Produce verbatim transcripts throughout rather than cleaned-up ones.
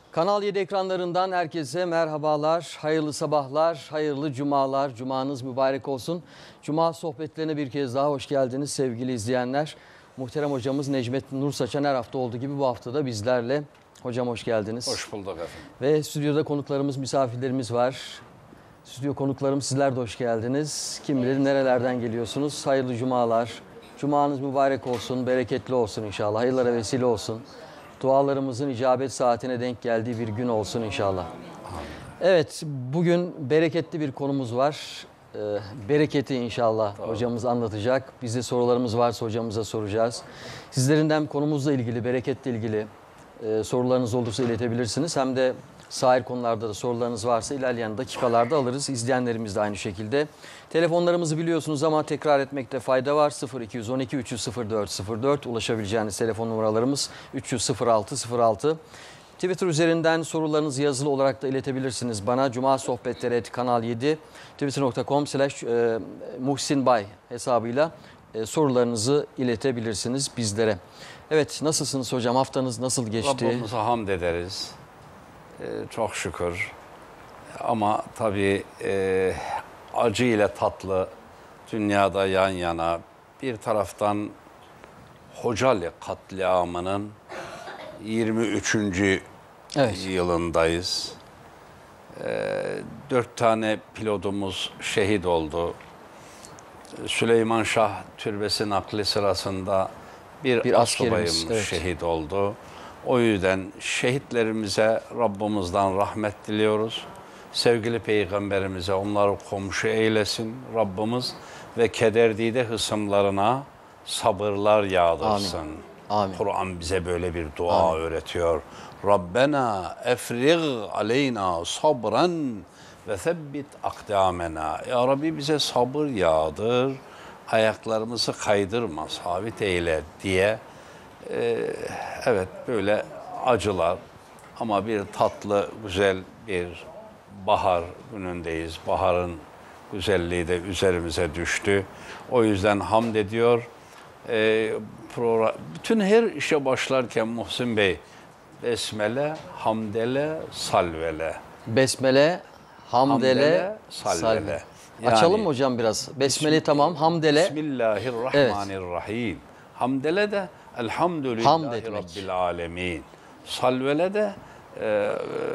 Kanal yedi ekranlarından herkese merhabalar, hayırlı sabahlar, hayırlı cumalar, cumanız mübarek olsun. Cuma sohbetlerine bir kez daha hoş geldiniz sevgili izleyenler. Muhterem hocamız Necmettin Nursaçan her hafta olduğu gibi bu hafta da bizlerle. Hocam hoş geldiniz. Hoş bulduk efendim. Ve stüdyoda konuklarımız, misafirlerimiz var. Stüdyo konuklarım, sizler de hoş geldiniz. Kim bilir nerelerden geliyorsunuz. Hayırlı cumalar, cumanız mübarek olsun, bereketli olsun inşallah, hayırlara vesile olsun. Dualarımızın icabet saatine denk geldiği bir gün olsun inşallah. Evet, bugün bereketli bir konumuz var. Ee, bereketi inşallah tamam. Hocamız anlatacak. Bizde sorularımız varsa hocamıza soracağız. Sizlerin de hem konumuzla ilgili, bereketle ilgili e, sorularınız olursa iletebilirsiniz. Hem de sair konularda da sorularınız varsa ilerleyen dakikalarda alırız. İzleyenlerimiz de aynı şekilde. Telefonlarımızı biliyorsunuz ama tekrar etmekte fayda var. sıfır iki on iki üç yüz sıfır dört sıfır dört ulaşabileceğiniz telefon numaralarımız üç yüz sıfır altı sıfır altı. Twitter üzerinden sorularınızı yazılı olarak da iletebilirsiniz bana. Cuma sohbetleri et kanal yedi twitter nokta com slash Muhsin Bay hesabıyla e, sorularınızı iletebilirsiniz bizlere. Evet, nasılsınız hocam? Haftanız nasıl geçti? Rabbimize hamd ederiz. Ee, çok şükür. Ama tabii e, acı ile tatlı dünyada yan yana. Bir taraftan Hocalı katliamının yirmi üçüncü Evet. yılındayız. Ee, dört tane pilotumuz şehit oldu. Süleyman Şah Türbesi nakli sırasında bir, bir asubayımız evet. şehit oldu. O yüzden şehitlerimize Rabbimizden rahmet diliyoruz. Sevgili Peygamberimize onları komşu eylesin Rabbimiz ve kederdide hısımlarına sabırlar yağdırsın. Amin. Amin. Kur'an bize böyle bir dua Amin. öğretiyor. Rabbena efrig aleyna sabran ve sebbit akdamena. Ya Rabbi bize sabır yağdır, ayaklarımızı kaydırma, sabit eyle diye. Ee, evet böyle acılar ama bir tatlı, güzel bir bahar günündeyiz. Baharın güzelliği de üzerimize düştü. O yüzden hamd ediyor. Ee, program, bütün her işe başlarken Muhsin Bey, besmele, hamdele, salvele. Besmele, hamdele, hamdele salvele. salvele. Yani, açalım mı hocam biraz? Besmele Bism tamam, hamdele. Bismillahirrahmanirrahim. Evet. Hamdele de elhamdülillahi Hamd Rabbil alemin. Salvele de e,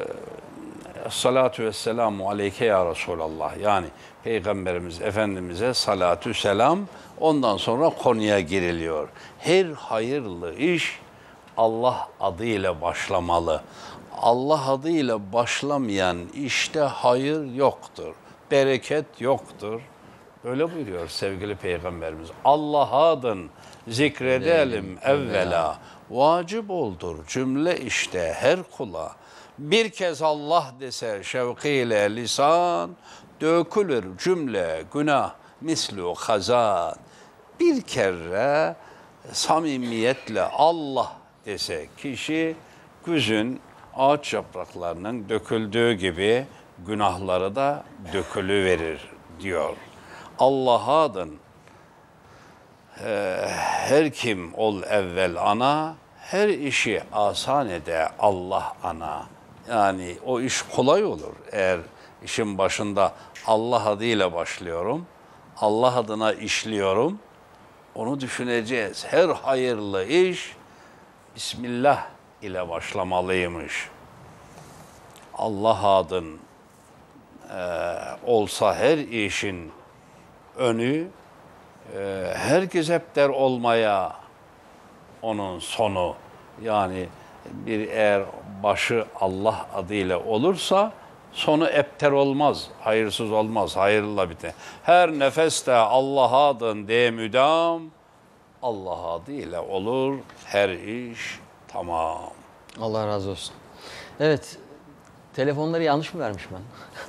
salatu vesselamu aleyke ya Resulallah. Yani Peygamberimiz Efendimiz'e salatü selam, ondan sonra konuya giriliyor. Her hayırlı iş Allah adıyla başlamalı. Allah adıyla başlamayan işte hayır yoktur, bereket yoktur. Öyle buyuruyor sevgili Peygamberimiz. Allah adın zikredelim evvela. Vacip oldur cümle işte her kula. Bir kez Allah dese şevkiyle lisan, dökülür cümle günah mislu hazan. Bir kere samimiyetle Allah dese kişi güzün ağaç yapraklarının döküldüğü gibi günahları da dökülüverir diyor. Allah adın e, her kim ol evvel ana, her işi asan ede Allah ana. Yani o iş kolay olur. Eğer işin başında Allah adıyla başlıyorum, Allah adına işliyorum, onu düşüneceğiz. Her hayırlı iş Bismillah ile başlamalıymış. Allah adın e, olsa her işin önü, e, herkes hep der olmaya onun sonu. Yani bir eğer başı Allah adıyla olursa sonu epter olmaz, hayırsız olmaz, hayırla biter. Her nefeste Allah adın de müdam, Allah adıyla olur her iş tamam. Allah razı olsun. Evet, telefonları yanlış mı vermiş ben?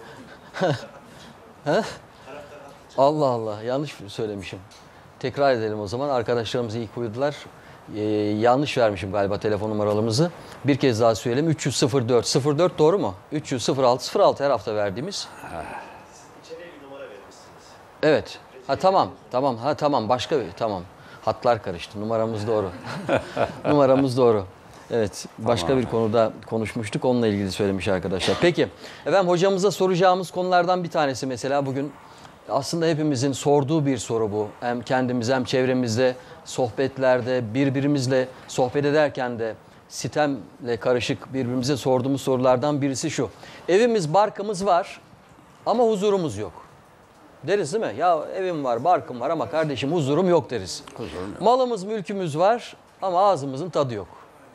Allah Allah, yanlış söylemişim. Tekrar edelim o zaman. Arkadaşlarımız iyi uydular. Ee, yanlış vermişim galiba telefon numaralarımızı. Bir kez daha söyleyelim. üç yüz sıfır dört sıfır dört doğru mu? üç yüz sıfır altı sıfır altı her hafta verdiğimiz. İçeriye bir numara vermişsiniz. Evet. Ha tamam. Tamam. Ha tamam. Başka bir. Tamam. Hatlar karıştı. Numaramız doğru. Numaramız doğru. Evet, başka Tamam. bir konuda konuşmuştuk. Onunla ilgili söylemiş arkadaşlar. Peki, efendim hocamıza soracağımız konulardan bir tanesi mesela bugün aslında hepimizin sorduğu bir soru bu. Hem kendimize hem çevremizde, sohbetlerde, birbirimizle sohbet ederken de sitemle karışık birbirimize sorduğumuz sorulardan birisi şu. Evimiz, barkımız var ama huzurumuz yok. Deriz değil mi? Ya evim var, barkım var ama kardeşim huzurum yok deriz. Huzurum yok. Malımız, mülkümüz var ama ağzımızın tadı yok.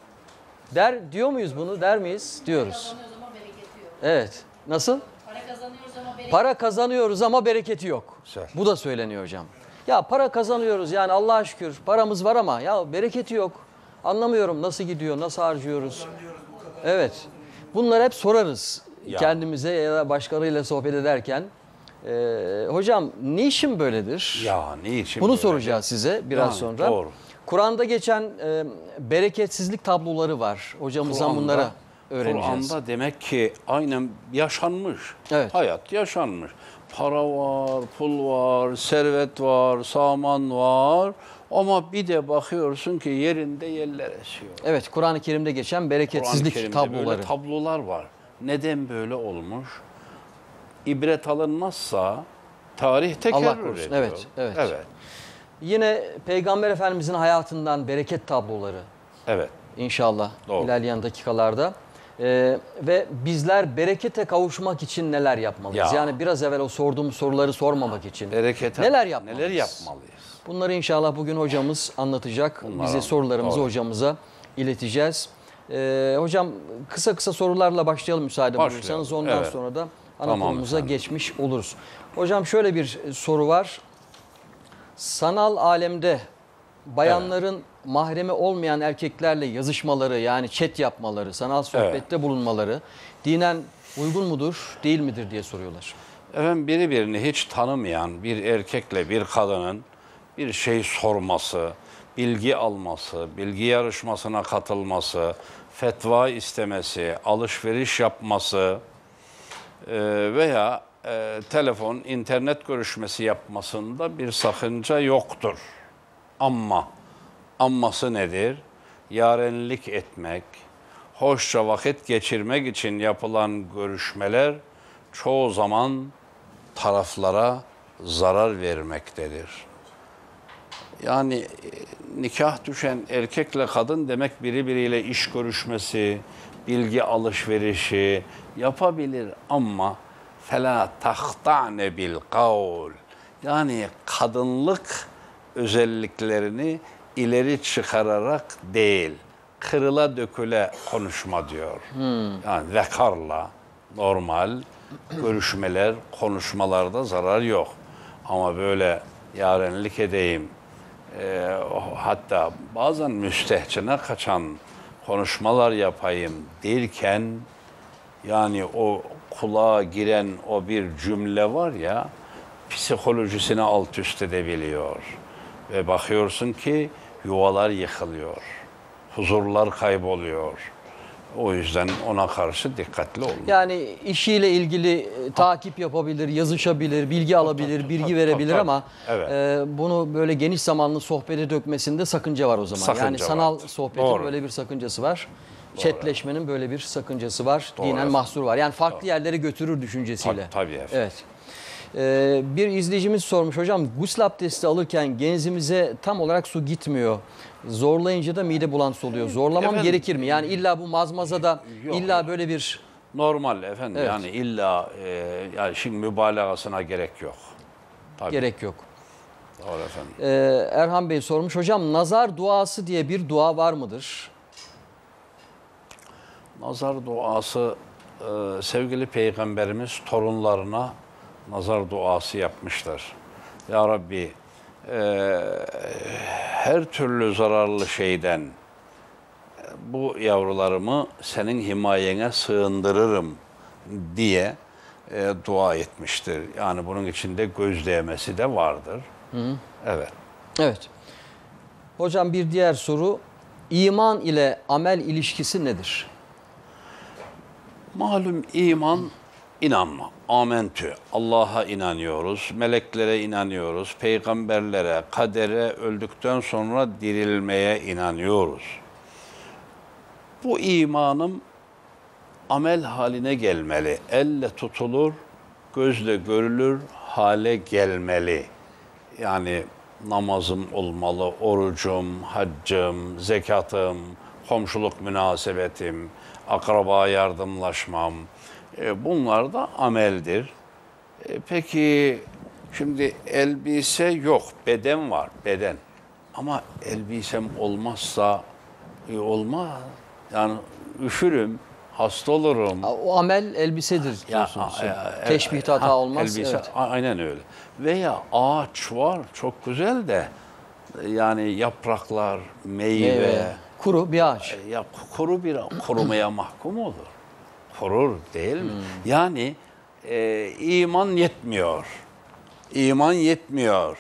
Der diyor muyuz bunu? Der miyiz? Diyoruz. Kazanıyoruz ama bereketi yok. Evet. Nasıl? Para kazanıyoruz ama bereketi Para kazanıyoruz ama bereketi yok. Güzel. Bu da söyleniyor hocam. Ya para kazanıyoruz yani Allah'a şükür paramız var ama ya bereketi yok. Anlamıyorum nasıl gidiyor, nasıl harcıyoruz. Evet. Bunları hep sorarız Ya. kendimize ya da başkalarıyla sohbet ederken. Ee, hocam niçin böyledir? Ya niçin Bunu böyle? soracağız size biraz Yani, sonra. doğru. Kur'an'da geçen e, bereketsizlik tabloları var. Hocamızdan Kur'an'da- bunlara öğreneceğiz. Kur'an'da demek ki aynen yaşanmış. Evet. Hayat yaşanmış. Para var, pul var, servet var, saman var. Ama bir de bakıyorsun ki yerinde yeller esiyor. Evet, Kur'an-ı Kerim'de geçen Kur'an-ı bereketsizlik Kerim'de tabloları. böyle tablolar var. Neden böyle olmuş? İbret alınmazsa tarih tekerrür Allah korusun. ediyor. Evet, evet. Evet. Yine Peygamber Efendimizin hayatından bereket tabloları Evet. inşallah Doğru. ilerleyen dakikalarda. Ee, ve bizler berekete kavuşmak için neler yapmalıyız? Ya. Yani biraz evvel o sorduğumuz soruları sormamak için Berekete neler yapmalıyız? Neler yapmalıyız? Bunları inşallah bugün hocamız anlatacak. Bunlar Bize sorularımızı doğru. hocamıza ileteceğiz. Ee, hocam kısa kısa sorularla başlayalım müsaade Başlayalım. buyurursanız. Ondan Evet. sonra da ana Tamam konumuza efendim. geçmiş oluruz. Hocam şöyle bir soru var. Sanal alemde bayanların mahremi olmayan erkeklerle yazışmaları yani chat yapmaları, sanal sohbette bulunmaları dinen uygun mudur, değil midir diye soruyorlar. Efendim biri birini hiç tanımayan bir erkekle bir kadının bir şey sorması, bilgi alması, bilgi yarışmasına katılması, fetva istemesi, alışveriş yapması e, veya e, telefon, internet görüşmesi yapmasında bir sakınca yoktur. Ama, amması nedir? Yarenlik etmek, hoşça vakit geçirmek için yapılan görüşmeler çoğu zaman taraflara zarar vermektedir. Yani e, nikah düşen erkekle kadın demek birbiriyle iş görüşmesi, bilgi alışverişi yapabilir ama fela tahtane bil kavl. Yani kadınlık özelliklerini ileri çıkararak değil, kırıla döküle konuşma diyor. Yani vekarla normal görüşmeler, konuşmalarda zarar yok. Ama böyle yarenlik edeyim, e, hatta bazen müstehcene kaçan konuşmalar yapayım derken yani o kulağa giren o bir cümle var ya psikolojisini alt üst edebiliyor. Ve bakıyorsun ki yuvalar yıkılıyor, huzurlar kayboluyor. O yüzden ona karşı dikkatli olun. Yani işiyle ilgili e, takip yapabilir, yazışabilir, bilgi alabilir, bilgi tabii, verebilir tabii. ama Evet. e, bunu böyle geniş zamanlı sohbete dökmesinde sakınca var o zaman. Sakınca yani sanal vardır. sohbetin Doğru. böyle bir sakıncası var. Chatleşmenin böyle bir sakıncası var. Doğru Dinen efendim. mahsur var. Yani farklı yerlere götürür düşüncesiyle. Tabii, tabii efendim. Evet. Ee, bir izleyicimiz sormuş hocam gusül abdesti alırken genzimize tam olarak su gitmiyor. Zorlayınca da mide bulantısı oluyor. Zorlamam Efendim, gerekir mi? Yani illa bu mazmazada yok, illa yok. böyle bir Normal efendim Evet. yani illa e, yani şimdi mübalağasına gerek yok. Tabii. gerek yok. Doğru efendim. Ee, Erhan Bey sormuş hocam nazar duası diye bir dua var mıdır? Nazar duası e, sevgili peygamberimiz torunlarına nazar duası yapmışlar. Ya Rabbi e, her türlü zararlı şeyden e, bu yavrularımı senin himayene sığındırırım diye e, dua etmiştir. Yani bunun içinde göz değmesi de vardır. Evet. Evet. Hocam bir diğer soru iman ile amel ilişkisi nedir? Malum iman inanma. Amentü. Allah'a inanıyoruz, meleklere inanıyoruz, peygamberlere, kadere, öldükten sonra dirilmeye inanıyoruz. Bu imanım amel haline gelmeli. Elle tutulur, gözle görülür hale gelmeli. Yani namazım olmalı, orucum, haccım, zekatım, komşuluk münasebetim, akraba yardımlaşmam. E, bunlar da ameldir. E, peki şimdi elbise yok, beden var, beden. Ama elbisem olmazsa e, olmaz. Yani üşürüm, hasta olurum. O amel elbisedir diyorsunuz. Ya, ya, Teşbihte hata ha, olmaz. Elbise, Evet. a- aynen öyle. Veya ağaç var, çok güzel de yani yapraklar, meyve, Meyve, kuru bir ağaç. ya kuru bir kurumaya mahkum olur. Kurur değil mi? Yani e, iman yetmiyor. İman yetmiyor.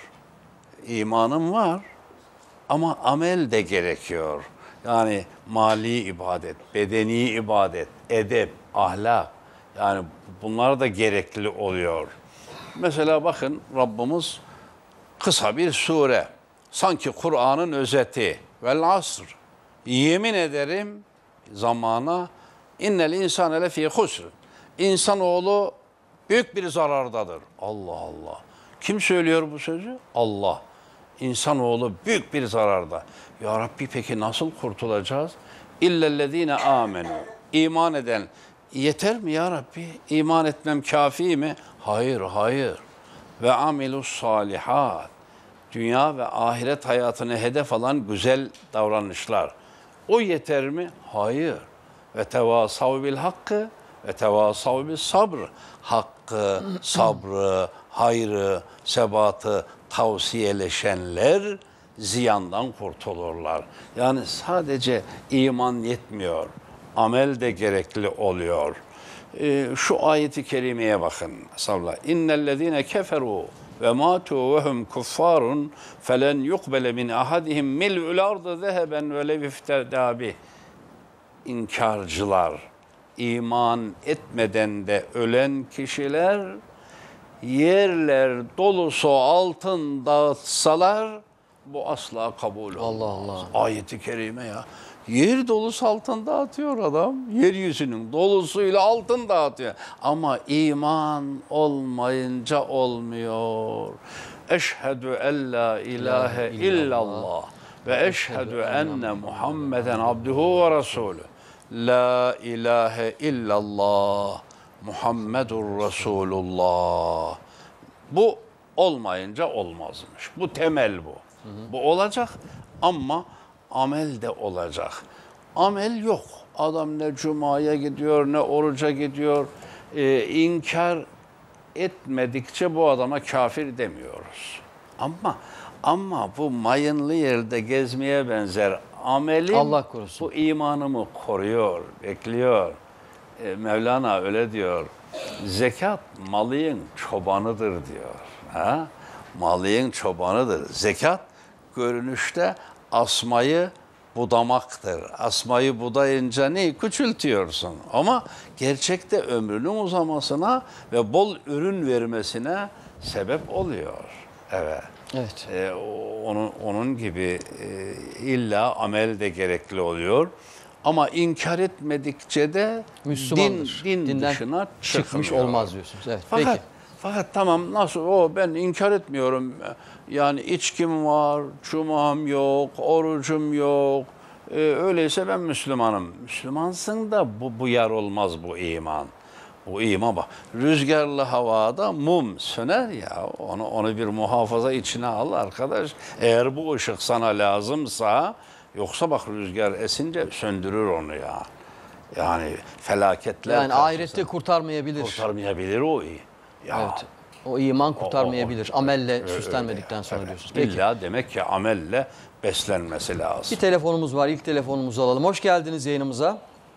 İmanım var ama amel de gerekiyor. Yani mali ibadet, bedeni ibadet, edep, ahlak. Yani bunlar da gerekli oluyor. Mesela bakın Rabbimiz kısa bir sure. Sanki Kur'an'ın özeti. Vel asr. Yemin ederim zamana innel insane lefî husr. İnsanoğlu büyük bir zarardadır. Allah Allah. Kim söylüyor bu sözü? Allah. İnsanoğlu büyük bir zararda. Ya Rabbi peki nasıl kurtulacağız? İllellezîne âmenû. İman eden. Yeter mi ya Rabbi? İman etmem kafi mi? Hayır, hayır. Ve amilus salihat. Dünya ve ahiret hayatını hedef alan güzel davranışlar. O yeter mi? Hayır. Ve tevasav bil hakkı ve tevasav bil sabr. Hakkı, sabrı, hayrı, sebatı tavsiyeleşenler ziyandan kurtulurlar. Yani sadece iman yetmiyor. Amel de gerekli oluyor. Ee, şu ayeti kerimeye bakın. Sabla. İnnellezîne keferû ve mâtû ve hum kuffarun felen yukbele min ahadihim mil'ül ardı zeheben ve lev iftedâ bih. İnkarcılar, iman etmeden de ölen kişiler yerler dolusu altın dağıtsalar bu asla kabul olmaz. Allah Allah. Ayeti kerime ya. Yer dolusu altın dağıtıyor adam. Yeryüzünün dolusuyla altın dağıtıyor. Ama iman olmayınca olmuyor. Eşhedü en la ilahe illallah ve eşhedü enne Muhammeden abduhu ve resulü. La ilahe illallah Muhammedur Resulullah. Bu olmayınca olmazmış. Bu temel bu. Bu olacak ama amel de olacak. Amel yok. Adam ne cumaya gidiyor, ne oruca gidiyor. Ee, inkar etmedikçe bu adama kafir demiyoruz. Ama ama bu mayınlı yerde gezmeye benzer amelim Allah korusun. bu imanımı koruyor, bekliyor. Ee, Mevlana öyle diyor. Zekat malıyın çobanıdır diyor. Ha? Malıyın çobanıdır. Zekat görünüşte asmayı budamaktır. Asmayı budayınca ne? Küçültüyorsun. Ama gerçekte ömrünün uzamasına ve bol ürün vermesine sebep oluyor. Evet. Evet. Ee, onun, onun gibi e, illa amel de gerekli oluyor. Ama inkar etmedikçe de Müslümandır. din, din Dinden dışına çıkmış çıkmıyor. olmaz diyorsunuz. Evet. Fakat, Peki. fakat tamam nasıl o ben inkar etmiyorum. Yani içkim var, cumam yok, orucum yok. Ee, öyleyse ben Müslümanım. Müslümansın da bu, bu yer olmaz bu iman. Bu iman bak. Rüzgarlı havada mum söner ya. Onu, onu bir muhafaza içine al arkadaş. Eğer bu ışık sana lazımsa yoksa bak rüzgar esince söndürür onu ya. Yani felaketler Yani karşısında ahirette kurtarmayabilir. kurtarmayabilir o iyi. Ya, Evet. O iman kurtarmayabilir. Amelle öyle süslenmedikten ya, sonra evet. diyorsunuz. Peki. İlla demek ki amelle beslenmesi lazım. Bir telefonumuz var. İlk telefonumuzu alalım. Hoş geldiniz yayınımıza.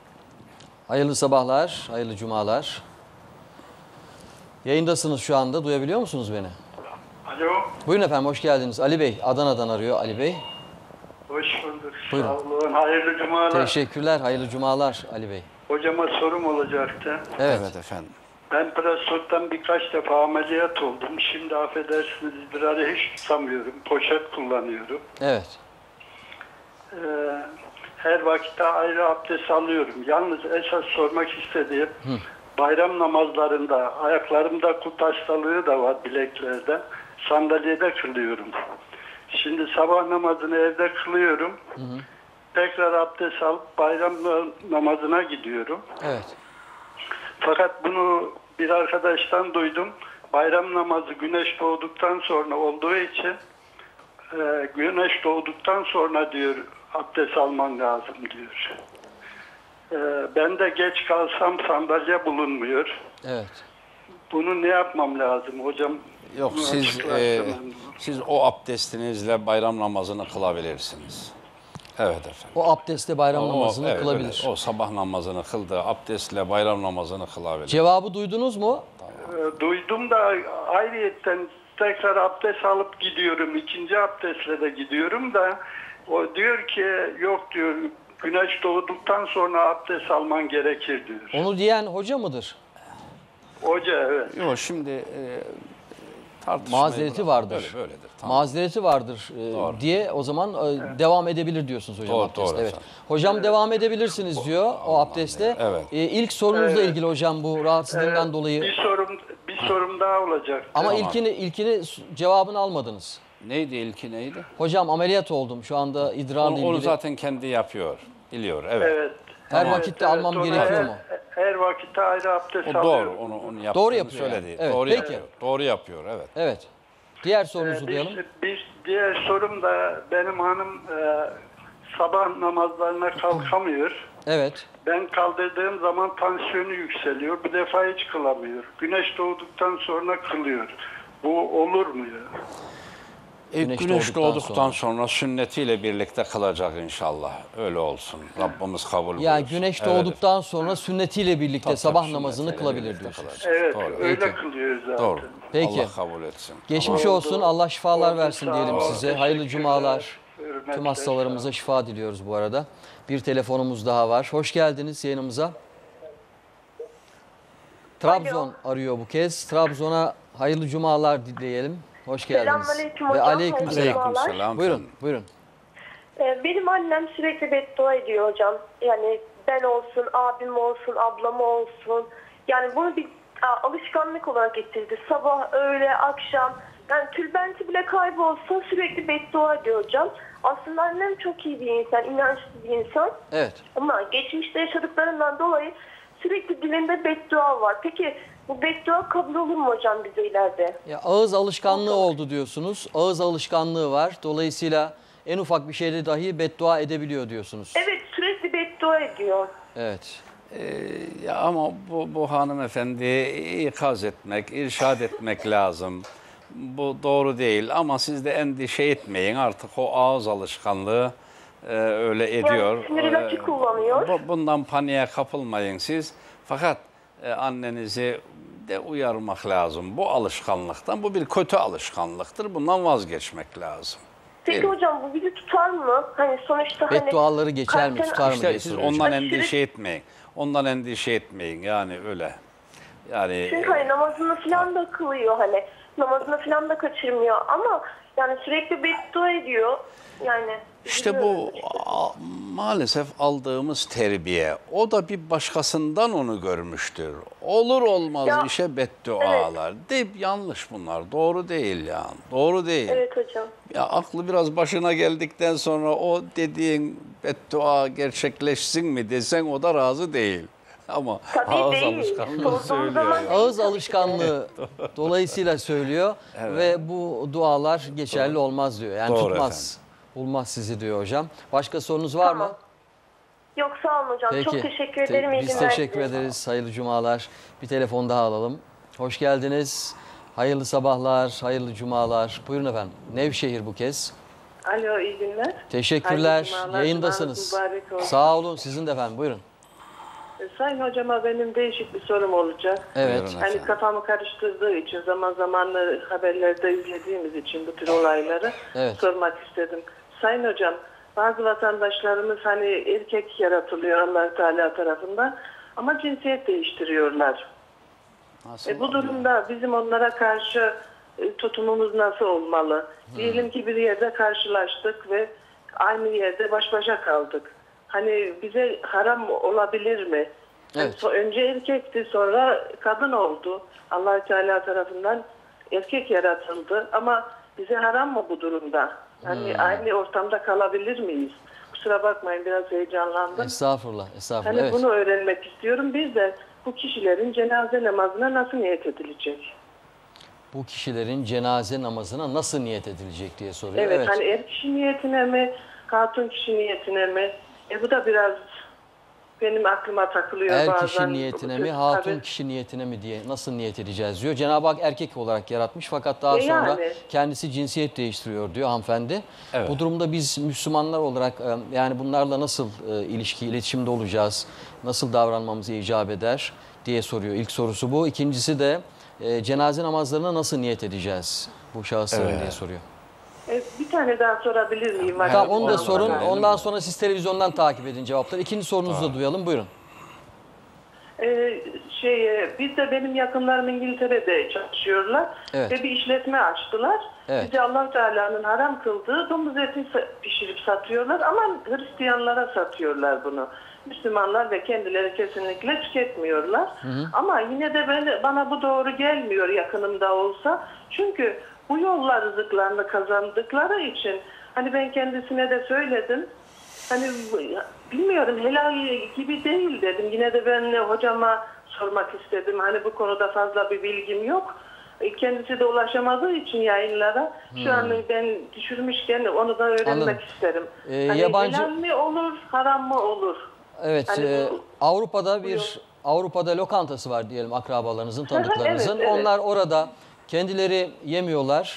Hayırlı sabahlar, hayırlı cumalar. Yayındasınız şu anda. Duyabiliyor musunuz beni? Alo, Buyurun efendim, hoş geldiniz. Ali Bey, Adana'dan arıyor Ali Bey. hoş bulduk. Buyurun. Sağ olun, hayırlı cumalar. Teşekkürler, hayırlı cumalar Ali Bey. Hocama sorum olacaktı. Evet. Evet efendim. Ben prostottan birkaç defa ameliyat oldum. Şimdi affedersiniz, idrarı hiç tutamıyorum. Poşet kullanıyorum. Evet. Ee, her vakitte ayrı abdest alıyorum. Yalnız esas sormak istediğim bayram namazlarında ayaklarımda kut hastalığı da var, bileklerde. Sandalyede kılıyorum. Şimdi sabah namazını evde kılıyorum. Hı hı. Tekrar abdest alıp bayram namazına gidiyorum. Evet. Fakat bunu bir arkadaştan duydum. Bayram namazı güneş doğduktan sonra olduğu için e, güneş doğduktan sonra diyor abdest alman lazım diyor. E, ben de geç kalsam sandalye bulunmuyor. Evet. Bunu ne yapmam lazım hocam? Yok Bunu siz açıklarsanız. e, siz o abdestinizle bayram namazını kılabilirsiniz. Evet efendim. O abdestle bayram O- namazını evet, kılabilir. öyle. O sabah namazını kıldığı abdestle bayram namazını kılabilir. Cevabı duydunuz mu? E, duydum da ayrıyetten tekrar abdest alıp gidiyorum. İkinci abdestle de gidiyorum da o diyor ki yok diyor güneş doğduktan sonra abdest alman gerekir diyor. Onu diyen hoca mıdır? Hoca evet. Yok şimdi e, tartışmayı Mazereti bırak. vardır. Böyle böyledir. Tamam. Mazereti vardır e, Doğru. diye o zaman e, devam edebilir diyorsunuz hocam Doğru, abdest. doğru Evet. efendim. Hocam devam edebilirsiniz diyor o abdestle. Evet. E, ilk sorunuzla Evet. ilgili hocam bu rahatsızlığından Ee, dolayı. Bir sorum bir sorum daha olacak. Ama Tamam. ilkini ilkini cevabını almadınız. Neydi ilki neydi? Hocam ameliyat oldum şu anda idrarla Onu, ilgili. onu zaten kendi yapıyor. Biliyor. Evet. Evet. Her Evet, vakitte evet, almam onu gerekiyor her, mu? Her vakitte ayrı abdest O alıyorum. doğru. Onu onu yaptığını Doğru yapıyor söyledi. yani. Evet, Doğru peki. yapıyor. Doğru yapıyor. Evet. Evet. Diğer sorunuzu Ee, duyalım. bir, bir diğer sorum da benim hanım e, sabah namazlarına kalkamıyor. Evet. Ben kaldırdığım zaman tansiyonu yükseliyor. Bir defa hiç kılamıyor. Güneş doğduktan sonra kılıyor. Bu olur mu ya? E, Güneş güneş, doğduktan doğduktan, sonra. sonra. sünnetiyle birlikte kılacak inşallah. Öyle olsun. Rabbimiz kabul Ya buyursun. güneş Evet doğduktan sonra sünnetiyle birlikte Tabii, sabah tabii, namazını sünnetiyle kılabilir birlikte diyorsunuz. kılacak. Evet, Doğru. öyle Peki. kılıyor zaten. Doğru. Peki. Allah kabul etsin. Geçmiş Oldu. olsun. Allah şifalar Oldu, versin sağ diyelim ol. size. Hayırlı Teşekkürler. cumalar. Hürmetler, Tüm sağ hastalarımıza ol. şifa diliyoruz bu arada. Bir telefonumuz daha var. Hoş geldiniz yayınımıza. Trabzon arıyor bu kez. Trabzon'a hayırlı cumalar dileyelim. Hoş geldiniz. Selamünaleyküm Ve hocam, aleyküm hayırlı selam. cumalar. Aleykümselam. Buyurun, buyurun. Ee, benim annem sürekli beddua ediyor hocam. Yani ben olsun, abim olsun, ablam olsun. Yani bunu bir a, alışkanlık olarak getirdi. Sabah, öğle, akşam. Yani tülbenti bile kaybolsa sürekli beddua ediyor hocam. Aslında annem çok iyi bir insan, inançlı bir insan. Evet. Ama geçmişte yaşadıklarından dolayı sürekli dilinde beddua var. Peki bu beddua kabul olur mu hocam bize ileride? Ya ağız alışkanlığı oldu diyorsunuz. Ağız alışkanlığı var. Dolayısıyla en ufak bir şeyde dahi beddua edebiliyor diyorsunuz. Evet, sürekli beddua ediyor. Evet. Ya ama bu, bu hanımefendiyi ikaz etmek, irşad etmek lazım. Bu doğru değil ama siz de endişe etmeyin. Artık o ağız alışkanlığı e, öyle ediyor. sinir ilacı E, kullanıyor. bu- bundan paniğe kapılmayın siz. Fakat e, annenizi de uyarmak lazım. Bu alışkanlıktan, bu bir kötü alışkanlıktır. Bundan vazgeçmek lazım. Peki Değil mi? hocam bu bizi tutar mı? Hani sonuçta hani... Bedduaları geçer mi, kalpten- tutar mı İşte diye siz soruyor hocam. ondan Aşırı- endişe etmeyin. Ondan endişe etmeyin. Yani öyle. Yani Çünkü hani namazını falan da kılıyor hani. Namazını falan da kaçırmıyor ama yani sürekli beddua ediyor. Yani İşte bu a- maalesef aldığımız terbiye. O da bir başkasından onu görmüştür. Olur olmaz Ya, işe beddualar. Deyip yanlış bunlar. Doğru değil yani. Doğru değil. Evet hocam. Ya aklı biraz başına geldikten sonra o dediğin beddua gerçekleşsin mi desen o da razı değil. Ama Tabii ağız değil. alışkanlığı Sorduğum söylüyor. zaman- yani. Ağız alışkanlığı dolayısıyla söylüyor ve bu dualar geçerli olmaz diyor. Yani Doğru tutmaz, bulmaz sizi diyor hocam. Başka sorunuz var Tamam. mı? Yok sağ olun hocam. Çok teşekkür ederim. Te- İyi Biz günler teşekkür dilerim. ederiz. Hayırlı cumalar. Bir telefon daha alalım. Hoş geldiniz. Hayırlı sabahlar, hayırlı cumalar. Buyurun efendim. Nevşehir bu kez. Alo, iyi günler. Teşekkürler. Hayırlı cumalar, Yayındasınız. cumanız mübarek olsun. Sağ olun. Sizin de efendim. Buyurun. E, Sayın hocama benim değişik bir sorum olacak. Evet. Buyurun. Hani Efendim. kafamı karıştırdığı için, zaman zaman haberlerde izlediğimiz için bu tür olayları Evet. sormak istedim. Sayın hocam, bazı vatandaşlarımız hani erkek yaratılıyor Allah Teala tarafından ama cinsiyet değiştiriyorlar. Nasıl E, bu oluyor? durumda bizim onlara karşı e, tutumumuz nasıl olmalı? Hmm. Diyelim ki bir yerde karşılaştık ve aynı yerde baş başa kaldık. hani bize haram olabilir mi? Yani Evet. so- önce erkekti, sonra kadın oldu. Allah Teala tarafından erkek yaratıldı ama bize haram mı bu durumda? Hani Hmm. aynı ortamda kalabilir miyiz? Kusura bakmayın, biraz heyecanlandım. Estağfurullah, estağfurullah. Hani Evet. bunu öğrenmek istiyorum. Bir de bu kişilerin cenaze namazına nasıl niyet edilecek? Bu kişilerin cenaze namazına nasıl niyet edilecek diye soruyor. Evet, Evet. hani er kişi niyetine mi, hatun kişi niyetine mi? E bu da biraz benim aklıma takılıyor Er bazen. kişi niyetine mi, hatun kişi niyetine mi diye nasıl niyet edeceğiz diyor. Cenab-ı Hak erkek olarak yaratmış fakat daha E sonra yani. kendisi cinsiyet değiştiriyor diyor hanımefendi. Evet. Bu durumda biz Müslümanlar olarak e, yani bunlarla nasıl e, ilişki, iletişimde olacağız, nasıl davranmamızı icap eder diye soruyor. İlk sorusu bu. İkincisi de e, cenaze namazlarına nasıl niyet edeceğiz bu şahısların Evet. diye soruyor. E, bir tane daha sorabilir miyim? Hani Tamam onu da ona sorun. bakarak. Ondan sonra siz televizyondan takip edin cevapları. İkinci sorunuzu da duyalım. Buyurun. Ee, şey, e, biz de benim yakınlarım İngiltere'de çalışıyorlar Evet. ve bir işletme açtılar. Evet. Bize Allah Teala'nın haram kıldığı domuz eti sa- pişirip satıyorlar ama Hristiyanlara satıyorlar bunu. Müslümanlar ve kendileri kesinlikle tüketmiyorlar. Ama yine de ben, bana bu doğru gelmiyor yakınımda olsa. Çünkü bu yolla rızıklarını kazandıkları için hani ben kendisine de söyledim. Hani bilmiyorum, helal gibi değil dedim. Yine de ben hocama sormak istedim. Hani bu konuda fazla bir bilgim yok. E, Kendisi de ulaşamadığı için yayınlara. Şu an ben düşürmüşken onu da öğrenmek Anladım. isterim. Ee, hani yabancı- helal mi olur, haram mı olur? Evet, Hani e, bu- Avrupa'da bu bir yol- Avrupa'da lokantası var diyelim akrabalarınızın, tanıdıklarınızın. Evet, evet. Onlar orada kendileri yemiyorlar,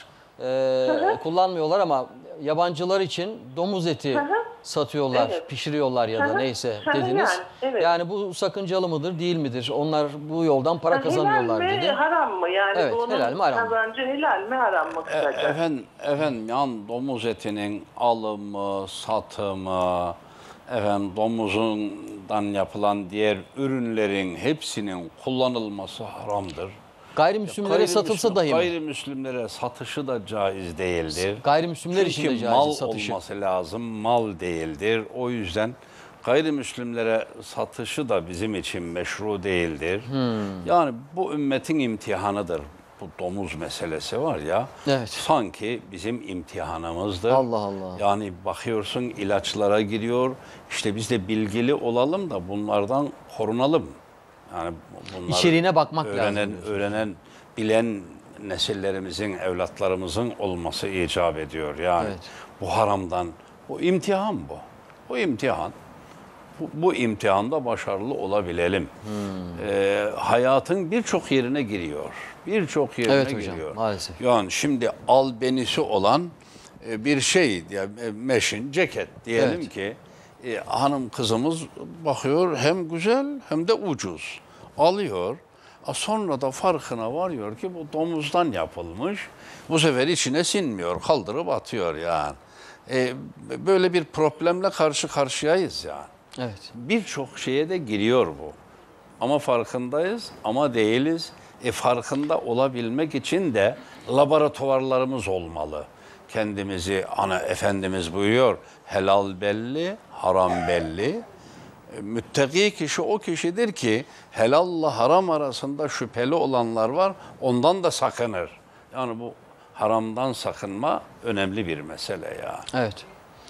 e, kullanmıyorlar ama yabancılar için domuz eti Hı hı. satıyorlar, Evet. pişiriyorlar ya da Hı hı. neyse Hı hı, dediniz. yani, evet. Yani bu sakıncalı mıdır, değil midir? Onlar bu yoldan para Ha, kazanıyorlar helal mi, dedi. haram mı? Yani Evet, bunun helal mi, haram mı? kazancı helal mi, haram mı E, kısaca? efendim, efendim yani domuz etinin alımı, satımı, efendim domuzundan yapılan diğer ürünlerin hepsinin kullanılması haramdır. Gayrimüslimlere satılsa dahi mi? Gayrimüslimlere satışı da caiz değildir. Gayrimüslimler için de Çünkü caiz mal satışı. olması lazım, mal değildir. O yüzden gayrimüslimlere satışı da bizim için meşru değildir. Hmm. Yani bu ümmetin imtihanıdır. Bu domuz meselesi var ya, Evet. sanki bizim imtihanımızdır. Allah Allah. Yani bakıyorsun ilaçlara giriyor, işte biz de bilgili olalım da bunlardan korunalım. Yani bunları İçeriğine bakmak lazım öğrenen, diyorsunuz. öğrenen, bilen nesillerimizin, evlatlarımızın olması icap ediyor. Yani Evet. bu haramdan, bu imtihan bu. Bu imtihan. Bu, bu imtihanda başarılı olabilelim. Hmm. Ee, hayatın birçok yerine giriyor. Birçok yerine Evet hocam, giriyor. maalesef. Yani şimdi albenisi olan e, bir şey, yani e, meşin, ceket diyelim Evet. ki e, hanım kızımız bakıyor hem güzel hem de ucuz. Alıyor. A, Sonra da farkına varıyor ki bu domuzdan yapılmış. Bu sefer içine sinmiyor, kaldırıp atıyor yani. E, böyle bir problemle karşı karşıyayız yani. Evet. Birçok şeye de giriyor bu. Ama farkındayız ama değiliz. E farkında olabilmek için de laboratuvarlarımız olmalı. Kendimizi, ana Efendimiz buyuruyor, helal belli, haram belli. E, müttaki kişi o kişidir ki helalla haram arasında şüpheli olanlar var, ondan da sakınır. Yani bu haramdan sakınma önemli bir mesele ya. Evet.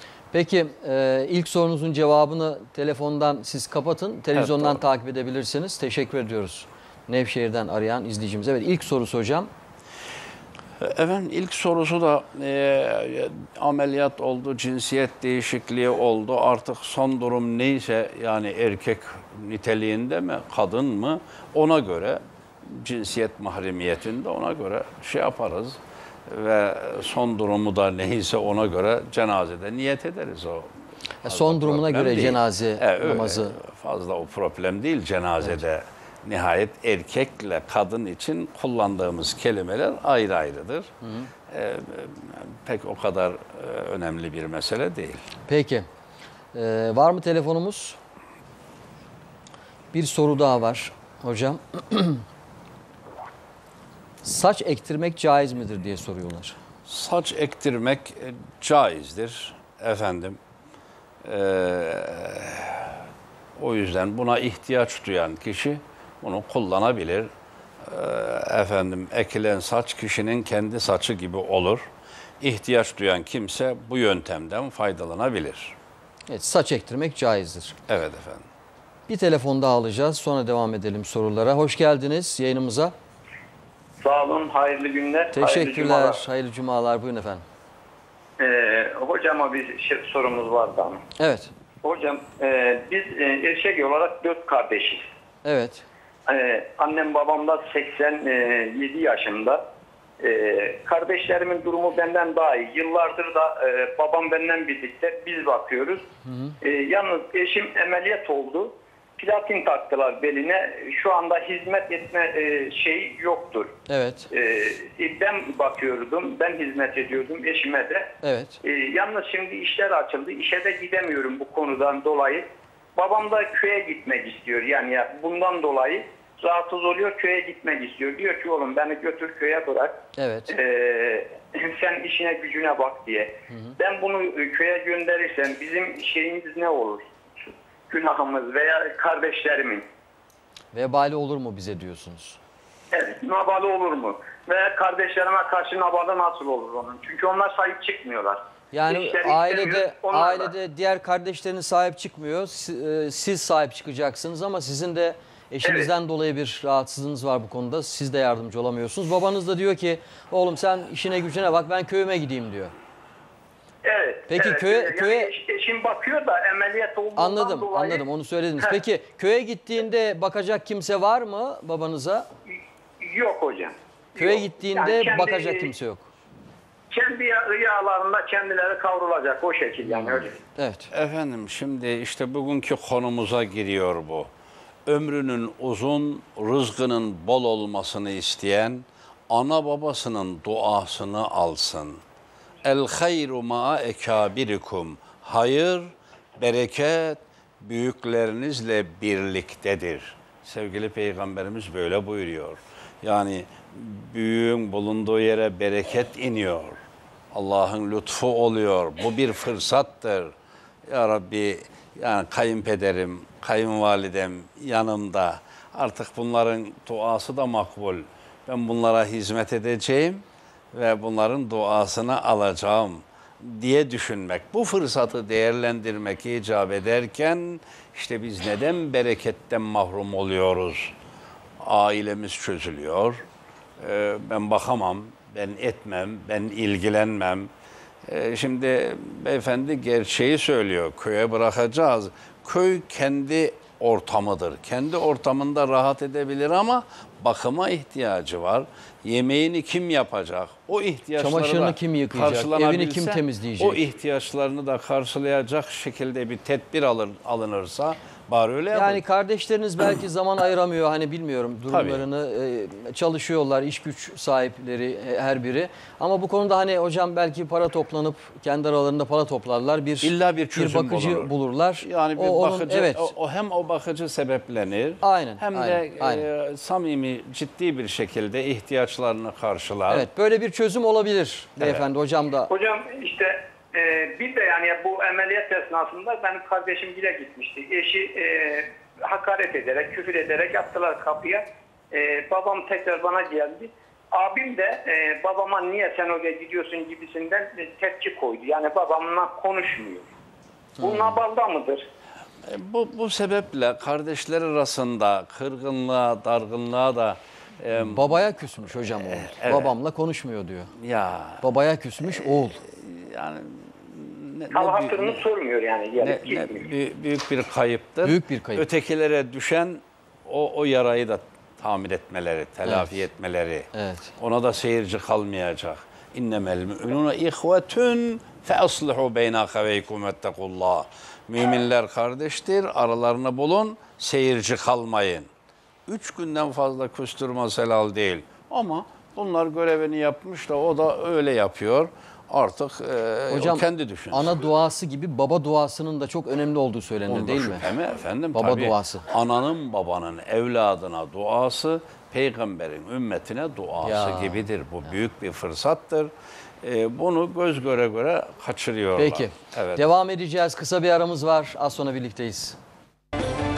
Peki e, ilk sorunuzun cevabını telefondan siz kapatın. Televizyondan doğru. takip edebilirsiniz. Teşekkür ediyoruz. Nevşehir'den arayan izleyicimiz. Evet, ilk sorusu hocam. Efendim ilk sorusu da e, ameliyat oldu, cinsiyet değişikliği oldu. Artık son durum neyse yani erkek niteliğinde mi, kadın mı ona göre cinsiyet mahremiyetinde ona göre şey yaparız. Ve son durumu da neyse ona göre cenazede niyet ederiz o. Fazla son durumuna problem göre değil. cenaze öyle, namazı. Fazla o problem değil cenazede. Nihayet erkekle kadın için kullandığımız kelimeler ayrı ayrıdır. Ee, pek o kadar e, önemli bir mesele değil. Peki. E, var mı telefonumuz? Bir soru daha var hocam. Saç ektirmek caiz midir diye soruyorlar. Saç ektirmek e, caizdir efendim. Ee, O yüzden buna ihtiyaç duyan kişi bunu kullanabilir. Ee, efendim ekilen saç kişinin kendi saçı gibi olur. İhtiyaç duyan kimse bu yöntemden faydalanabilir. Evet, saç ektirmek caizdir. Evet efendim. Bir telefon daha alacağız. Sonra devam edelim sorulara. Hoş geldiniz yayınımıza. Sağ olun, hayırlı günler. Hayırlı Teşekkürler. cumalar. Hayırlı cumalar. Buyurun efendim. Ee, hocama bir şey, sorumuz vardı ama. Evet. Hocam, e, biz e, erkek olarak dört kardeşiz. Evet. Ee, annem babam da seksen yedi yaşında. Ee, kardeşlerimin durumu benden daha iyi. Yıllardır da e, babam benden birlikte biz bakıyoruz. Hı hı. Ee, yalnız eşim ameliyat oldu. Platin taktılar beline. Şu anda hizmet etme e, şeyi yoktur. Evet. Ee, ben bakıyordum, ben hizmet ediyordum eşime de. Evet. Ee, yalnız şimdi işler açıldı. İşe de gidemiyorum bu konudan dolayı. Babam da köye gitmek istiyor. Yani ya bundan dolayı rahatsız oluyor, köye gitmek istiyor. Diyor ki oğlum beni götür köye bırak. Evet. Ee, sen işine gücüne bak diye. Hı hı. Ben bunu köye gönderirsem bizim şeyimiz ne olur? Günahımız veya kardeşlerimin. Vebali olur mu bize diyorsunuz? Evet, nabalı olur mu? Ve kardeşlerime karşı nabalı nasıl olur onun? Çünkü onlar sahip çıkmıyorlar. Yani İşleri ailede istemiyor, onlar da. ailede diğer kardeşleriniz sahip çıkmıyor. Si- e, Siz sahip çıkacaksınız ama sizin de eşinizden dolayı bir rahatsızlığınız var bu konuda. Siz de yardımcı olamıyorsunuz. Babanız da diyor ki oğlum sen işine gücüne bak, ben köyüme gideyim diyor. Evet. Peki evet, köye- yani köye- eş- eşim bakıyor da ameliyat olduğundan Anladım, dolayı. anladım. Onu söylediniz. Heh. Peki köye gittiğinde bakacak kimse var mı babanıza? Yok hocam. Köye Yok. gittiğinde Yani kendi- bakacak kimse yok. Kendi rüyalarında kendileri kavrulacak o şekilde yani öyle. Evet. Efendim şimdi işte bugünkü konumuza giriyor bu. Ömrünün uzun, rızkının bol olmasını isteyen ana babasının duasını alsın. El hayru ma'a ekabirikum. Hayır, bereket büyüklerinizle birliktedir. Sevgili Peygamberimiz böyle buyuruyor. Yani büyüğün bulunduğu yere bereket iniyor. Allah'ın lütfu oluyor. Bu bir fırsattır. Ya Rabbi, yani kayınpederim, kayınvalidem yanımda. Artık bunların duası da makbul. Ben bunlara hizmet edeceğim ve bunların duasını alacağım diye düşünmek. Bu fırsatı değerlendirmek icap ederken işte biz neden bereketten mahrum oluyoruz? Ailemiz çözülüyor. Ee, ben bakamam, ben etmem, ben ilgilenmem. Ee, şimdi beyefendi gerçeği söylüyor. Köye bırakacağız. Köy kendi ortamıdır. Kendi ortamında rahat edebilir ama bakıma ihtiyacı var. Yemeğini kim yapacak? O ihtiyaçları Çamaşırını da kim yıkayacak? karşılanabilse, Evini kim temizleyecek? O ihtiyaçlarını da karşılayacak şekilde bir tedbir alır, alınırsa bari öyle yapın. Yani kardeşleriniz belki zaman ayıramıyor, hani bilmiyorum durumlarını, e, çalışıyorlar, iş güç sahipleri e, her biri. Ama bu konuda hani hocam belki para toplanıp kendi aralarında para toplarlar, bir İlla bir çözüm bakıcı bulunur. bulurlar. Yani bir O onun- bakıcı, evet. o, o hem o bakıcı sebeplenir, Aynen, hem aynen, de aynen. e, samimi, ciddi bir şekilde ihtiyaçlarını karşılar. Evet, böyle bir çözüm olabilir beyefendi. Hocam da Hocam işte e, bir de yani bu ameliyat esnasında benim kardeşim bile gitmişti. Eşi e, hakaret ederek, küfür ederek yaptılar kapıya. E, babam tekrar bana geldi. Abim de e, babama niye sen oraya gidiyorsun gibisinden e, tepki koydu. Yani babamla konuşmuyor. Bu Hmm. nabalda mıdır? E, Bu, bu sebeple kardeşler arasında kırgınlığa, dargınlığa da e, babaya küsmüş hocam oğul. evet. Babamla konuşmuyor diyor. ya Babaya küsmüş oğul. yani ne, Hal ne, hatırını büyük, sormuyor yani. ne, Gelip ne gitmiyor. büyük, büyük bir kayıptır. Büyük bir kayıp. Ötekilere düşen o, o yarayı da tamir etmeleri, telafi Evet. etmeleri. Evet. Ona da seyirci kalmayacak. İnnemel mü'minûne ihvetun fe aslihu beyne akaveykum vettekullah. Müminler kardeştir, aralarını bulun, seyirci kalmayın. Üç günden fazla küstürme helal değil. Ama bunlar görevini yapmış da o da öyle yapıyor. Artık e, Hocam o kendi düşünsün. ana duası gibi baba duasının da çok önemli olduğu söylenir Onda değil mi? şüphe mi efendim? Baba Tabii, duası. Ananın babanın evladına duası, peygamberin ümmetine duası Ya. gibidir. Bu büyük bir fırsattır. Ee, bunu göz göre göre kaçırıyorlar. Peki. Evet. Devam edeceğiz. Kısa bir aramız var. Az sonra birlikteyiz.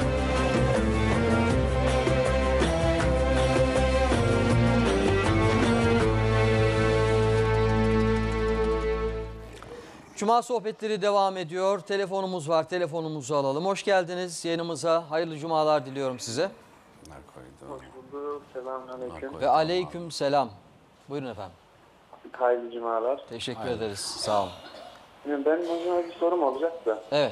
Cuma sohbetleri devam ediyor. Telefonumuz var. Telefonumuzu alalım. Hoş geldiniz yayınımıza. Hayırlı cumalar diliyorum size. Hoş bulduk. Selamünaleyküm. Ve aleyküm selam. Buyurun efendim. Hayırlı cumalar. Teşekkür ederiz. Sağ olun. Yani benim hocama bir sorum olacak da. Evet.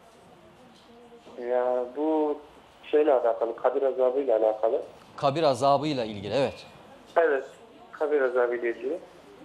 Ya bu şeyle alakalı, kabir azabıyla alakalı. Kabir azabıyla ilgili. Evet. Evet, kabir azabıyla ilgili.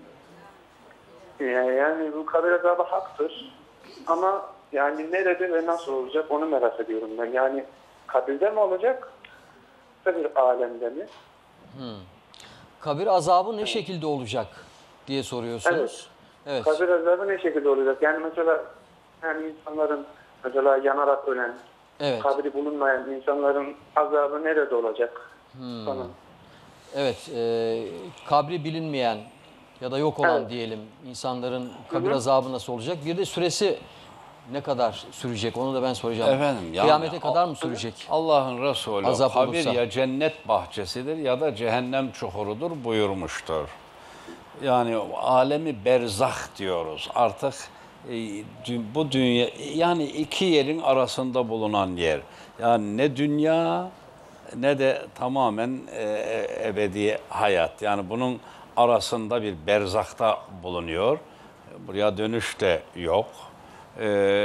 Yani, yani bu kabir azabı haktır. Ama yani nerede ve nasıl olacak onu merak ediyorum ben. Yani kabirde mi olacak? Kabir alemde mi? Kabir azabı ne şekilde olacak diye soruyorsunuz. Evet. Kabir azabı ne şekilde olacak? Yani mesela yani insanların mesela yanarak ölen, Evet. kabri bulunmayan insanların azabı nerede olacak? Falan. Evet. E, kabri bilinmeyen ya da yok olan Evet. diyelim insanların kabir azabı nasıl olacak? Bir de süresi ne kadar sürecek? Onu da ben soracağım. Efendim, yani Kıyamete kadar mı sürecek? Allah'ın Resulü Azap kabir olursa. ya cennet bahçesidir ya da cehennem çukurudur buyurmuştur. Yani alemi berzah diyoruz. Artık e, dü- bu dünya yani iki yerin arasında bulunan yer. Yani ne dünya ne de tamamen e, e, ebedi hayat. Yani bunun arasında bir berzahta bulunuyor. Buraya dönüş de yok. E,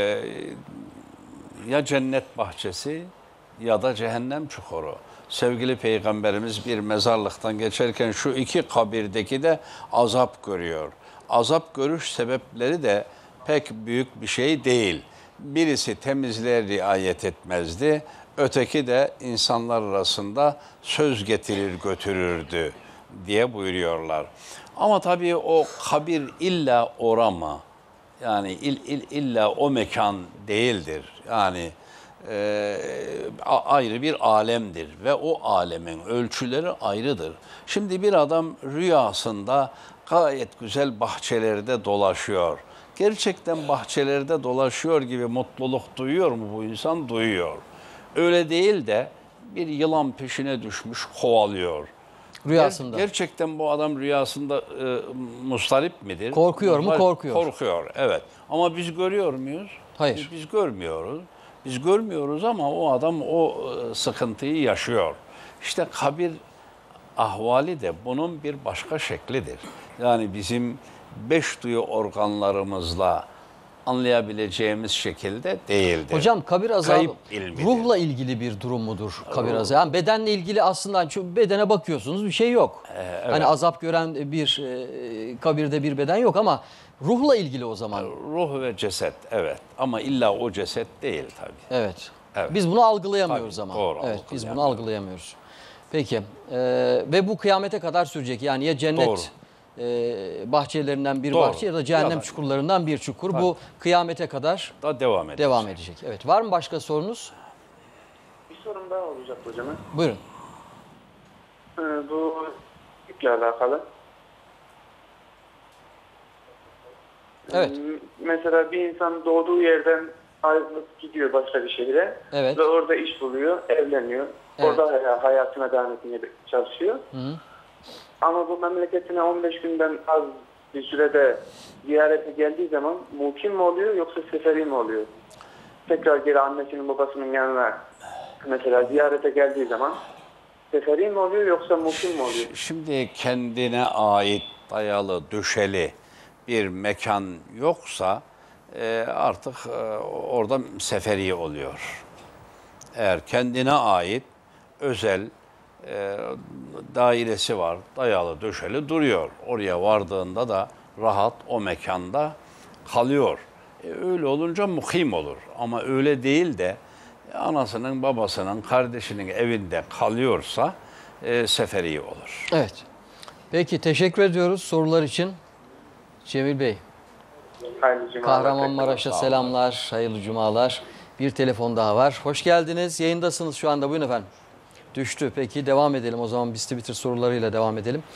ya cennet bahçesi ya da cehennem çukuru. Sevgili Peygamberimiz bir mezarlıktan geçerken şu iki kabirdeki de azap görüyor. Azap görüş sebepleri de pek büyük bir şey değil. Birisi temizliğe riayet etmezdi, öteki de insanlar arasında söz getirir götürürdü diye buyuruyorlar. Ama tabii o kabir illa orama, yani il, il, illa o mekan değildir. Yani e, ayrı bir alemdir ve o alemin ölçüleri ayrıdır. Şimdi bir adam rüyasında gayet güzel bahçelerde dolaşıyor. Gerçekten bahçelerde dolaşıyor gibi mutluluk duyuyor mu bu insan? Duyuyor. Öyle değil de bir yılan peşine düşmüş kovalıyor. Rüyasında. Ger- gerçekten bu adam rüyasında e, mustarip midir? Korkuyor mu? Mustarip- Korkuyor. Korkuyor, evet. Ama biz görüyor muyuz? Hayır. Biz, biz görmüyoruz. Biz görmüyoruz ama o adam o e, sıkıntıyı yaşıyor. İşte kabir ahvali de bunun bir başka şeklidir. Yani bizim beş duyu organlarımızla anlayabileceğimiz şekilde değildir. Hocam kabir azabı Kayıp ilmidir. ruhla ilgili bir durum mudur kabir azabı? Yani bedenle ilgili aslında çünkü bedene bakıyorsunuz bir şey yok. Hani azap gören bir e, kabirde bir beden yok ama ruhla ilgili o zaman. Ruh ve ceset, evet. Ama illa o ceset değil tabii. Evet. Evet. Biz bunu algılayamıyoruz Tabii, ama. doğru, Evet, biz bunu algılayamıyoruz. algılayamıyoruz. Peki. e, ve bu kıyamete kadar sürecek. Yani ya cennet Doğru. e, bahçelerinden bir Doğru. bahçe ya da cehennem Ya da- çukurlarından bir çukur. Bu kıyamete kadar Da devam edecek. devam edecek. Evet. Var mı başka sorunuz? Bir sorum daha olacak hocama. Buyurun. Ee, bu iple alakalı. Evet. Ee, Mesela bir insan doğduğu yerden ayrılıp gidiyor başka bir şehre. Evet. Ve orada iş buluyor, evleniyor. Evet. Orada hay- hayatına devam etmeye çalışıyor. Hı. Ama bu memleketine on beş günden az bir sürede ziyarete geldiği zaman mukim mi oluyor yoksa seferi mi oluyor? Tekrar geri annesinin babasının yanına mesela ziyarete geldiği zaman seferi mi oluyor yoksa mukim mi oluyor? Şimdi kendine ait dayalı, döşeli bir mekan yoksa e, artık e, orada seferi oluyor. Eğer kendine ait özel e, dairesi var, dayalı, döşeli duruyor. Oraya vardığında da rahat o mekanda kalıyor. E, öyle olunca mukim olur. Ama öyle değil de anasının, babasının, kardeşinin evinde kalıyorsa e, seferi olur. Evet. Peki teşekkür ediyoruz sorular için. Cemil Bey, Hayırlı cumalar. Kahramanmaraş'a selamlar, hayırlı cumalar. Bir telefon daha var. Hoş geldiniz. Yayındasınız şu anda. Buyurun efendim. Düştü. Peki devam edelim o zaman. Biz Twitter sorularıyla devam edelim.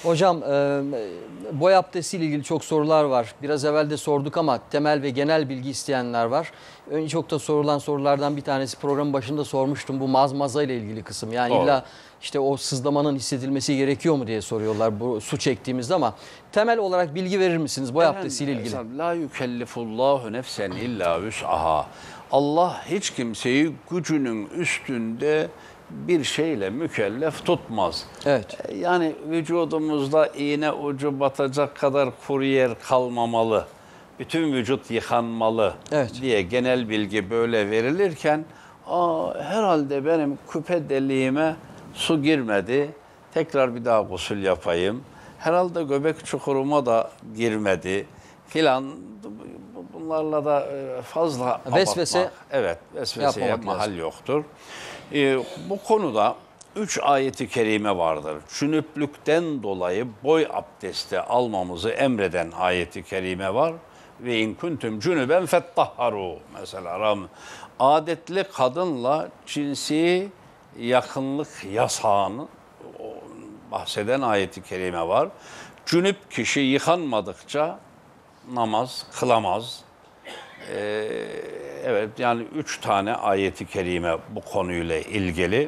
Hocam e, boy abdestiyle ilgili çok sorular var. Biraz evvel de sorduk ama temel ve genel bilgi isteyenler var. En çok da sorulan sorulardan bir tanesi programın başında sormuştum. Bu mazmaza ile ilgili kısım. Yani Doğru. illa işte o sızlamanın hissedilmesi gerekiyor mu diye soruyorlar bu su çektiğimizde ama temel olarak bilgi verir misiniz boy abdestiyle ilgili? La yükellifullahu nefsen illa vüs'aha. Allah hiç kimseyi gücünün üstünde bir şeyle mükellef tutmaz. Evet. Yani vücudumuzda iğne ucu batacak kadar kuru yer kalmamalı. Bütün vücut yıkanmalı Evet. diye genel bilgi böyle verilirken Aa, herhalde benim küpe deliğime su girmedi. Tekrar bir daha gusül yapayım. Herhalde göbek çukuruma da girmedi filan. Bunlarla da fazla Vesvese abartmak, evet, vesveseye yapmamak mahal lazım. yoktur. Ee, bu konuda üç ayeti kerime vardır. Cünüplükten dolayı boy abdesti almamızı emreden ayeti kerime var. Ve in kuntum cünüben fettahharu mesela ram. Adetli kadınla cinsi yakınlık yasağını bahseden ayeti kerime var. Cünüp kişi yıkanmadıkça namaz kılamaz. Ee, evet yani üç tane ayeti kerime bu konuyla ilgili.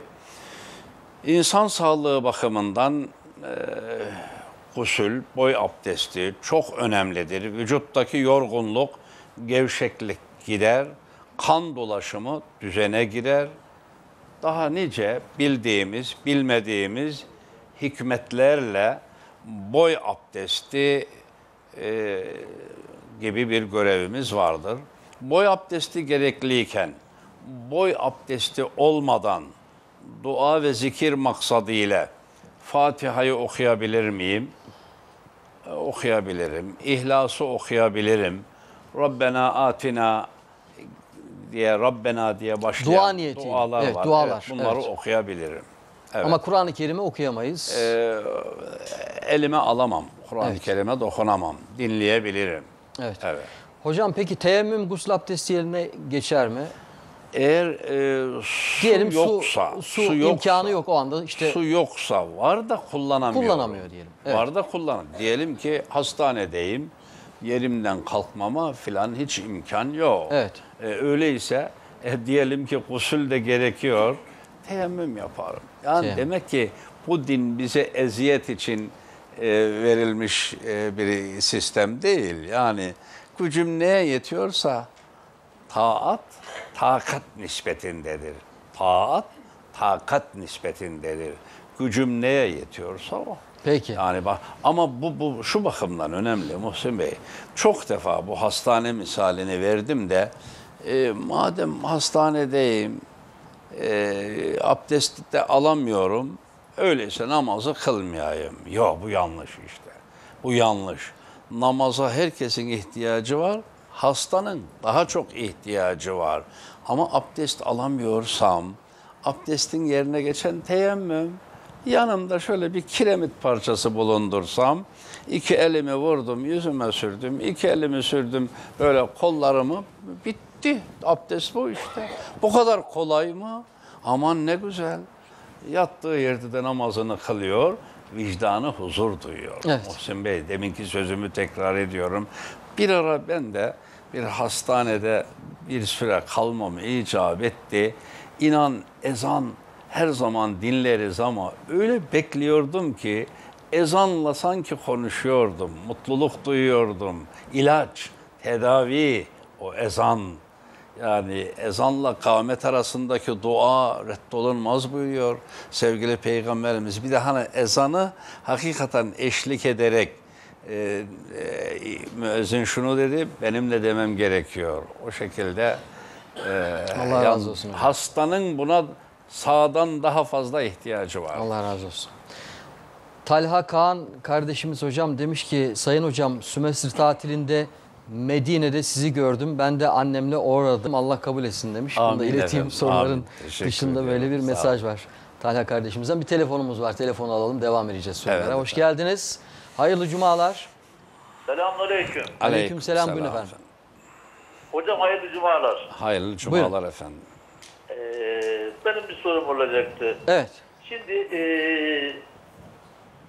İnsan sağlığı bakımından e, gusül, boy abdesti çok önemlidir. Vücuttaki yorgunluk, gevşeklik gider, kan dolaşımı düzene girer. Daha nice bildiğimiz, bilmediğimiz hikmetlerle boy abdesti e, gibi bir görevimiz vardır. Boy abdesti gerekliyken, boy abdesti olmadan dua ve zikir maksadıyla Fatiha'yı okuyabilir miyim? E, okuyabilirim. İhlas'ı okuyabilirim. Rabbena atina diye Rabbena diye başlayan Dua niyetiyle. dualar Evet, var. dualar. Evet, bunları Evet. okuyabilirim. Evet. Ama Kur'an-ı Kerim'i okuyamayız. Ee, elime alamam. Kur'an-ı Evet. Kerim'e dokunamam. Dinleyebilirim. Evet. Evet. Hocam peki teyemmüm gusül abdesti yerine geçer mi? Eğer e, su Diyelim su, yoksa, su, su yoksa, imkanı yok o anda işte su yoksa var da kullanamıyorum. kullanamıyor diyelim. Evet. Var da kullan. Diyelim ki hastanedeyim. Yerimden kalkmama filan hiç imkan yok. Evet. E, öyleyse e, diyelim ki gusül de gerekiyor. Teyemmüm yaparım. Yani Teyemmüm. demek ki bu din bize eziyet için e, verilmiş e, bir sistem değil. Yani gücüm neye yetiyorsa taat, takat nispetindedir. Taat, takat nispetindedir. Gücüm neye yetiyorsa o. Peki. Yani bak ama bu, bu şu bakımdan önemli Muhsin Bey. Çok defa bu hastane misalini verdim de e, madem hastanedeyim, e, abdesti de alamıyorum, öyleyse namazı kılmayayım. Yok bu yanlış işte. Bu yanlış. Namaza herkesin ihtiyacı var. Hastanın daha çok ihtiyacı var. Ama abdest alamıyorsam, abdestin yerine geçen teyemmüm, yanımda şöyle bir kiremit parçası bulundursam, iki elimi vurdum, yüzüme sürdüm, iki elimi sürdüm, böyle kollarımı, bitti. Abdest bu işte. Bu kadar kolay mı? Aman ne güzel. Yattığı yerde de namazını kılıyor, vicdanı huzur duyuyor. Evet. Muhsin Bey, deminki sözümü tekrar ediyorum. Bir ara ben de bir hastanede bir süre kalmam icap etti. İnan ezan her zaman dinleriz ama öyle bekliyordum ki ezanla sanki konuşuyordum, mutluluk duyuyordum. İlaç, tedavi, o ezan. Yani ezanla kâmet arasındaki dua reddolunmaz buyuruyor sevgili Peygamberimiz. Bir de hani ezanı hakikaten eşlik ederek e, e, müezzin şunu dedi, benim de demem gerekiyor. O şekilde e, Allah razı olsun. hastanın buna sağdan daha fazla ihtiyacı var. Allah razı olsun. Talha Kaan kardeşimiz hocam demiş ki Sayın hocam sümestr tatilinde Medine'de sizi gördüm. Ben de annemle uğradım. Allah kabul etsin demiş. Bunu da Amin ileteyim efendim, soruların amin. Teşekkür dışında ediyorum. böyle bir Sağ mesaj var. Talha kardeşimizden bir telefonumuz var. Telefonu alalım devam edeceğiz sorulara. Evet, Hoş geldiniz. Hayırlı cumalar. Selamünaleyküm. Aleykümselam, buyurun efendim. Hocam hayırlı cumalar. Hayırlı cumalar efendim. Ee, benim bir sorum olacaktı. Evet. Şimdi e,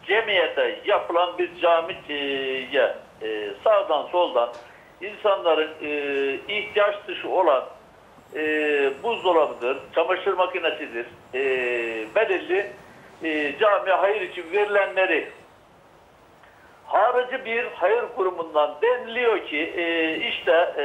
cemiyete yapılan bir camiye e, sağdan soldan insanların e, ihtiyaç dışı olan e, buzdolabıdır, çamaşır makinesidir, e, belirli e, camiye hayır için verilenleri harici bir hayır kurumundan deniliyor ki e, işte e,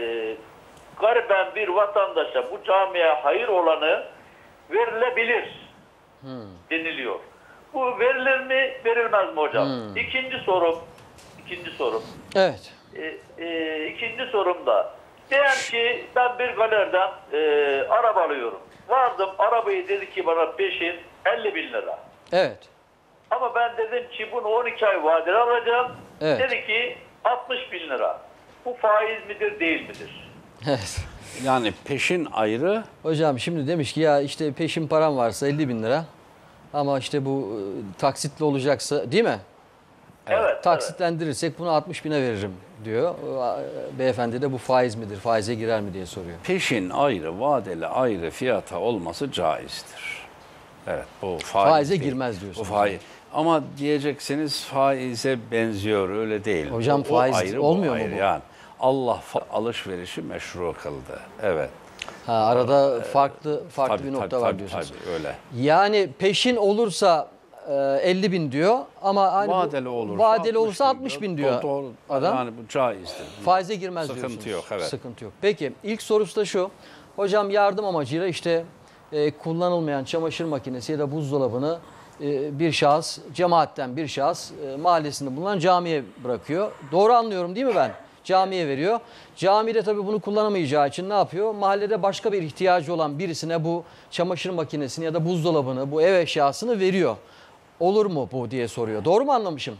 gariben bir vatandaşa bu camiye hayır olanı verilebilir hmm. deniliyor. Bu verilir mi, verilmez mi hocam? Hmm. İkinci sorum, ikinci sorum. Evet. E, e, ikinci sorum da, diyelim ki ben bir galeriden e, araba alıyorum. Vardım, arabayı dedi ki bana peşin elli bin lira. Evet. Ama ben dedim ki bunu on iki ay vadeli alacağım. Evet. Dedi ki altmış bin lira. Bu faiz midir, değil midir? Evet. Yani peşin ayrı. Hocam şimdi demiş ki ya işte peşin param varsa elli bin lira. Ama işte bu e, taksitli olacaksa, değil mi? Evet. Taksitlendirirsek bunu altmış bine veririm diyor. Beyefendi de bu faiz midir, faize girer mi diye soruyor. Peşin ayrı, vadeli ayrı fiyata olması caizdir. Evet, bu faiz Faize değil. girmez diyorsunuz. Bu faiz. Ama diyeceksiniz faize benziyor, öyle değil. Hocam o, faiz o ayrı, olmuyor ayrı. mu bu? Yani Allah alışverişi meşru kıldı. Evet. Ha, arada farklı farklı Tabii, bir nokta tabii, var tabii, diyorsunuz. tabii, öyle. Yani peşin olursa e, elli bin diyor ama hani vadeli bu, olursa, vadeli olursa altmış bin diyor. Doğru, adam. Yani bu caizdir. Faize girmez Sıkıntı diyorsunuz. yok, evet. Sıkıntı yok. Peki ilk sorusu da şu. Hocam yardım amacıyla işte e, kullanılmayan çamaşır makinesi ya da buzdolabını e, bir şahıs, cemaatten bir şahıs e, mahallesinde bulunan camiye bırakıyor. Doğru anlıyorum değil mi ben? Camiye veriyor. Camide tabii bunu kullanamayacağı için ne yapıyor? Mahallede başka bir ihtiyacı olan birisine bu çamaşır makinesini ya da buzdolabını, bu ev eşyasını veriyor. Olur mu bu diye soruyor. Doğru mu anlamışım?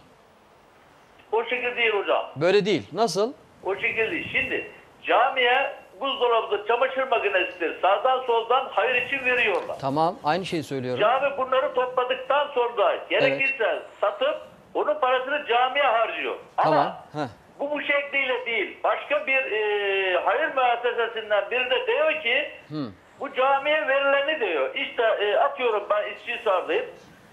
O şekilde değil hocam. Böyle değil. Nasıl? O şekilde değil. Şimdi camiye buzdolabıdır, çamaşır makinesidir. Sağdan soldan hayır için veriyorlar. Tamam. Aynı şeyi söylüyorum. Cami bunları topladıktan sonra gerekirse evet. satıp onun parasını camiye harcıyor. Tamam. Ama Heh. bu bu şekliyle değil. Başka bir e, hayır müessesesinden biri de diyor ki hmm. bu camiye verileni diyor. İşte e, atıyorum ben İstihisar'dayım.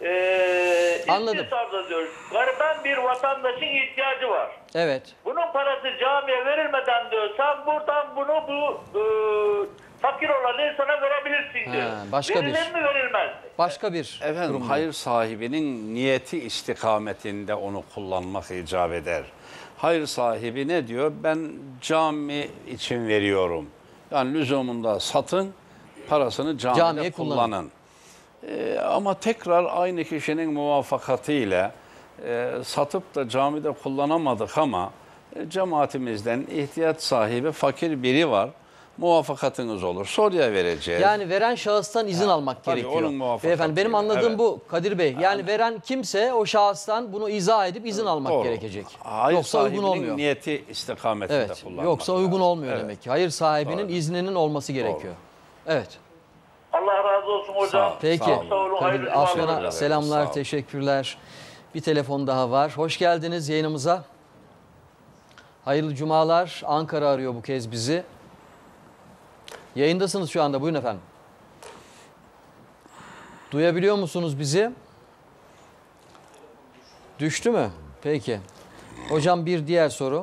E, Anladım. İstihisar'da diyor. Gariben bir vatandaşın ihtiyacı var. Evet. Bunun parası camiye verilmeden diyor. Sen buradan bunu bu e, fakir olan insana verebilirsin diyor. Ha, başka Verilir bir. mi verilmez mi? Başka bir Efendim durum. hayır sahibinin niyeti istikametinde onu kullanmak icap eder. Hayır sahibi ne diyor? Ben cami için veriyorum. Yani lüzumunda satın, parasını camide Camiye kullanın. kullanın. Ee, ama tekrar aynı kişinin muvaffakatıyla e, satıp da camide kullanamadık ama e, cemaatimizden ihtiyaç sahibi fakir biri var. Muvaffakatınız olur. Soruya vereceğiz. Yani veren şahıstan izin Ha, almak tabii gerekiyor. onun muvaffakatıyla, Beyefendi benim anladığım evet. bu Kadir Bey. Yani veren kimse o şahıstan bunu izah edip izin almak Doğru. gerekecek. Hayır Yoksa uygun sahibinin olmuyor. niyeti istikametinde Evet. kullanmak Yoksa uygun lazım. olmuyor Evet. demek ki. Hayır sahibinin Doğru. izninin olması gerekiyor. Evet. Allah razı olsun hocam. Sağ ol. Peki. Sağ olun. Sağ olun. Hayırlı Kadir, cumalar. Afyon'a Evet, selamlar, sağ ol. teşekkürler. Bir telefon daha var. Hoş geldiniz yayınımıza. Hayırlı cumalar. Ankara arıyor bu kez bizi. Yayındasınız şu anda. Buyurun efendim. Duyabiliyor musunuz bizi? Düştü mü? Peki. Hocam bir diğer soru.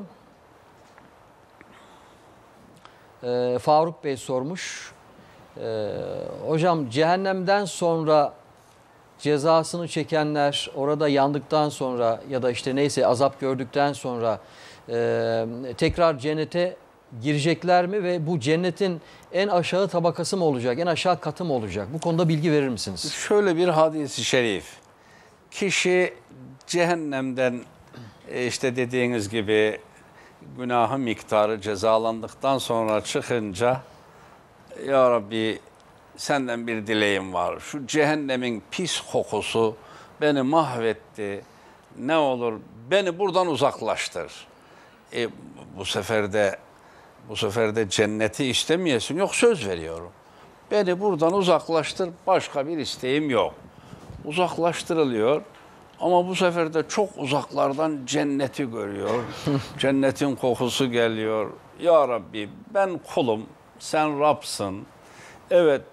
Ee, Faruk Bey sormuş. Ee, hocam cehennemden sonra cezasını çekenler orada yandıktan sonra ya da işte neyse azap gördükten sonra e, tekrar cennete girecekler mi ve bu cennetin en aşağı tabakası mı olacak, en aşağı katı mı olacak? Bu konuda bilgi verir misiniz? Şöyle bir hadis-i şerif. Kişi cehennemden e, işte dediğiniz gibi günahı miktarı cezalandıktan sonra çıkınca ya Rabbi senden bir dileğim var. Şu cehennemin pis kokusu beni mahvetti. Ne olur beni buradan uzaklaştır. E, bu sefer de bu sefer de cenneti istemeyesin. Yok söz veriyorum. Beni buradan uzaklaştır. Başka bir isteğim yok. Uzaklaştırılıyor. Ama bu sefer de çok uzaklardan cenneti görüyor. Cennetin kokusu geliyor. Ya Rabbi ben kulum, sen Rab'sın. Evet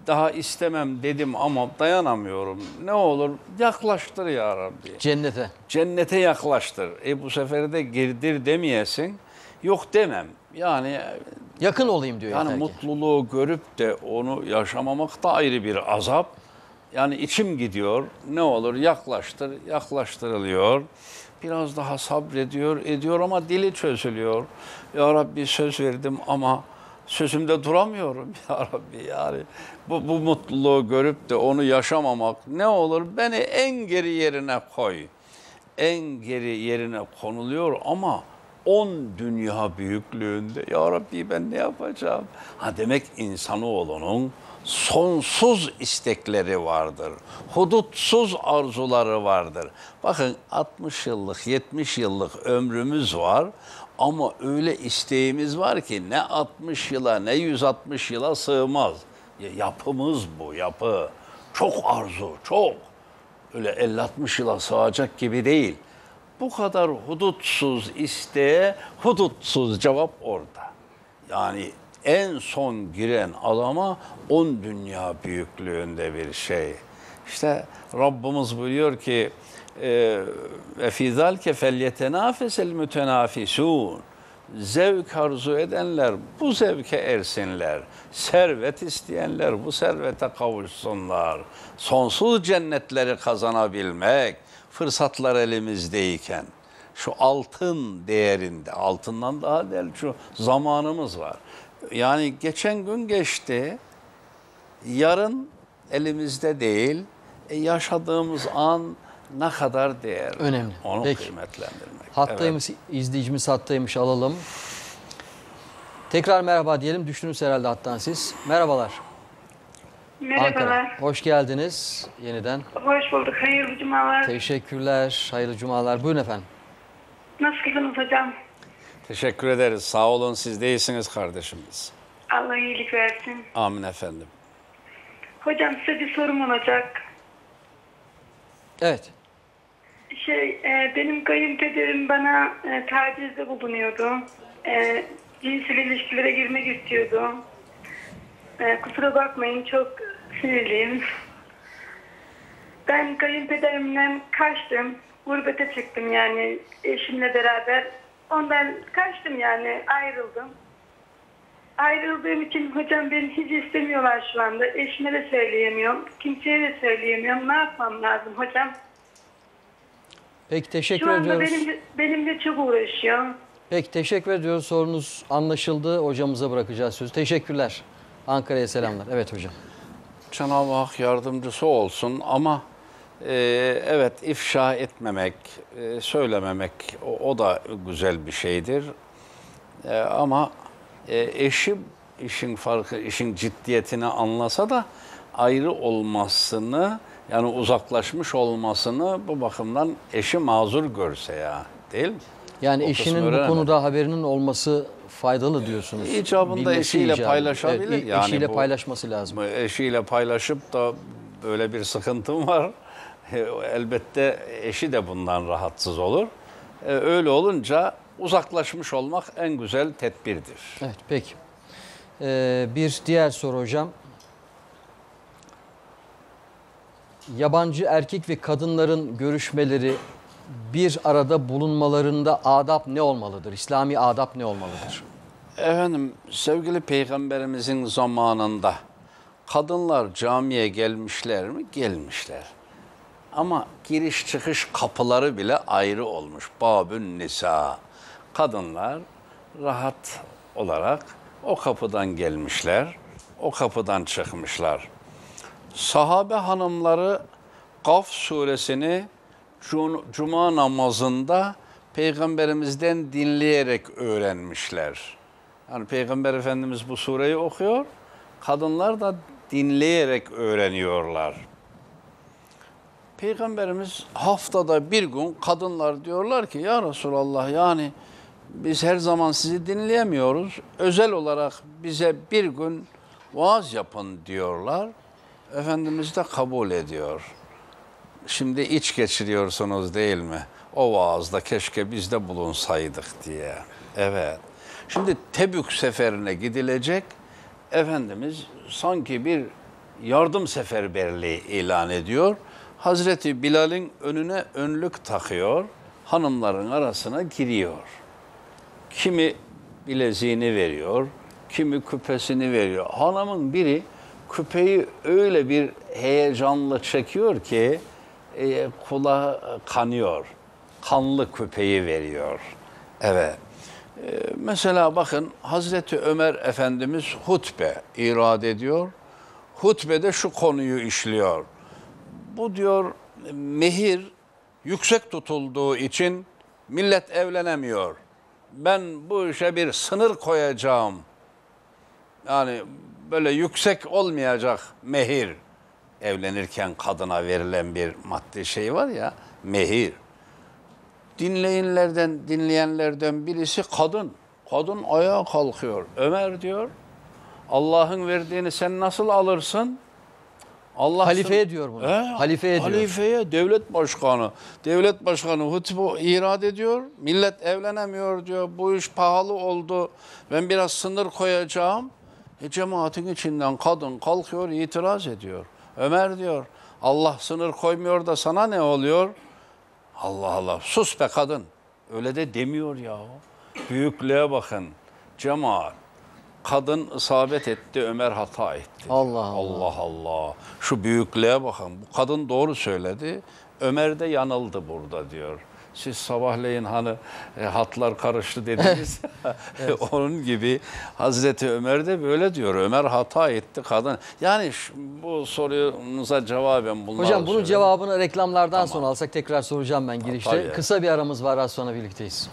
daha istemem dedim ama dayanamıyorum. Ne olur yaklaştır ya Rabbi. Cennete. Cennete yaklaştır. E bu sefer de girdir demeyesin. Yok demem. Yani Yakın olayım diyor. yani yeter ki. mutluluğu görüp de onu yaşamamak da ayrı bir azap. Yani içim gidiyor. Ne olur yaklaştır, yaklaştırılıyor. Biraz daha sabrediyor, ediyor ama dili çözülüyor. Ya Rabbi söz verdim ama sözümde duramıyorum ya Rabbi. Yani bu, bu mutluluğu görüp de onu yaşamamak ne olur beni en geri yerine koy. En geri yerine konuluyor ama on dünya büyüklüğünde. Ya Rabbi ben ne yapacağım? Ha demek insanoğlunun sonsuz istekleri vardır. Hudutsuz arzuları vardır. Bakın altmış yıllık, yetmiş yıllık ömrümüz var ama öyle isteğimiz var ki ne altmış yıla ne yüz altmış yıla sığmaz. Yapımız bu, yapı. Çok arzu, çok. Öyle elli altmış yıla sığacak gibi değil. Bu kadar hudutsuz isteğe hudutsuz cevap orada. Yani en son giren adama on dünya büyüklüğünde bir şey. İşte Rabbimiz buyuruyor ki ve fî zâlike felyetenâfesel mütenâfisûn. Zevk arzu edenler bu zevke ersinler. Servet isteyenler bu servete kavuşsunlar. Sonsuz cennetleri kazanabilmek fırsatlar elimizdeyken şu altın değerinde, altından daha değerli şu zamanımız var. Yani geçen gün geçti, yarın elimizde değil, e yaşadığımız an ne kadar değerli. Önemli. Onu Peki. kıymetlendirmek. Hattaymış, evet. izleyicimiz hattaymış, alalım. Tekrar merhaba diyelim. Düştünüz herhalde hattan siz. Merhabalar. Merhabalar. Ankara. Hoş geldiniz yeniden. Hoş bulduk. Hayırlı cumalar. Teşekkürler. Hayırlı cumalar. Buyurun efendim. Nasılsınız hocam? Teşekkür ederiz. Sağ olun. Siz de iyisiniz kardeşimiz. Allah iyilik versin. Amin efendim. Hocam size bir sorum olacak. Evet. Şey, e, benim kayınpederim bana e, tacizde bulunuyordu. E, cinsel ilişkilere girmek istiyordu. E, kusura bakmayın, çok sinirliyim. Ben kayınpederimle kaçtım. Gurbete çıktım yani eşimle beraber. Ondan kaçtım yani, ayrıldım. Ayrıldığım için hocam beni hiç istemiyorlar şu anda. Eşime de söyleyemiyorum. Kimseye de söyleyemiyorum. Ne yapmam lazım hocam? Peki teşekkür Şu anda ediyoruz. benim, benimle çok uğraşıyor. Peki teşekkür ediyoruz. Sorunuz anlaşıldı. Hocamıza bırakacağız sözü. Teşekkürler. Ankara'ya selamlar. Evet hocam. Cenab-ı Hak yardımcısı olsun ama e, evet ifşa etmemek, e, söylememek o, o da güzel bir şeydir. E, ama e, eşi işin farkı, işin ciddiyetini anlasa da ayrı olmasını, yani uzaklaşmış olmasını bu bakımdan eşi mazur görse ya, değil mi? Yani O eşinin kısmı bu öğrenemedi. konuda haberinin olması faydalı diyorsunuz. İcabında Bilmesi eşiyle icabı. paylaşabilir. Evet, yani eşiyle bu- paylaşması lazım. bu Eşiyle paylaşıp da böyle bir sıkıntım var. Elbette eşi de bundan rahatsız olur. E, Öyle olunca uzaklaşmış olmak en güzel tedbirdir. Evet peki. Ee, bir diğer soru hocam. Yabancı erkek ve kadınların görüşmeleri bir arada bulunmalarında adab ne olmalıdır? İslami adab ne olmalıdır? Efendim sevgili Peygamberimizin zamanında kadınlar camiye gelmişler mi? Gelmişler. Ama giriş çıkış kapıları bile ayrı olmuş. Babün nisa. Kadınlar rahat olarak o kapıdan gelmişler, o kapıdan çıkmışlar. Sahabe hanımları Kaf suresini Cuma namazında Peygamberimizden dinleyerek öğrenmişler. Yani Peygamber Efendimiz bu sureyi okuyor, kadınlar da dinleyerek öğreniyorlar. Peygamberimiz haftada bir gün kadınlar diyorlar ki ya Resulallah yani biz her zaman sizi dinleyemiyoruz. Özel olarak bize bir gün vaaz yapın diyorlar. Efendimiz de kabul ediyor. Şimdi iç geçiriyorsunuz değil mi? O vaazda keşke biz de bulunsaydık diye. Evet. Şimdi Tebük seferine gidilecek. Efendimiz sanki bir yardım seferberliği ilan ediyor. Hazreti Bilal'in önüne önlük takıyor, hanımların arasına giriyor. Kimi bileziğini veriyor, kimi küpesini veriyor. Hanımın biri küpeyi öyle bir heyecanla çekiyor ki e, kulağı kanıyor. Kanlı küpeyi veriyor. Evet. E, mesela bakın Hazreti Ömer Efendimiz hutbe irad ediyor. Hutbede şu konuyu işliyor. Bu diyor mehir yüksek tutulduğu için millet evlenemiyor. Ben bu işe bir sınır koyacağım. Yani böyle yüksek olmayacak mehir. Evlenirken kadına verilen bir maddi şey var ya, mehir. Dinleyenlerden, dinleyenlerden birisi kadın. Kadın ayağa kalkıyor. Ömer diyor, Allah'ın verdiğini sen nasıl alırsın? Allah Halifeye diyor bunu. He, Halifeye diyor. Halifeye, devlet başkanı. Devlet başkanı hutbe irad ediyor. Millet evlenemiyor diyor. Bu iş pahalı oldu. Ben biraz sınır koyacağım. E, cemaatin içinden kadın kalkıyor, itiraz ediyor. Ömer diyor, Allah sınır koymuyor da sana ne oluyor? Allah Allah, sus be kadın. Öyle de demiyor ya. Büyüklüğe bakın. Cemaat. Kadın isabet etti, Ömer hata etti. Allah Allah. Allah Allah. Şu büyüklüğe bakın. Bu kadın doğru söyledi. Ömer de yanıldı burada diyor. Siz sabahleyin hani e, hatlar karıştı dediniz. Evet. Onun gibi Hazreti Ömer de böyle diyor. Ömer hata etti kadın. Yani şu, bu sorunuza cevaben bunlar. Hocam bunun söyleyeyim. cevabını reklamlardan Tamam. sonra alsak tekrar soracağım ben girişte. Tabii. Kısa bir aramız var, az sonra birlikteyiz.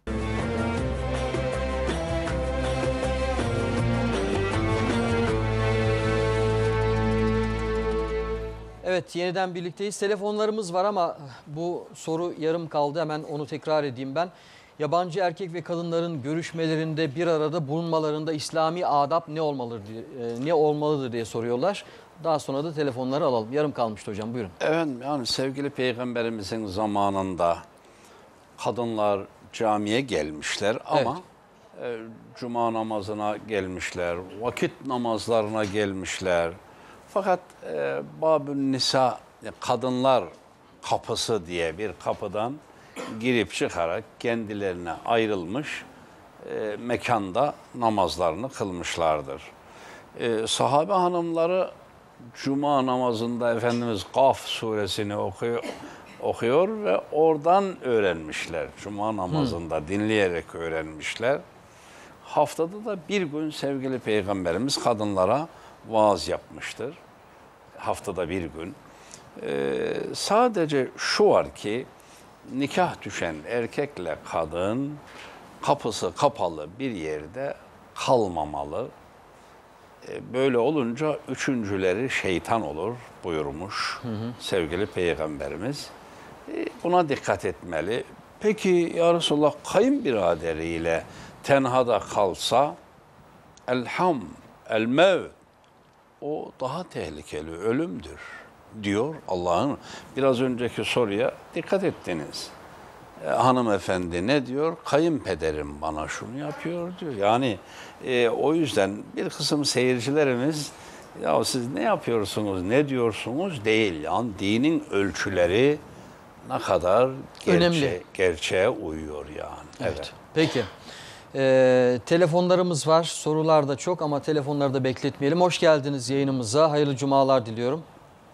Evet, yeniden birlikteyiz. Telefonlarımız var ama bu soru yarım kaldı. Hemen onu tekrar edeyim ben. Yabancı erkek ve kadınların görüşmelerinde bir arada bulunmalarında İslami adab ne olmalıdır diye, ne olmalıdır diye soruyorlar. Daha sonra da telefonları alalım. Yarım kalmıştı hocam, buyurun. Evet, yani sevgili Peygamberimizin zamanında kadınlar camiye gelmişler ama evet. e, cuma namazına gelmişler, vakit namazlarına gelmişler. Fakat e, Babün Nisa, kadınlar kapısı diye bir kapıdan girip çıkarak kendilerine ayrılmış e, mekanda namazlarını kılmışlardır. E, sahabe hanımları cuma namazında Efendimiz Kaf suresini okuyor, okuyor ve oradan öğrenmişler. Cuma namazında hmm. dinleyerek öğrenmişler. Haftada da bir gün sevgili Peygamberimiz kadınlara vaaz yapmıştır. Haftada bir gün. Ee, sadece şu var ki nikah düşen erkekle kadın kapısı kapalı bir yerde kalmamalı. Ee, böyle olunca üçüncüleri şeytan olur buyurmuş hı hı. sevgili Peygamberimiz. Ee, buna dikkat etmeli. Peki ya Resulallah kayınbiraderiyle tenhada kalsa elham, el mevt, o daha tehlikeli, ölümdür diyor Allah'ın. Biraz önceki soruya dikkat ettiniz. E, hanımefendi ne diyor? Kayınpederim bana şunu yapıyor diyor. Yani e, o yüzden bir kısım seyircilerimiz ya siz ne yapıyorsunuz, ne diyorsunuz değil. Yani dinin ölçüleri ne kadar gerçe, önemli, gerçeğe uyuyor yani. Evet. Evet. Peki. Ee, telefonlarımız var. Sorular da çok ama telefonları da bekletmeyelim. Hoş geldiniz yayınımıza. Hayırlı cumalar diliyorum.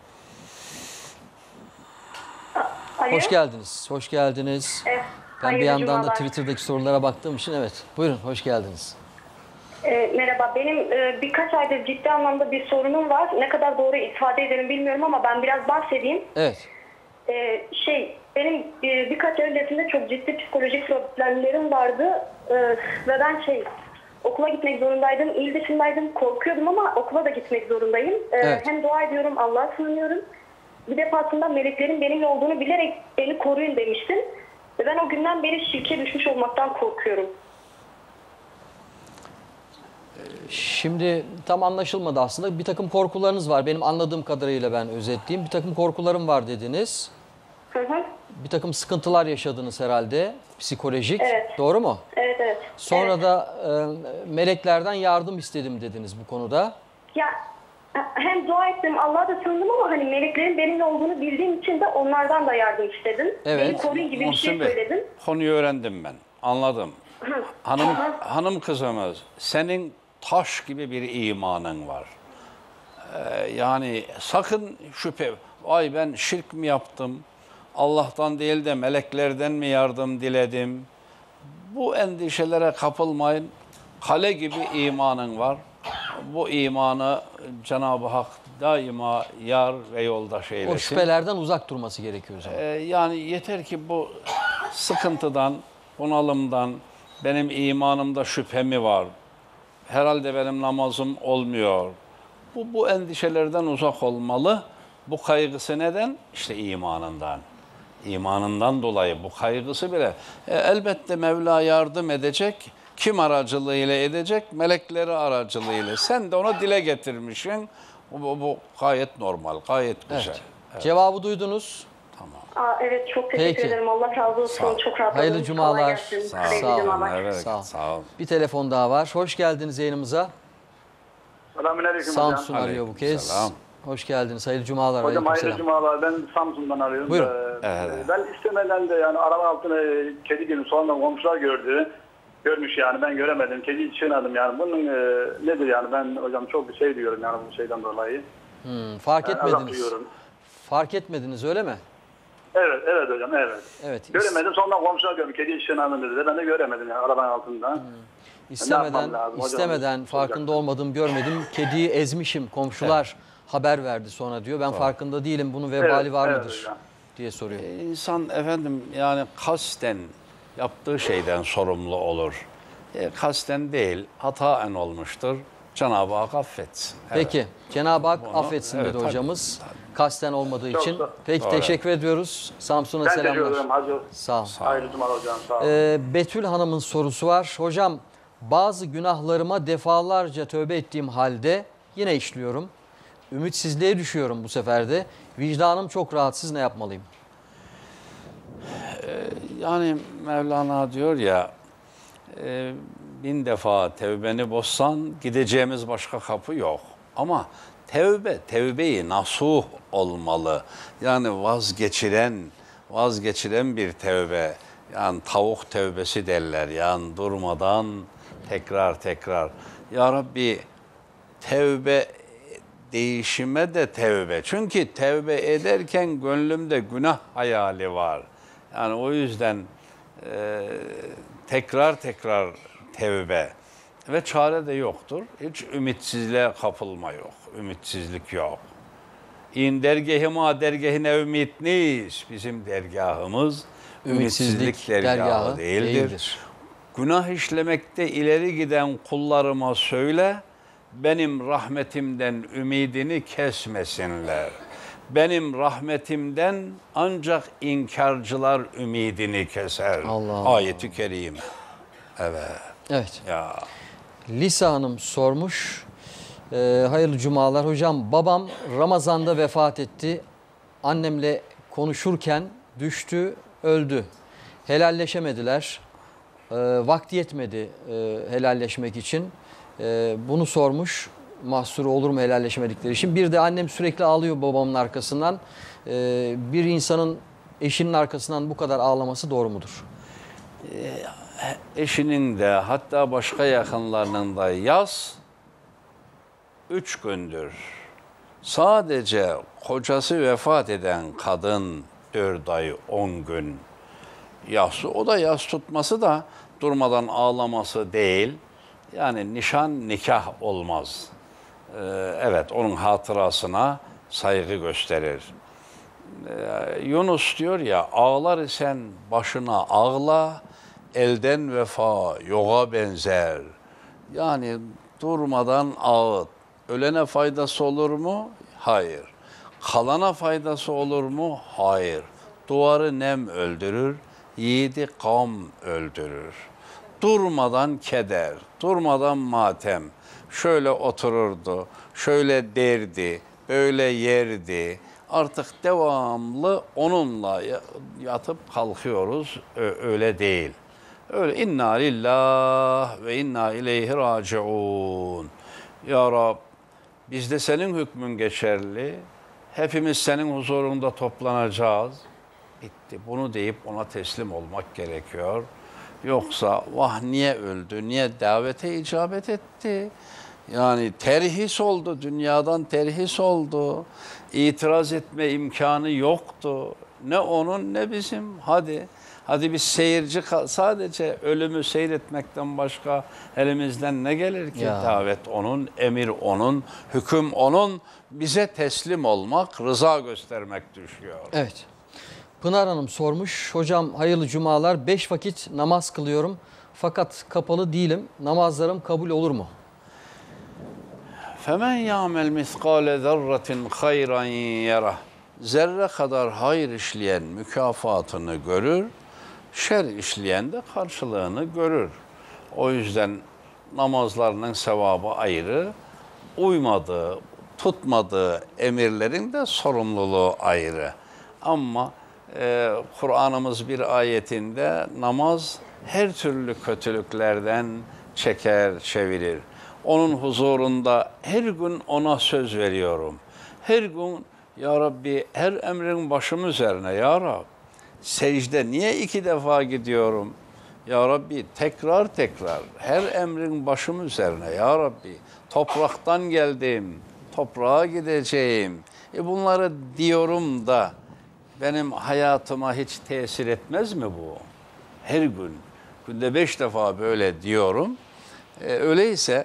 Alo. Hoş geldiniz. Hoş geldiniz. Evet, ben bir yandan cumalar. da Twitter'daki sorulara baktığım için evet. Buyurun, hoş geldiniz. E, merhaba. Benim e, birkaç aydır ciddi anlamda bir sorunum var. Ne kadar doğru ifade ederim bilmiyorum ama ben biraz bahsedeyim. Evet. E, şey, benim e, birkaç ay öncesinde çok ciddi psikolojik problemlerim vardı. E, ve ben şey, okula gitmek zorundaydım. İl dışındaydım. Korkuyordum ama okula da gitmek zorundayım. E, Evet. Hem dua ediyorum, Allah'a sığınıyorum. Bir defasında meleklerin benimle olduğunu bilerek beni koruyun demiştim. Ve ben o günden beri şirke düşmüş olmaktan korkuyorum. Şimdi tam anlaşılmadı aslında. Bir takım korkularınız var. Benim anladığım kadarıyla ben özetleyeyim. Bir takım korkularım var dediniz. Hı hı. Bir takım sıkıntılar yaşadınız herhalde. Psikolojik. Evet. Doğru mu? Evet, evet. Sonra evet. da e, meleklerden yardım istedim dediniz bu konuda. Ya hem dua ettim, Allah'a da sığındım ama hani meleklerin benimle olduğunu bildiğim için de onlardan da yardım istedim. Evet. Beni koruyun gibi bir Muhsin şey Bey, söyledim. konuyu öğrendim ben. Anladım. Hanım hanım kızımız, senin taş gibi bir imanın var. Ee, yani sakın şüphe, ay ben şirk mi yaptım, Allah'tan değil de meleklerden mi yardım diledim? Bu endişelere kapılmayın. Kale gibi imanın var. Bu imanı Cenab-ı Hak daima yar ve yoldaş eylesin. O şüphelerden uzak durması gerekiyor o zaman. Ee, yani yeter ki bu sıkıntıdan, bunalımdan, benim imanımda şüphe mi var? Herhalde benim namazım olmuyor. Bu, bu endişelerden uzak olmalı. Bu kaygısı neden? İşte imanından. İmanından dolayı bu kaygısı bile. E, elbette Mevla yardım edecek. Kim aracılığıyla edecek? Melekleri aracılığıyla. Sen de onu dile getirmişsin. Bu, bu, bu gayet normal, gayet güzel. Evet. Cevabı duydunuz. Aa, evet çok teşekkür Peki. ederim. Allah razı olsun. Sağ ol. Çok rahatladım. Hayırlı Kolay cumalar. gelsin. Sağ ol. Hayırlı Sağ ol. cumalar. Evet, Sağ ol. sağ ol. Bir telefon daha var. Hoş geldiniz yayınımıza. Selamünaleyküm Samsun hocam. arıyor bu kez. Selam. Hoş geldiniz. Hayırlı cumalar. Hocam hayırlı Aleykümselam. cumalar. Ben Samsun'dan arıyorum. Buyurun. Ee, Evet. Ben istemeden de yani araba altına kedi gibi sonradan komşular gördü. Görmüş yani ben göremedim. Kediyi çiğnedim yani. Bunun e, nedir yani ben hocam çok bir şey diyorum yani bu şeyden dolayı. Hmm, fark Yani azap etmediniz. duyuyorum. Fark etmediniz öyle mi? Evet, evet hocam, evet. Evet. is- Göremedim, sonradan komşular gördü. Kediyi çiğnedim dedi. Ben de göremedim yani arabanın altında. İstemeden, yapmam lazım hocam? istemeden farkında olmadım, görmedim. Kediyi ezmişim. Komşular haber verdi sonra diyor. Ben farkında değilim. Bunun vebali Evet, var evet mıdır? hocam. diye soruyor. İnsan efendim yani kasten yaptığı şeyden sorumlu olur. E, kasten değil, hataen olmuştur. Cenab-ı Hak affetsin. Evet. Peki. Cenab-ı Hak Bunu- affetsin evet, dedi tabii, hocamız. Kasten olmadığı Çok için. da- Peki Doğru. teşekkür ediyoruz. Samsun'a Ben teşekkür selamlar. ederim Hacı. Sağ ol. Hayırlı cumalar hocam, sağ olun. Ee, Betül Hanım'ın sorusu var. Hocam bazı günahlarıma defalarca tövbe ettiğim halde yine işliyorum. Ümitsizliğe düşüyorum bu sefer de. Vicdanım çok rahatsız, ne yapmalıyım? Yani Mevlana diyor ya, e, bin defa tevbeni bozsan gideceğimiz başka kapı yok. Ama tevbe, tevbe-i nasuh olmalı. Yani vazgeçiren, vazgeçiren bir tevbe. Yani tavuk tevbesi derler. Yani durmadan tekrar tekrar. Ya Rabbi tevbe, değişime de tevbe. Çünkü tevbe ederken gönlümde günah hayali var. Yani o yüzden e, tekrar tekrar tevbe ve çare de yoktur. Hiç ümitsizliğe kapılma yok. Ümitsizlik yok. İn dergahıma dergahine ümitniz. Bizim dergahımız ümitsizlik, Ümitsizlik dergahı, dergahı değildir. değildir. Günah işlemekte ileri giden kullarıma söyle, benim rahmetimden ümidini kesmesinler. Benim rahmetimden ancak inkarcılar ümidini keser. Allah Allah. Ayet-i kerime. Evet. Evet. Ya. Lisa Hanım sormuş. Ee, hayırlı cumalar. Hocam babam Ramazan'da vefat etti. Annemle konuşurken düştü, öldü. Helalleşemediler. Ee, vakti yetmedi e, helalleşmek için. Ee, bunu sormuş. Mahsuru olur mu helalleşemedikleri için? Bir de annem sürekli ağlıyor babamın arkasından. Ee, bir insanın eşinin arkasından bu kadar ağlaması doğru mudur? Eşinin de hatta başka yakınlarının da yaz üç gündür. Sadece kocası vefat eden kadın dört ay on gün yası. O da yas tutması da durmadan ağlaması değil. Yani nişan nikah olmaz. Ee, evet onun hatırasına saygı gösterir. Ee, Yunus diyor ya, ağlar isen başına ağla, elden vefa yoğa benzer. Yani durmadan ağıt. Ölene faydası olur mu? Hayır. Kalana faydası olur mu? Hayır. Duvarı nem öldürür, yiğidi gam öldürür. Durmadan keder, durmadan matem. Şöyle otururdu, şöyle derdi, böyle yerdi. Artık devamlı onunla yatıp kalkıyoruz. Öyle değil. Öyle inna lillah ve inna ileyhi raciun. Ya Rab, Bizde senin hükmün geçerli. Hepimiz senin huzurunda toplanacağız. Bitti. Bunu deyip ona teslim olmak gerekiyor. Yoksa vah niye öldü, niye davete icabet etti? Yani terhis oldu, dünyadan terhis oldu. İtiraz etme imkanı yoktu. Ne onun ne bizim. Hadi, hadi biz seyirci, sadece ölümü seyretmekten başka elimizden ne gelir ki? Ya. Davet onun, emir onun, hüküm onun. Bize teslim olmak, rıza göstermek düşüyor. Evet. Pınar Hanım sormuş. Hocam hayırlı cumalar. Beş vakit namaz kılıyorum. Fakat kapalı değilim. Namazlarım kabul olur mu? Femen ya'mel miskale zerratin hayran yerah. Zerre kadar hayır işleyen mükafatını görür, şer işleyen de karşılığını görür. O yüzden namazlarının sevabı ayrı, uymadığı, tutmadığı emirlerin de sorumluluğu ayrı. Ama e, Kur'an'ımız bir ayetinde namaz her türlü kötülüklerden çeker, çevirir. Onun huzurunda her gün ona söz veriyorum. Her gün ya Rabbi her emrin başım üzerine ya Rabbi. Secde niye iki defa gidiyorum? Ya Rabbi tekrar tekrar her emrin başım üzerine ya Rabbi. Topraktan geldim, toprağa gideceğim. E bunları diyorum da benim hayatıma hiç tesir etmez mi bu? Her gün, günde beş defa böyle diyorum. E, öyleyse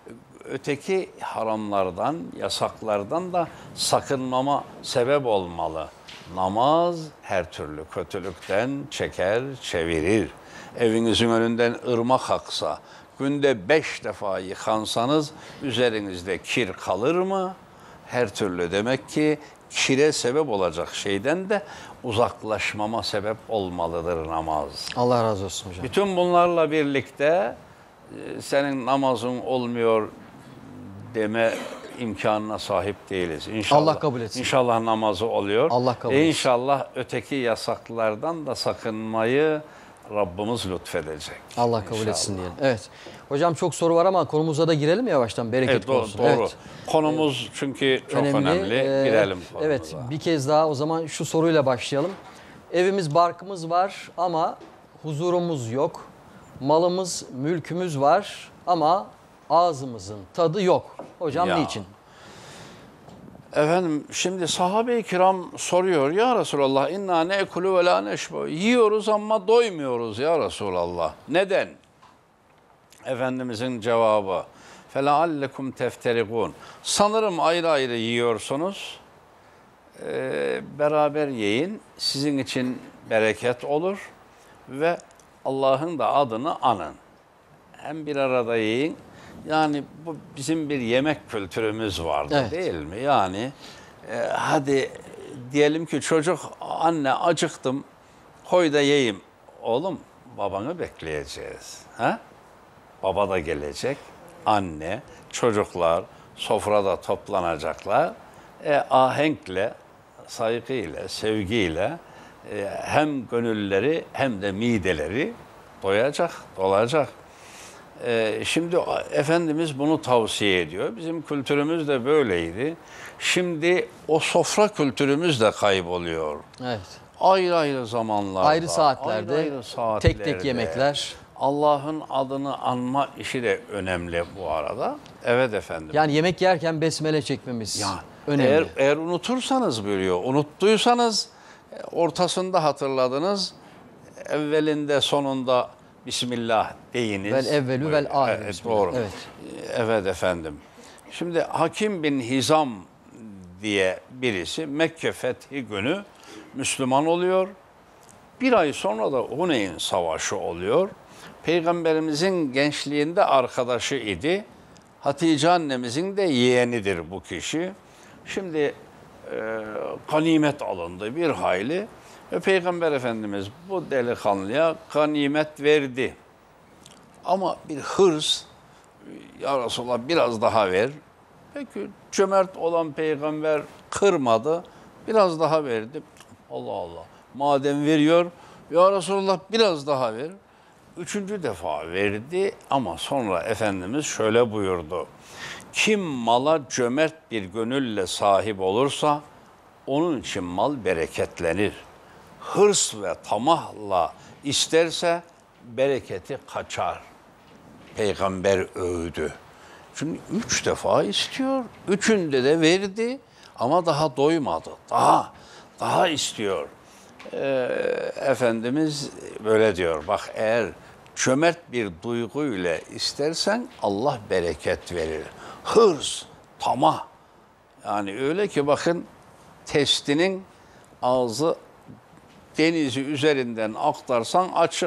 öteki haramlardan, yasaklardan da sakınmama sebep olmalı. Namaz her türlü kötülükten çeker, çevirir. Evinizin önünden ırmak aksa, günde beş defa yıkansanız üzerinizde kir kalır mı? Her türlü demek ki kire sebep olacak şeyden de uzaklaşmama sebep olmalıdır namaz. Allah razı olsun hocam. Bütün bunlarla birlikte senin namazın olmuyor deme imkanına sahip değiliz. İnşallah, Allah kabul etsin. İnşallah namazı oluyor. Allah kabul e etsin. İnşallah öteki yasaklardan da sakınmayı Rabbimiz lütfedecek. Allah kabul İnşallah. etsin diyelim. Evet. Hocam çok soru var ama konumuza da girelim yavaştan. Bereket Evet, doğru. konusu. doğru. Evet. Konumuz çünkü çok önemli. Ee, Girelim konumuza. Evet, bir kez daha o zaman şu soruyla başlayalım. Evimiz, barkımız var ama huzurumuz yok. Malımız, mülkümüz var ama ağzımızın tadı yok. Hocam Ya. niçin? Efendim şimdi sahabe-i kiram soruyor ya Resulallah inna ne'kulu ve la neşbu. Yiyoruz ama doymuyoruz ya Resulallah. Neden? Efendimizin cevabı فَلَعَلَّكُمْ تَفْتَرِقُونَ. Sanırım ayrı ayrı yiyorsunuz. Ee, beraber yiyin. Sizin için bereket olur ve Allah'ın da adını anın. Hem bir arada yiyin. Yani bu bizim bir yemek kültürümüz vardı Evet. değil mi? Yani e, hadi diyelim ki çocuk anne acıktım koy da yiyeyim. Oğlum babanı bekleyeceğiz. Ha? Baba da gelecek. Anne, çocuklar sofrada toplanacaklar. E, ahenkle, saygıyla, sevgiyle e, hem gönülleri hem de mideleri doyacak, dolacak. Ee, şimdi Efendimiz bunu tavsiye ediyor. Bizim kültürümüz de böyleydi. Şimdi o sofra kültürümüz de kayboluyor. Evet. Ayrı ayrı zamanlarda, Ayrı saatlerde, ayrı ayrı saatlerde, tek tek yemekler. Allah'ın adını anma işi de önemli bu arada. Evet efendim. Yani yemek yerken besmele çekmemiz Ya, önemli. Eğer, eğer unutursanız buyuruyor, unuttuysanız ortasında hatırladınız, evvelinde sonunda Bismillah deyiniz. Vel evvelü vel ahir. Evet, Bismillah. doğru. Evet. Evet efendim. Şimdi Hakim bin Hizam diye birisi Mekke fethi günü Müslüman oluyor. Bir ay sonra da Huneyn Savaşı oluyor. Peygamberimizin gençliğinde arkadaşı idi. Hatice annemizin de yeğenidir bu kişi. Şimdi e, ganimet alındı bir hayli. Ve Peygamber Efendimiz bu delikanlıya ganimet verdi. Ama bir hırs, ya Resulallah biraz daha ver. Peki cömert olan peygamber kırmadı, biraz daha verdi. Allah Allah, madem veriyor, ya Resulallah biraz daha ver. Üçüncü defa verdi ama sonra Efendimiz şöyle buyurdu. Kim mala cömert bir gönülle sahip olursa onun için mal bereketlenir. Hırs ve tamahla isterse bereketi kaçar. Peygamber övdü. Çünkü üç defa istiyor. Üçünde de verdi ama daha doymadı. Daha, daha istiyor. Ee, Efendimiz böyle diyor. Bak eğer cömert bir duyguyla istersen Allah bereket verir. Hırs, tamah. Yani öyle ki bakın testinin ağzı denizi üzerinden aktarsan açık.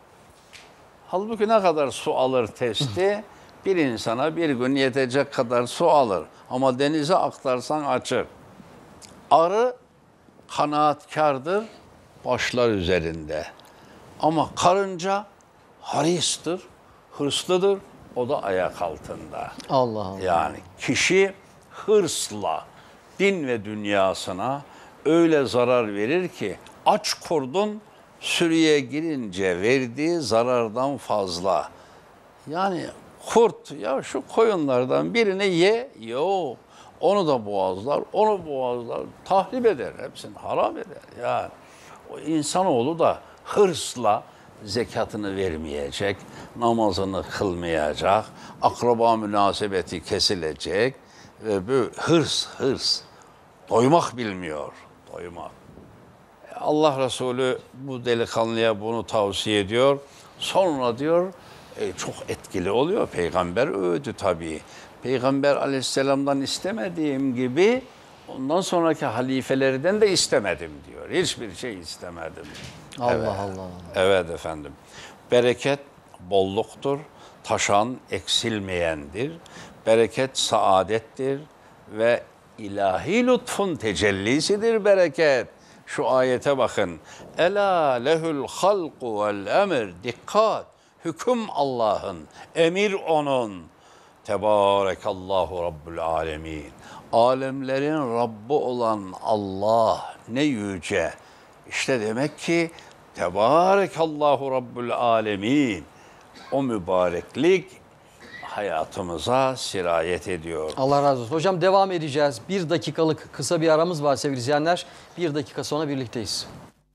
Halbuki ne kadar su alır testi? Bir insana bir gün yetecek kadar su alır. Ama denize aktarsan açık. Arı kanaatkardır, başlar üzerinde. Ama karınca haristir, hırslıdır, o da ayak altında. Allah Allah. Yani kişi hırsla din ve dünyasına öyle zarar verir ki aç kurdun sürüye girince verdiği zarardan fazla. Yani kurt ya şu koyunlardan birini ye, yok. Onu da boğazlar, onu boğazlar, tahrip eder, hepsini haram eder. Yani o insanoğlu da hırsla zekatını vermeyecek, namazını kılmayacak, akraba münasebeti kesilecek ve böyle hırs, hırs. Doymak bilmiyor, doymak. Allah Resulü bu delikanlıya bunu tavsiye ediyor. Sonra diyor, e, çok etkili oluyor. Peygamber övdü tabii. Peygamber aleyhisselamdan istemediğim gibi ondan sonraki halifelerden de istemedim diyor. Hiçbir şey istemedim. Allah Evet. Allah. Evet efendim. Bereket bolluktur. Taşan eksilmeyendir. Bereket saadettir ve ilahi lütfun tecellisidir bereket. Şu ayete bakın. Ela lehul halku vel emir. Dikkat. Hüküm Allah'ın. Emir onun. Tebarekallahu Rabbul alemin. Alemlerin Rabbi olan Allah ne yüce. İşte demek ki Tebarekallahu Rabbul alemin. O mübareklik hayatımıza sirayet ediyor. Allah razı olsun. Hocam devam edeceğiz. Bir dakikalık kısa bir aramız var sevgili izleyenler. Bir dakika sonra birlikteyiz.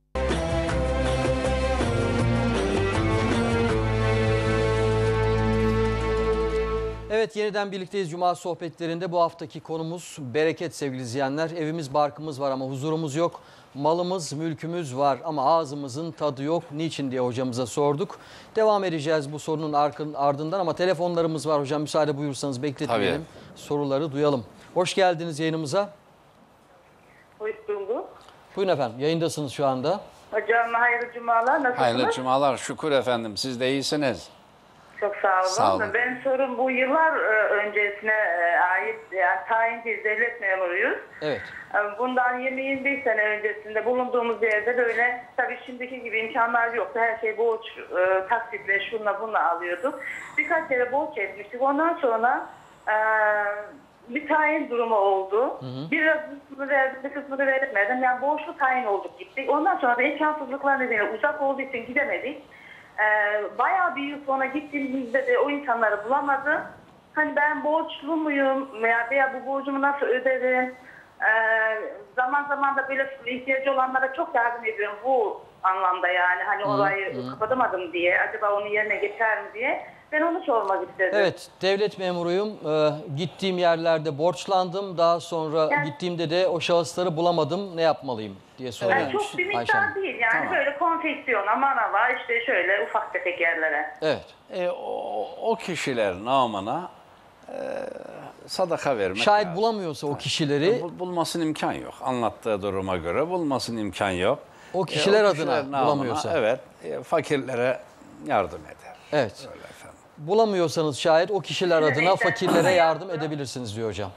Evet, yeniden birlikteyiz Cuma sohbetlerinde. Bu haftaki konumuz bereket sevgili izleyenler. Evimiz barkımız var ama huzurumuz yok. Malımız, mülkümüz var ama ağzımızın tadı yok. Niçin diye hocamıza sorduk. Devam edeceğiz bu sorunun ardından ama telefonlarımız var hocam. Müsaade buyursanız bekletmeyelim. Tabii. Soruları duyalım. Hoş geldiniz yayınımıza. Hoş bulduk. Buyurun efendim, yayındasınız şu anda. Hocam hayırlı cumalar. Nasılsınız? Hayırlı cumalar. Şükür efendim. Siz de iyisiniz. Çok sağ olun. Sağ olun. Ben sorum bu yıllar öncesine ait, yani tayinsiz devlet memuruyuz. Evet. Bundan yirmi yirmi beş sene öncesinde bulunduğumuz yerde böyle, tabii şimdiki gibi imkanlar yoktu. Her şey borç, e, taksitle, şunla bununla alıyorduk. Birkaç kere borç etmiştik. Ondan sonra e, bir tayin durumu oldu. Hı hı. Bir kısmını verdim, bir kısmını vermedim. Yani borçlu tayin olduk, gittik. Ondan sonra da imkansızlıklar nedeniyle uzak olduğu için gidemedik. Ee, bayağı bir yıl sonra gittiğimizde de o insanları bulamadı. Hani ben borçlu muyum veya, veya bu borcumu nasıl öderim? Ee, zaman zaman da böyle ihtiyacı olanlara çok yardım ediyorum bu anlamda, yani hani olayı hmm, kapatamadım diye, acaba onun yerine geçer mi diye. Ben onu sormak istedim. Evet, devlet memuruyum. Ee, gittiğim yerlerde borçlandım. Daha sonra yani, gittiğimde de o şahısları bulamadım. Ne yapmalıyım diye soruyorum. Yani çok bir miktar değil yani, tamam. Böyle konfeksiyona, manava, işte şöyle ufak tefek yerlere. Evet. E, o, o kişiler namına e, sadaka vermek Şayet lazım. bulamıyorsa o kişileri... Bul, bulmasın imkan yok. Anlattığı duruma göre bulmasın imkan yok. O kişiler, e, o kişiler adına namına, bulamıyorsa. Evet, e, fakirlere yardım eder. Evet. Bulamıyorsanız şayet o kişiler adına fakirlere yardım edebilirsiniz diyor hocam.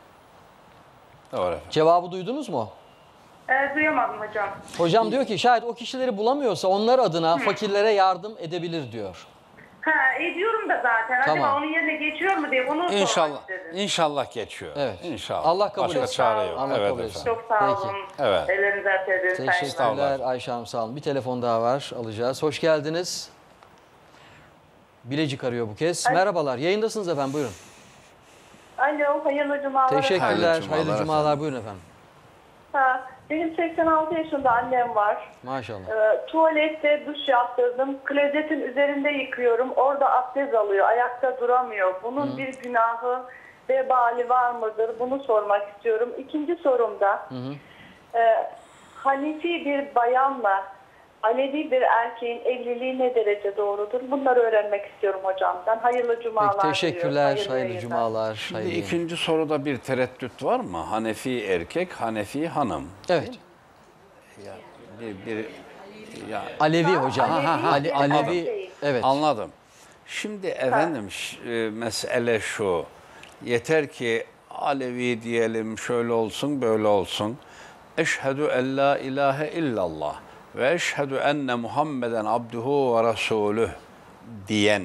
Doğru efendim. Cevabı duydunuz mu? Evet, duyamadım hocam. Hocam diyor ki şayet o kişileri bulamıyorsa onlar adına Hı. fakirlere yardım edebilir diyor. Ha, ediyorum da zaten. Tamam. Acaba onun yerine geçiyor mu diye bunu İnşallah, sormak istedim. İnçallah geçiyor. Evet. İnşallah. Allah kabul etsin. Başka çare yok. Allah evet kabul etsin. Çok sağ olun. Peki. Evet. Ellerinize öperim. Teşekkürler Ayşe Hanım, sağ olun. Bir telefon daha var, alacağız. Hoş geldiniz. Bilecik arıyor bu kez. Ay. Merhabalar, yayındasınız efendim, buyurun. Alo, hayırlı cumalar. Teşekkürler. Hayırlı Hayırlı cumalar cumalar. efendim. Buyurun efendim. Ha, benim seksen altı yaşında annem var. Maşallah. Ee, tuvalette duş yaptırdım. Klozetin üzerinde yıkıyorum. Orada abdest alıyor. Ayakta duramıyor. Bunun Hı. bir günahı, vebali var mıdır? Bunu sormak istiyorum. İkinci sorum da Hı hı. e, Hanefi bir bayanla Alevi bir erkeğin evliliği ne derece doğrudur? Bunları öğrenmek istiyorum hocamdan. Hayırlı cumalar Peki, teşekkürler. diliyorum. Hayırlı, yayınlar. cumalar. Şimdi Hayırlı yayınlar. ikinci soruda bir tereddüt var mı? Hanefi erkek, Hanefi hanım. Evet. Ya, bir, bir, ya, Alevi hocam. Alevi, Ha, ha, Ali, Alevi. Alevi. Evet. Anladım. Şimdi efendim ş- e, mesele şu. Yeter ki Alevi diyelim, şöyle olsun, böyle olsun. Eşhedü en la ilahe illallah ve eşhedü enne Muhammeden abduhu ve resuluh diyen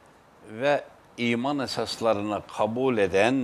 ve iman esaslarını kabul eden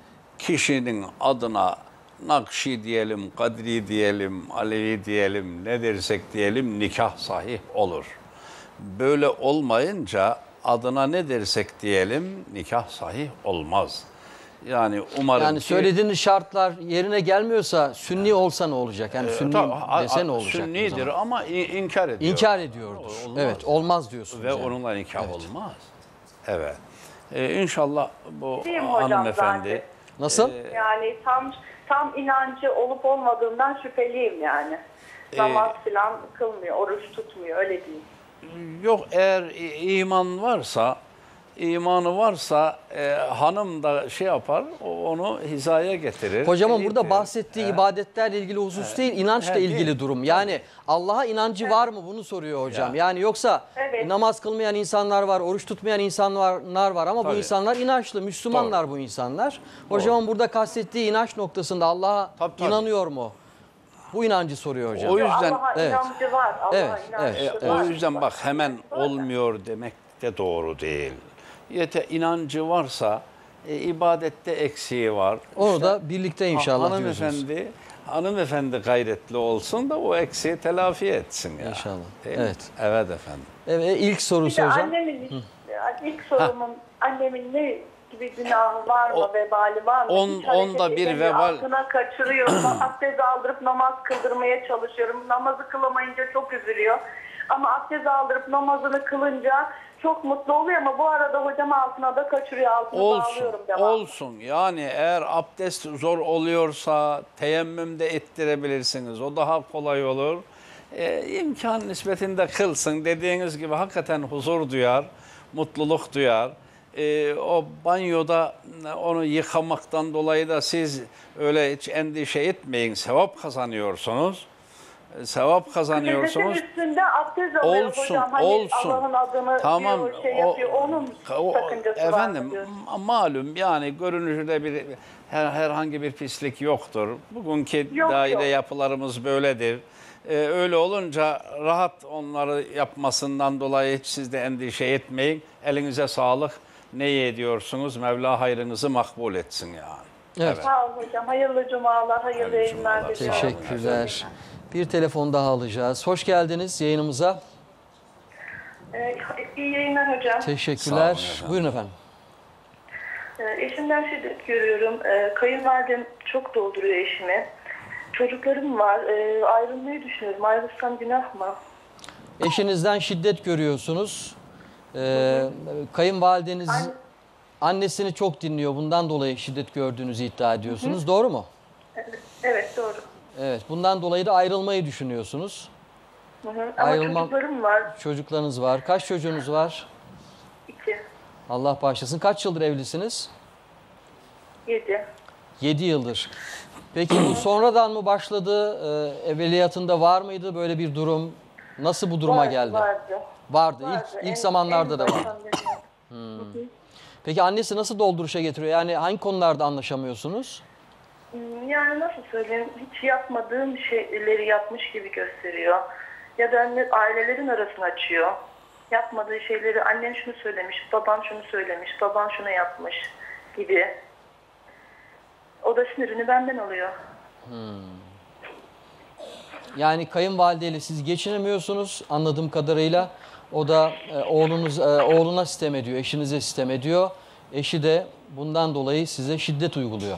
kişinin adına Nakşi diyelim, Kadri diyelim, Alevi diyelim, ne dersek diyelim nikah sahih olur. Böyle olmayınca adına ne dersek diyelim nikah sahih olmaz. Yani umarım Yani ki... söylediğiniz şartlar yerine gelmiyorsa Sünni olsa ne olacak? Yani Sünni Tabii, a- dese ne a- olacak? o Sünnidir zaman? ama in- inkar ediyor. İnkar ediyordur. Olmaz. Evet, olmaz diyorsunuz. Ve yani. onunla nikah Evet. olmaz. Evet. Ee, inşallah bu Değil mi hocam hanımefendi... zaten? Nasıl? Yani tam tam inancı olup olmadığından şüpheliyim yani. Namaz falan kılmıyor, oruç tutmuyor, öyle değil. Yok, eğer i- iman varsa, imanı varsa e, hanım da şey yapar, o- onu hizaya getirir. Hocamın burada eğitir. bahsettiği He. ibadetlerle ilgili husus değil, inançla He, ilgili değil. durum. Yani Allah'a inancı var mı bunu soruyor hocam. Ya. Yani yoksa Evet. namaz kılmayan insanlar var, oruç tutmayan insanlar var ama bu Tabii. insanlar inançlı, Müslümanlar bu insanlar. Hocamın burada kastettiği inanç noktasında Allah'a Tabii, tabii. inanıyor mu? Bu inancı soruyor hocam. O yüzden Allah'a evet. inancı var, Allah'a Evet, inancı evet, E, var. o yüzden bak hemen olmuyor demek de doğru değil. Yete inancı varsa e, ibadette eksiği var. Onu İşte, da birlikte inşallah ha- diyorsunuz. hanımefendi, hanımefendi gayretli olsun da o eksiği telafi etsin ya. İnşallah. Değil mi? Evet. Evet efendim. Evet, ilk Bir sorusu de hocam. annemin, ilk sorumun annemin ne gibi günahı var mı, O- vebali var mı? on- Hiç hareket onda bir edemiyor, vebal- Aklına kaçırıyorum, abdest aldırıp namaz kıldırmaya çalışıyorum. Namazı kılamayınca çok üzülüyor. Ama abdest aldırıp namazını kılınca çok mutlu oluyor ama bu arada hocam altına da kaçırıyor, altına Olsun, bağlıyorum devamlı. olsun. Yani eğer abdest zor oluyorsa teyemmüm de ettirebilirsiniz. O daha kolay olur. Ee, imkan nispetinde kılsın. Dediğiniz gibi hakikaten huzur duyar, mutluluk duyar. Ee, o banyoda onu yıkamaktan dolayı da siz öyle hiç endişe etmeyin. Sevap kazanıyorsunuz. Ee, Sevap kazanıyorsunuz. Klozetin üstünde abdest alıyor Olsun, hocam. Hani olsun. Allah'ın adını Tamam, diyor, şey o- yapıyor. Onun o- sakıncası efendim var mı diyorsun? ma- malum yani görünüşünde bir her, herhangi bir pislik yoktur. Bugünkü Yok, daire yok. yapılarımız böyledir. Ee, öyle olunca rahat onları yapmasından dolayı hiç siz de endişe etmeyin. Elinize sağlık. Ne ediyorsunuz? Mevla hayrınızı makbul etsin yani. Evet. Sağ olun hocam. Hayırlı cumalar, hayırlı Hayırlı yayınlar cumalar. diliyorum. Teşekkürler. Bir telefon daha alacağız. Hoş geldiniz yayınımıza. Ee, iyi yayınlar hocam. Teşekkürler. Sağ olun efendim. Buyurun efendim. Ee, eşimden şiddet görüyorum. Ee, kayınvalidem çok dolduruyor eşimi. Çocuklarım var. Ee, ayrılmayı düşünüyorum. Ayrılsam günah mı? Eşinizden şiddet görüyorsunuz. Ee, kayınvalideniz Anne- annesini çok dinliyor. Bundan dolayı şiddet gördüğünüzü iddia ediyorsunuz. Doğru mu? Evet, evet doğru. Evet. Bundan dolayı da ayrılmayı düşünüyorsunuz. Hı hı. Ama Ayrılmam- çocuklarım var. Çocuklarınız var. Kaç çocuğunuz var? İki, Allah bağışlasın. Kaç yıldır evlisiniz? yedi. yedi yıldır. Peki bu sonradan mı başladı? Ee, evveliyatında var mıydı böyle bir durum? Nasıl bu duruma Vardı, geldi? Vardı. Vardı. vardı. İlk, En- ilk zamanlarda en da var. baştan beri. Peki annesi nasıl dolduruşa getiriyor? Yani hangi konularda anlaşamıyorsunuz? Hmm, Yani nasıl söyleyeyim, hiç yapmadığım şeyleri yapmış gibi gösteriyor. Ya da anne, ailelerin arasını açıyor. Yapmadığı şeyleri annen şunu söylemiş, baban şunu söylemiş, baban şunu yapmış gibi. O da sinirini benden alıyor. Yani kayınvalideyle siz geçinemiyorsunuz anladığım kadarıyla. O da e, oğlunuz e, oğluna sitem ediyor, eşinize sitem ediyor. Eşi de bundan dolayı size şiddet uyguluyor.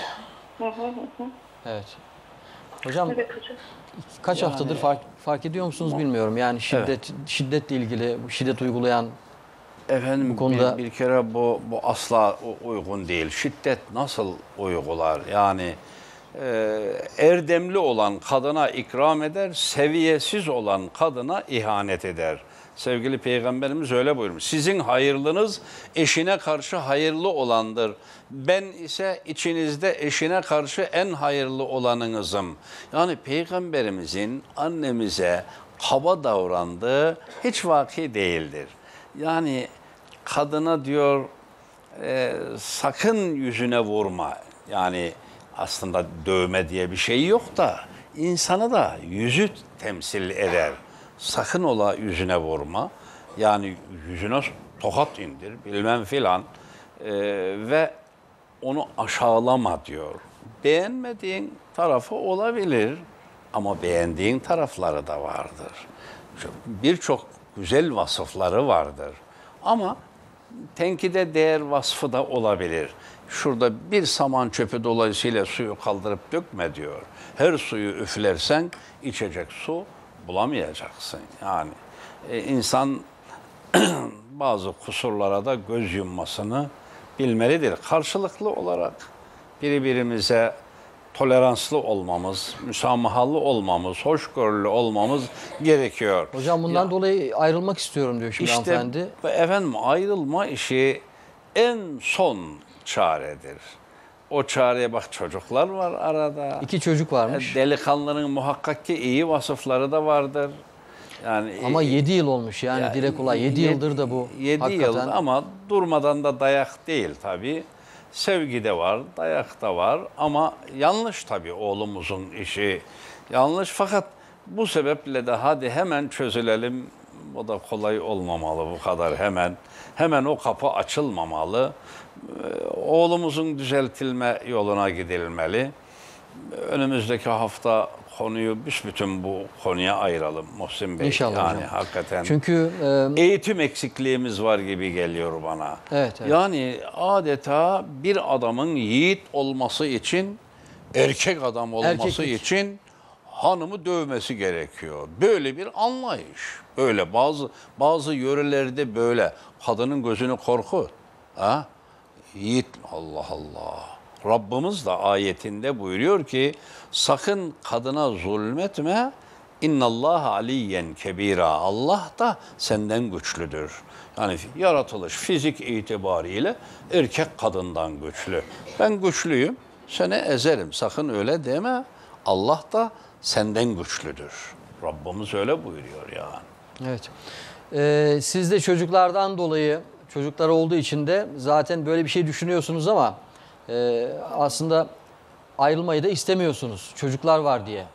Evet. Hocam Evet hocam. kaç haftadır fark, fark ediyor musunuz bilmiyorum. Yani şiddet şiddetle ilgili şiddet uygulayan Efendim Bu konuda- bir, bir kere bu bu asla u- uygun değil. Şiddet nasıl uygular? Yani e, erdemli olan kadına ikram eder, seviyesiz olan kadına ihanet eder. Sevgili Peygamberimiz öyle buyurmuş. Sizin hayırlınız eşine karşı hayırlı olandır. Ben ise içinizde eşine karşı en hayırlı olanınızım. Yani Peygamberimizin annemize kaba davrandığı hiç vaki değildir. Yani kadına diyor e, sakın yüzüne vurma. Yani aslında dövme diye bir şey yok da insanı da yüzü temsil eder. Sakın ola yüzüne vurma. Yani yüzüne tokat indir bilmem filan E, ve onu aşağılama diyor. Beğenmediğin tarafı olabilir ama beğendiğin tarafları da vardır. Birçok güzel vasıfları vardır. Ama tenkide değer vasfı da olabilir. Şurada bir saman çöpü dolayısıyla suyu kaldırıp dökme diyor. Her suyu üflersen içecek su bulamayacaksın. Yani e, insan bazı kusurlara da göz yummasını bilmelidir. Karşılıklı olarak birbirimize toleranslı olmamız, müsamahalı olmamız, hoşgörülü olmamız gerekiyor. hocam bundan dolayı ayrılmak istiyorum diyor şimdi İşte hanımefendi. efendim ayrılma işi en son çaredir. O çareye bak çocuklar var arada. İki çocuk varmış. Delikanlının muhakkak ki iyi vasıfları da vardır. Yani Ama yedi yıl olmuş yani ya, dile kolay. yedi yed- yıldır da bu. yedi yıl hakikaten. ama durmadan da dayak değil tabii. Sevgi de var, dayak da var ama yanlış tabii oğlumuzun işi. Yanlış fakat bu sebeple de hadi hemen çözülelim. O da kolay olmamalı bu kadar hemen. Hemen o kapı açılmamalı. Ee, Oğlumuzun düzeltilme yoluna gidilmeli. Önümüzdeki hafta konuyu büsbütün bu konuya ayıralım Muhsin Bey. İnşallah yani hocam. hakikaten Çünkü e, eğitim eksikliğimiz var gibi geliyor bana. Evet, evet. Yani adeta bir adamın yiğit olması için, erkek adam olması Erkeklik. için hanımı dövmesi gerekiyor. Böyle bir anlayış. Böyle bazı bazı yörelerde böyle kadının gözünü korkut. Ha? Yiğit Allah Allah. Rabbimiz de ayetinde buyuruyor ki sakın kadına zulmetme. İnnallâhe aliyyen kebira. Allah da senden güçlüdür. Yani yaratılış fizik itibariyle erkek kadından güçlü. Ben güçlüyüm, seni ezerim. Sakın öyle deme. Allah da senden güçlüdür. Rabbimiz öyle buyuruyor yani. evet. E, siz de çocuklardan dolayı, çocuklar olduğu için de zaten böyle bir şey düşünüyorsunuz ama e, aslında ayrılmayı da istemiyorsunuz. Çocuklar var diye.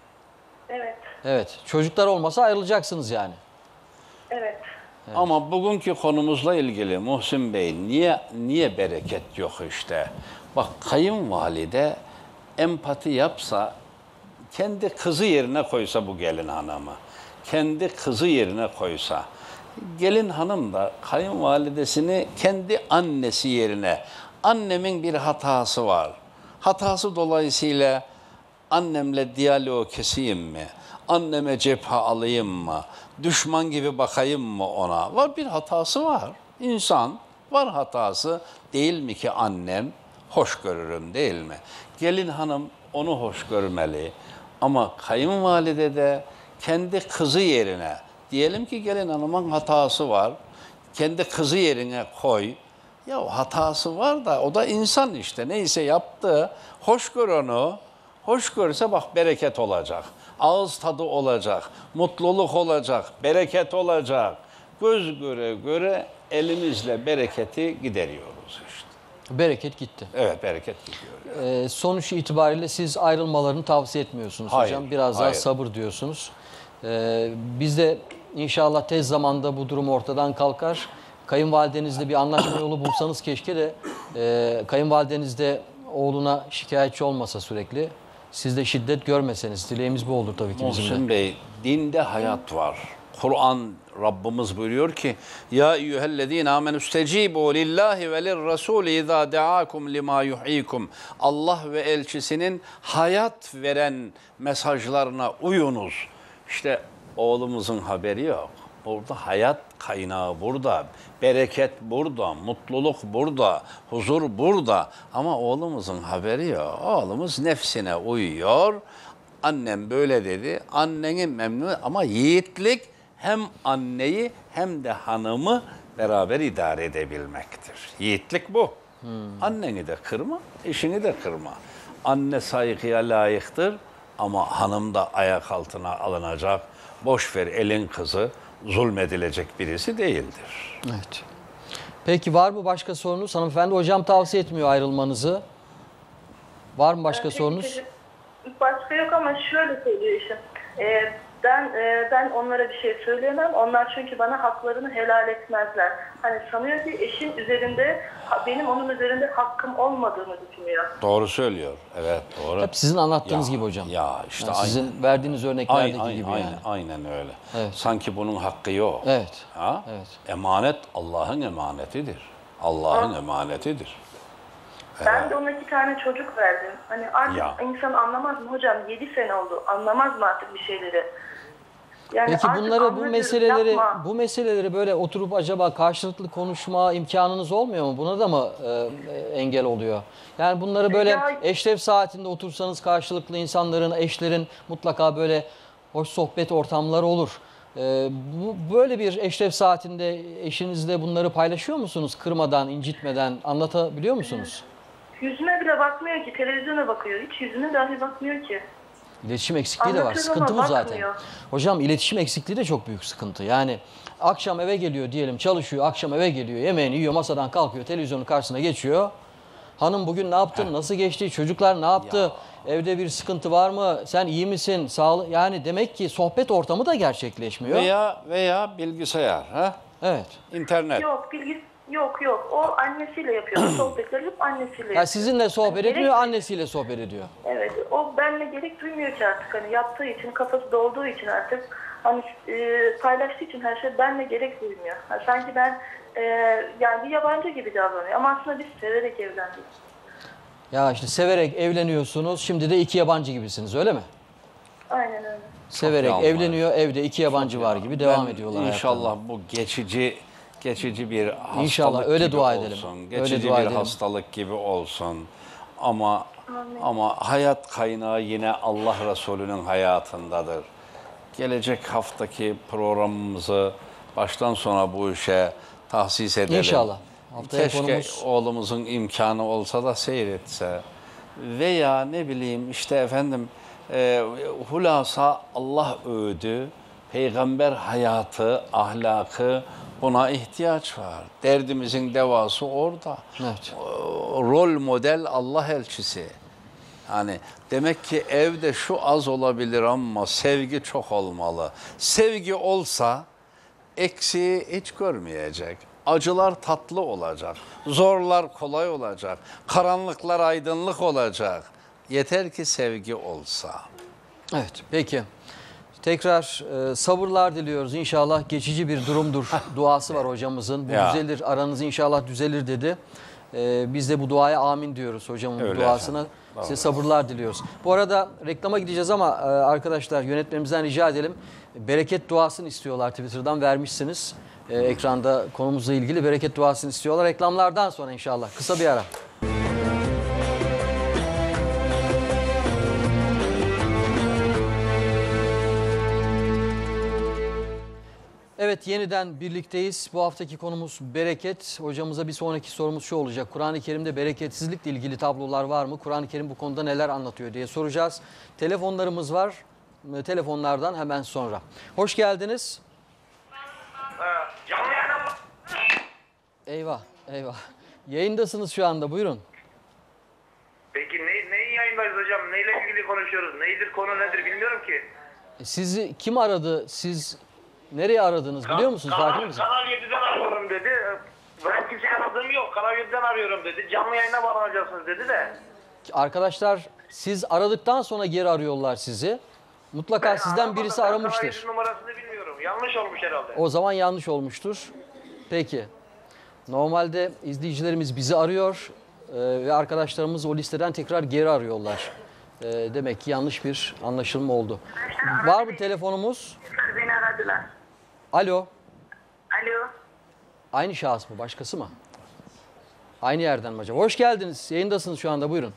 Evet. Evet. Çocuklar olmasa ayrılacaksınız yani. Evet. Ama bugünkü konumuzla ilgili Muhsin Bey niye niye bereket yok işte? Bak kayınvalide empati yapsa kendi kızı yerine koysa bu gelin hanımı. Kendi kızı yerine koysa. Gelin hanım da kayınvalidesini kendi annesi yerine. Annemin bir hatası var. Hatası dolayısıyla annemle diyaloğu keseyim mi? Anneme cephe alayım mı? Düşman gibi bakayım mı ona? Var bir hatası var. İnsan var hatası. Değil mi ki annem hoş görürüm değil mi? Gelin hanım onu hoş görmeli. Ama kayınvalide de kendi kızı yerine, diyelim ki gelin hanımın hatası var. Kendi kızı yerine koy. Ya hatası var da o da insan işte. Neyse yaptı. Hoş gör onu. Hoş görse bak bereket olacak. Ağız tadı olacak. Mutluluk olacak. Bereket olacak. Göz göre göre elimizle bereketi gideriyoruz işte. Bereket gitti. Evet bereket gidiyor. Ee, sonuç itibariyle siz ayrılmalarını tavsiye etmiyorsunuz Hayır, hocam. Biraz daha hayır. sabır diyorsunuz. Ee, biz de inşallah tez zamanda bu durum ortadan kalkar. Kayınvalidenizle bir anlaşma yolu bulsanız keşke de e, kayınvalideniz de oğluna şikayetçi olmasa sürekli. Siz de şiddet görmeseniz. Dileğimiz bu olur tabii ki bizim de. Muhsin Bey, dinde hayat var. Kur'an Rabbimiz buyuruyor ki ya eyyühellezine amenü stecibu lillahi ve lirrasul izâ deâkum limâ yuhyikum. Allah ve elçisinin hayat veren mesajlarına uyunuz. İşte oğlumuzun haberi yok. Burada hayat kaynağı burada, bereket burada, mutluluk burada, huzur burada. Ama oğlumuzun haberi yok. Oğlumuz nefsine uyuyor. Annem böyle dedi. Annenin memnun ama yiğitlik hem anneyi hem de hanımı beraber idare edebilmektir. Yiğitlik bu. Hmm. Anneni de kırma, eşini de kırma. Anne saygıya layıktır ama hanım da ayak altına alınacak. Boş ver elin kızı, zulmedilecek birisi değildir. Evet. Peki var mı başka sorunuz? Hanımefendi, hocam tavsiye etmiyor ayrılmanızı. Var mı başka Peki, sorunuz? Başka yok ama şöyle söylüyor işte. Ee, ben e, ben onlara bir şey söyleyemem. Onlar çünkü bana haklarını helal etmezler. Hani sanıyor ki eşin üzerinde, benim onun üzerinde hakkım olmadığını düşünüyor. Doğru söylüyor. Evet, doğru. Hep sizin anlattığınız Ya, gibi hocam. Ya işte Yani aynen. sizin verdiğiniz örneklerdeki Aynen, gibi aynen, yani. aynen öyle. Evet. Sanki bunun hakkı yok. Evet. Ha? Evet. Emanet Allah'ın emanetidir. Allah'ın emanetidir. Ben de ona iki tane çocuk verdim. Hani artık Ya. insan anlamaz mı hocam? Yedi sene oldu. Anlamaz mı artık bir şeyleri? Yani Peki artık bunları, bu anla diyorum, meseleleri, yapma. bu meseleleri böyle oturup acaba karşılıklı konuşma imkanınız olmuyor mu? Buna da mı e, engel oluyor? Yani bunları böyle Ya- eşref saatinde otursanız karşılıklı insanların, eşlerin mutlaka böyle hoş sohbet ortamları olur. E, bu böyle bir eşref saatinde eşinizle bunları paylaşıyor musunuz? Kırmadan, incitmeden anlatabiliyor musunuz? Yüzüme bile bakmıyor ki. Televizyona bakıyor. Hiç yüzüme dahi bakmıyor ki. İletişim eksikliği de var. Anlatıyorum Sıkıntı bu ama zaten. bakmıyor. Hocam iletişim eksikliği de çok büyük sıkıntı. Yani akşam eve geliyor diyelim, çalışıyor, akşam eve geliyor, yemeğini yiyor, masadan kalkıyor, televizyonun karşısına geçiyor. Hanım bugün ne yaptın, nasıl geçti, çocuklar ne yaptı, evde bir sıkıntı var mı, sen iyi misin, sağlık... Yani demek ki sohbet ortamı da gerçekleşmiyor. Veya veya bilgisayar, ha? Evet. İnternet. Yok bilgi yok yok. O annesiyle yapıyor. Sohbetleri hep annesiyle yapıyor. Yani sizinle sohbet Hani etmiyor, gerek- annesiyle sohbet ediyor. Evet. O benimle gerek duymuyor ki artık. Hani yaptığı için, kafası dolduğu için artık hani e, paylaştığı için her şey benimle gerek duymuyor. Yani sanki ben e, yani bir yabancı gibi davranıyor. Ama aslında biz severek evlendik. Ya işte severek evleniyorsunuz, şimdi de iki yabancı gibisiniz, öyle mi? Aynen öyle. Severek yalnız. evleniyor, evde iki yabancı var gibi devam Ben ediyorlar. İnşallah hayatlarına. bu geçici geçici bir hastalık İnşallah, öyle gibi dua edelim. olsun. Öyle Geçici dua bir edelim. hastalık gibi olsun. Ama ama hayat kaynağı yine Allah Resulü'nün hayatındadır. Gelecek haftaki programımızı baştan sona bu işe tahsis edelim. İnşallah. Haftaya Keşke konumuz- oğlumuzun imkanı olsa da seyretse. Veya ne bileyim işte efendim e, hulasa Allah öğüdü, peygamber hayatı, ahlakı, buna ihtiyaç var. Derdimizin devası orada. Evet. O, rol model Allah elçisi. Yani demek ki evde şu az olabilir ama sevgi çok olmalı. Sevgi olsa eksiği hiç görmeyecek. Acılar tatlı olacak. Zorlar kolay olacak. Karanlıklar aydınlık olacak. Yeter ki sevgi olsa. Evet, peki. Tekrar e, sabırlar diliyoruz. İnşallah geçici bir durumdur. Duası var hocamızın. Bu Ya. düzelir, aranız inşallah düzelir dedi. E, biz de bu duaya amin diyoruz hocamın bu Öyle duasına. efendim. Doğru. Size sabırlar diliyoruz. Bu arada reklama gideceğiz ama e, arkadaşlar yönetmenimizden rica edelim. Bereket duasını istiyorlar, Twitter'dan vermişsiniz. E, ekranda konumuzla ilgili bereket duasını istiyorlar. Reklamlardan sonra inşallah. Kısa bir ara. Evet, yeniden birlikteyiz. Bu haftaki konumuz bereket. Hocamıza bir sonraki sorumuz şu olacak. Kur'an-ı Kerim'de bereketsizlikle ilgili tablolar var mı? Kur'an-ı Kerim bu konuda neler anlatıyor diye soracağız. Telefonlarımız var. Telefonlardan hemen sonra. Hoş geldiniz. Eyvah, eyvah. Yayındasınız şu anda, buyurun. Peki ne, neyi yayındayız hocam? Neyle ilgili konuşuyoruz? Neydir, konu nedir bilmiyorum ki. Sizi kim aradı? Siz nereye aradınız biliyor musunuz? Farkında mısınız? Kanal yediden arıyorum dedi. Ben kimseyi aradığım yok. Kanal yediden arıyorum dedi. Canlı yayına bağlanacaksınız dedi de. Arkadaşlar siz aradıktan sonra geri arıyorlar sizi. Mutlaka sizden birisi Kanal aramıştır. yedi numarasını bilmiyorum. Yanlış olmuş herhalde. O zaman yanlış olmuştur. Peki. Normalde izleyicilerimiz bizi arıyor e, ve arkadaşlarımız o listeden tekrar geri arıyorlar. E, demek ki yanlış bir anlaşılma oldu. Var mı telefonumuz? Beni aradılar. Alo. Alo. Aynı şahıs mı? Başkası mı? Aynı yerden mi acaba? Hoş geldiniz. Yayındasınız şu anda. Buyurun.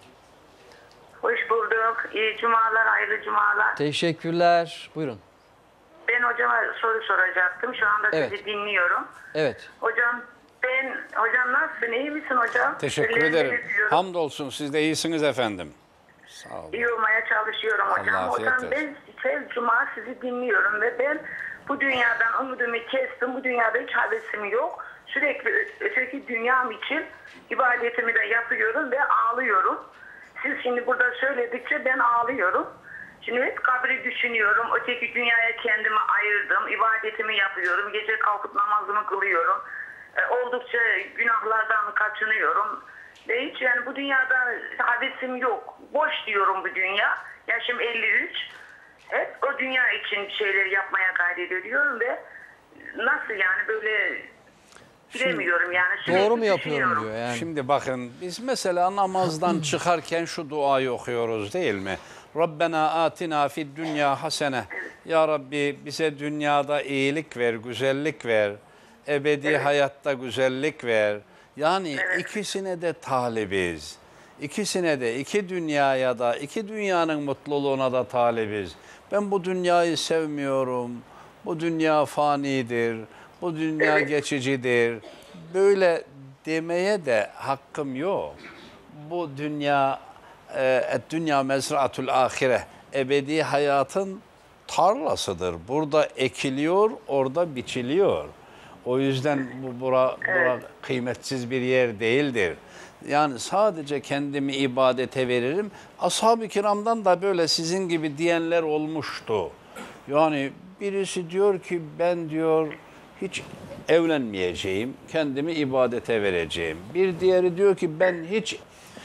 Hoş bulduk. İyi cumalar, hayırlı cumalar. Teşekkürler. Buyurun. Ben hocama soru soracaktım. Şu anda Evet. sizi dinliyorum. Evet. Hocam ben, hocam nasılsın? İyi misin hocam? Teşekkür Ellerinizi ederim. öpüyorum. Hamdolsun siz de iyisiniz efendim. Sağ olun. İyi olmaya çalışıyorum hocam. Allah afiyet Hocam ben her cuma sizi dinliyorum ve ben bu dünyadan umudumu kestim. Bu dünyada hiç hevesim yok. Sürekli ö- öteki dünyam için ibadetimi de yapıyorum ve ağlıyorum. Siz şimdi burada söyledikçe ben ağlıyorum. Şimdi hep kabri düşünüyorum. Öteki dünyaya kendimi ayırdım. İbadetimi yapıyorum. Gece kalkıp namazımı kılıyorum. E, oldukça günahlardan kaçınıyorum. Ve hiç yani bu dünyada hevesim yok. Boş diyorum bu dünya. Yaşım elli üç. Hep o dünya için şeyler yapmaya gayret ediyorum ve nasıl yani böyle bilemiyorum yani. Sürekli Doğru mu yapıyorum düşünüyorum. diyor yani. Şimdi bakın biz mesela namazdan çıkarken şu duayı okuyoruz değil mi? Rabbena atina fid dünya hasene. Ya Rabbi bize dünyada iyilik ver, güzellik ver. Ebedi hayatta güzellik ver. Yani ikisine de talibiz. İkisine de, iki dünyaya da, iki dünyanın mutluluğuna da talibiz. Ben bu dünyayı sevmiyorum. Bu dünya fanidir. Bu dünya geçicidir. Böyle demeye de hakkım yok. Bu dünya, e, dünya mezraatul ahire, ebedi hayatın tarlasıdır. Burada ekiliyor, orada biçiliyor. O yüzden bu bura, bura kıymetsiz bir yer değildir. Yani sadece kendimi ibadete veririm. Ashab-ı kiramdan da böyle sizin gibi diyenler olmuştu. Yani birisi diyor ki ben diyor hiç evlenmeyeceğim, kendimi ibadete vereceğim. Bir diğeri diyor ki ben hiç,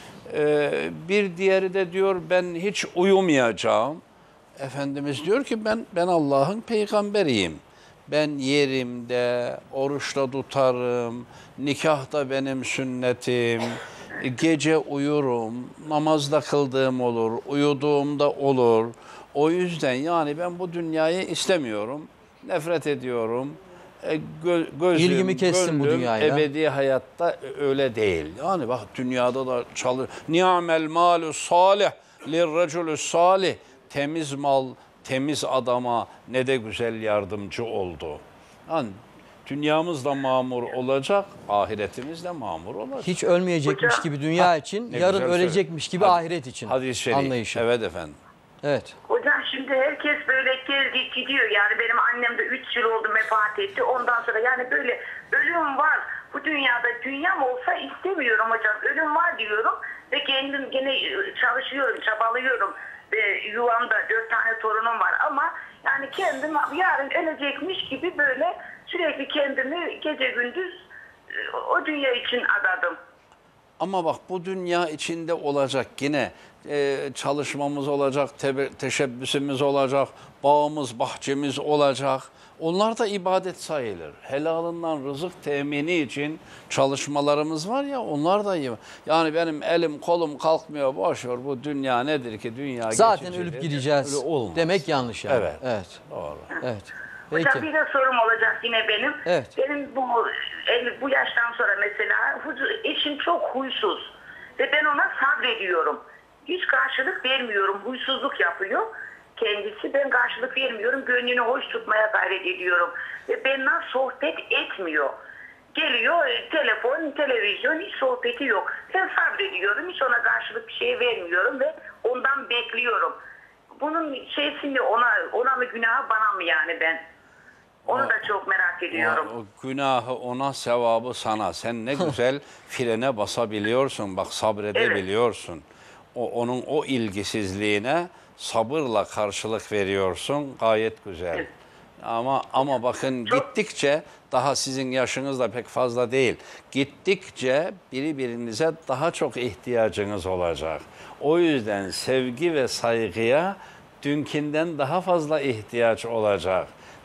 e, bir diğeri de diyor ben hiç uyumayacağım. Efendimiz diyor ki ben ben Allah'ın peygamberiyim. Ben yerimde, oruçta tutarım, nikah da benim sünnetim, gece uyurum, namazda kıldığım olur, uyuduğumda olur. O yüzden yani ben bu dünyayı istemiyorum, nefret ediyorum. E, gö gözüm, İlgimi kestim bu gönlüm dünyayla. Ebedi hayatta öyle değil. Yani bak dünyada da çalır. Ni'mel malu salih lirraculü salih. Temiz mal, temiz adama ne de güzel yardımcı oldu. Yani dünyamız da mamur olacak, ahiretimiz de mamur olacak. Hiç ölmeyecekmiş Hocam. gibi dünya için, Ne yarın güzel ölecekmiş gibi Hadi- ahiret için Hadis-i şerif. anlayışı. Evet efendim. Evet. Hocam şimdi herkes böyle geldi gidiyor yani benim annem de üç yıl oldu vefat etti ondan sonra yani böyle ölüm var bu dünyada dünyam olsa istemiyorum hocam ölüm var diyorum ve kendim gene çalışıyorum çabalıyorum ve yuvamda dört tane torunum var ama yani kendim yarın ölecekmiş gibi böyle sürekli kendimi gece gündüz o dünya için adadım. Ama bak bu dünya içinde olacak yine e, çalışmamız olacak, tebe- teşebbüsümüz olacak, bağımız, bahçemiz olacak. Onlar da ibadet sayılır. Helalından rızık temini için çalışmalarımız var ya onlar da iyi. Yani benim elim kolum kalkmıyor boş ver bu dünya nedir ki dünya Zaten geçicidir. ölüp gideceğiz Öyle olmaz. demek yanlış yani. Evet. Evet. Doğru. Evet. Hocam Peki. bir de sorum olacak yine benim. Evet. Benim bu el- bu yaştan sonra mesela huzu- eşim çok huysuz ve ben ona sabrediyorum. Hiç karşılık vermiyorum. Huysuzluk yapıyor kendisi. Ben karşılık vermiyorum. Gönlünü hoş tutmaya gayret ediyorum. Ve benimle sohbet etmiyor. Geliyor e, telefon, televizyon hiç sohbeti yok. Ben sabrediyorum. Hiç ona karşılık bir şey vermiyorum ve ondan bekliyorum. Bunun şeysini ona ona mı günahı bana mı yani ben? Onu da çok merak ediyorum. O, o günahı ona, sevabı sana. Sen ne güzel frene basabiliyorsun, bak sabredebiliyorsun. O onun o ilgisizliğine sabırla karşılık veriyorsun. Gayet güzel. Ama ama bakın gittikçe daha sizin yaşınız da pek fazla değil. Gittikçe birbirinize daha çok ihtiyacınız olacak. O yüzden sevgi ve saygıya dünkinden daha fazla ihtiyaç olacak.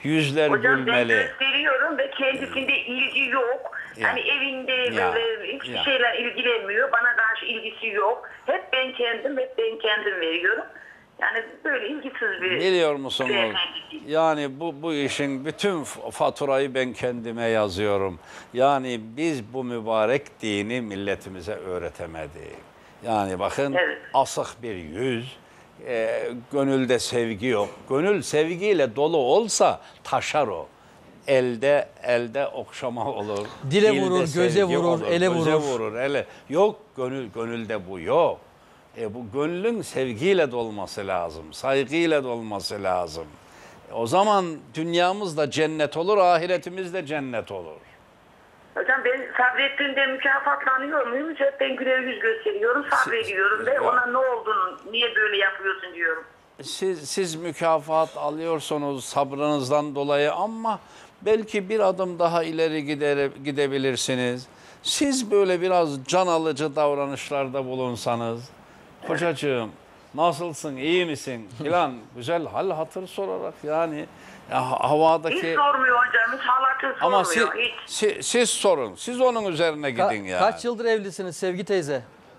yüzler Hocam gülmeli. ben gösteriyorum ve kendisinde ilgi yok. Ya. Hani evinde Ya. böyle hiçbir Ya. şeyler ilgilenmiyor. Bana karşı ilgisi yok. Hep ben kendim, hep ben kendim veriyorum. Yani böyle ilgisiz bir... Biliyor musunuz? beyefendi. Yani bu bu işin bütün f- faturayı ben kendime yazıyorum. Yani biz bu mübarek dini milletimize öğretemedik. Yani bakın Evet. asık bir yüz, e, gönülde sevgi yok. Gönül sevgiyle dolu olsa taşar o. Elde elde okşama olur. Dile dilde vurur, göze sevgi vurur, ele göze vurur. vurur, ele. Yok gönül gönülde bu yok. E bu gönlün sevgiyle dolması lazım, saygıyla dolması lazım. E o zaman dünyamız da cennet olur, ahiretimiz de cennet olur. Hocam ben sabrettiğimde mükafatlanıyor muyum? Hep ben güler yüz gösteriyorum, sabrediyorum ve ona ne olduğunu, niye böyle yapıyorsun diyorum. Siz, siz mükafat alıyorsunuz sabrınızdan dolayı ama belki bir adım daha ileri gider, gidebilirsiniz. Siz böyle biraz can alıcı davranışlarda bulunsanız, kocacığım nasılsın, iyi misin filan güzel hal hatır sorarak yani ya, havadaki... Hiç sormuyor hocam, hiç halatı Ama siz, sormuyor. Hiç. siz, siz sorun, siz onun üzerine Ka- gidin yani. Kaç yıldır evlisiniz Sevgi teyze?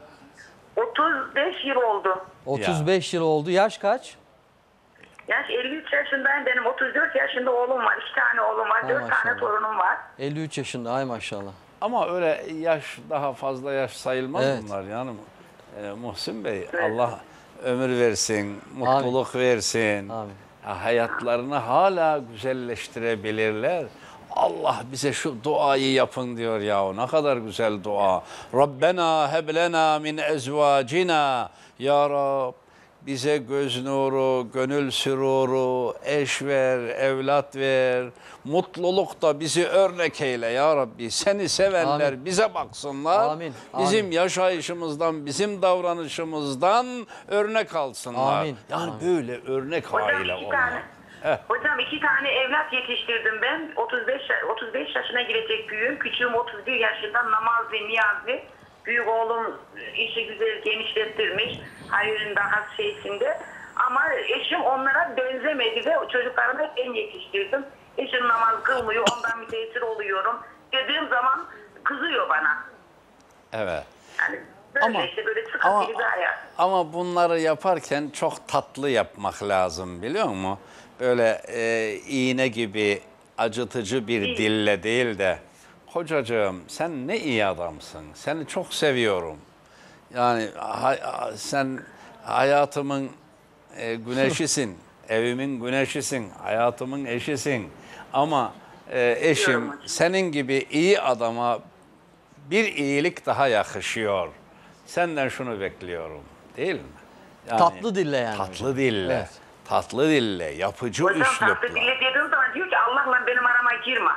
otuz beş yıl oldu. otuz beş yıl oldu. Yaş kaç? Yaş elli üç yaşındayım, benim otuz dört yaşında oğlum var. iki tane oğlum var, Hay dört tane maşallah. torunum var. elli üç yaşında. Ay maşallah. Ama öyle yaş daha fazla yaş sayılmaz Evet. bunlar yani. Ee, Muhsin Bey Allah ömür versin, mutluluk versin. Amin. Ya, hayatlarını hala güzelleştirebilirler. Allah bize şu duayı yapın diyor ya. Ne kadar güzel dua. Rabbena heb lena min ezvacina. Ya Rab bize göz nuru, gönül süruru, eş ver, evlat ver. Mutluluk da bizi örnek eyle ya Rabbi. Seni sevenler Amin. bize baksınlar. Amin, Bizim amin. yaşayışımızdan, bizim davranışımızdan örnek alsınlar. Amin, Yani amin. böyle örnek Hocam aile iki olmak. tane, Heh. hocam iki tane evlat yetiştirdim ben. otuz beş ya- otuz beş yaşına girecek büyüğüm. Küçüğüm otuz bir yaşında, namazlı, niyazlı. Büyük oğlum işi güzel genişlettirmiş. Hayırın daha şeysinde. Ama eşim onlara benzemedi ve o çocuklarımı hep ben yetiştirdim. Eşim namaz kılmıyor, ondan müteessir oluyorum. Dediğim zaman kızıyor bana. Evet. Yani böyle Ama- işte böyle Ama, sıkıntılı bir hayat. ama bunları yaparken çok tatlı yapmak lazım biliyor musun? Böyle e, iğne gibi acıtıcı bir İyi. dille değil de kocacığım sen ne iyi adamsın. Seni çok seviyorum. Yani ha- sen hayatımın e, güneşisin. Evimin güneşisin. Hayatımın eşisin. Ama e, eşim Biliyorum. senin gibi iyi adama bir iyilik daha yakışıyor. Senden şunu bekliyorum, değil mi? Yani, Tatlı dille yani. Tatlı dille, Evet. tatlı dille, yapıcı Hocam tatlı üslupla. dille dediğim zaman diyor ki Allah'la benim arama girme.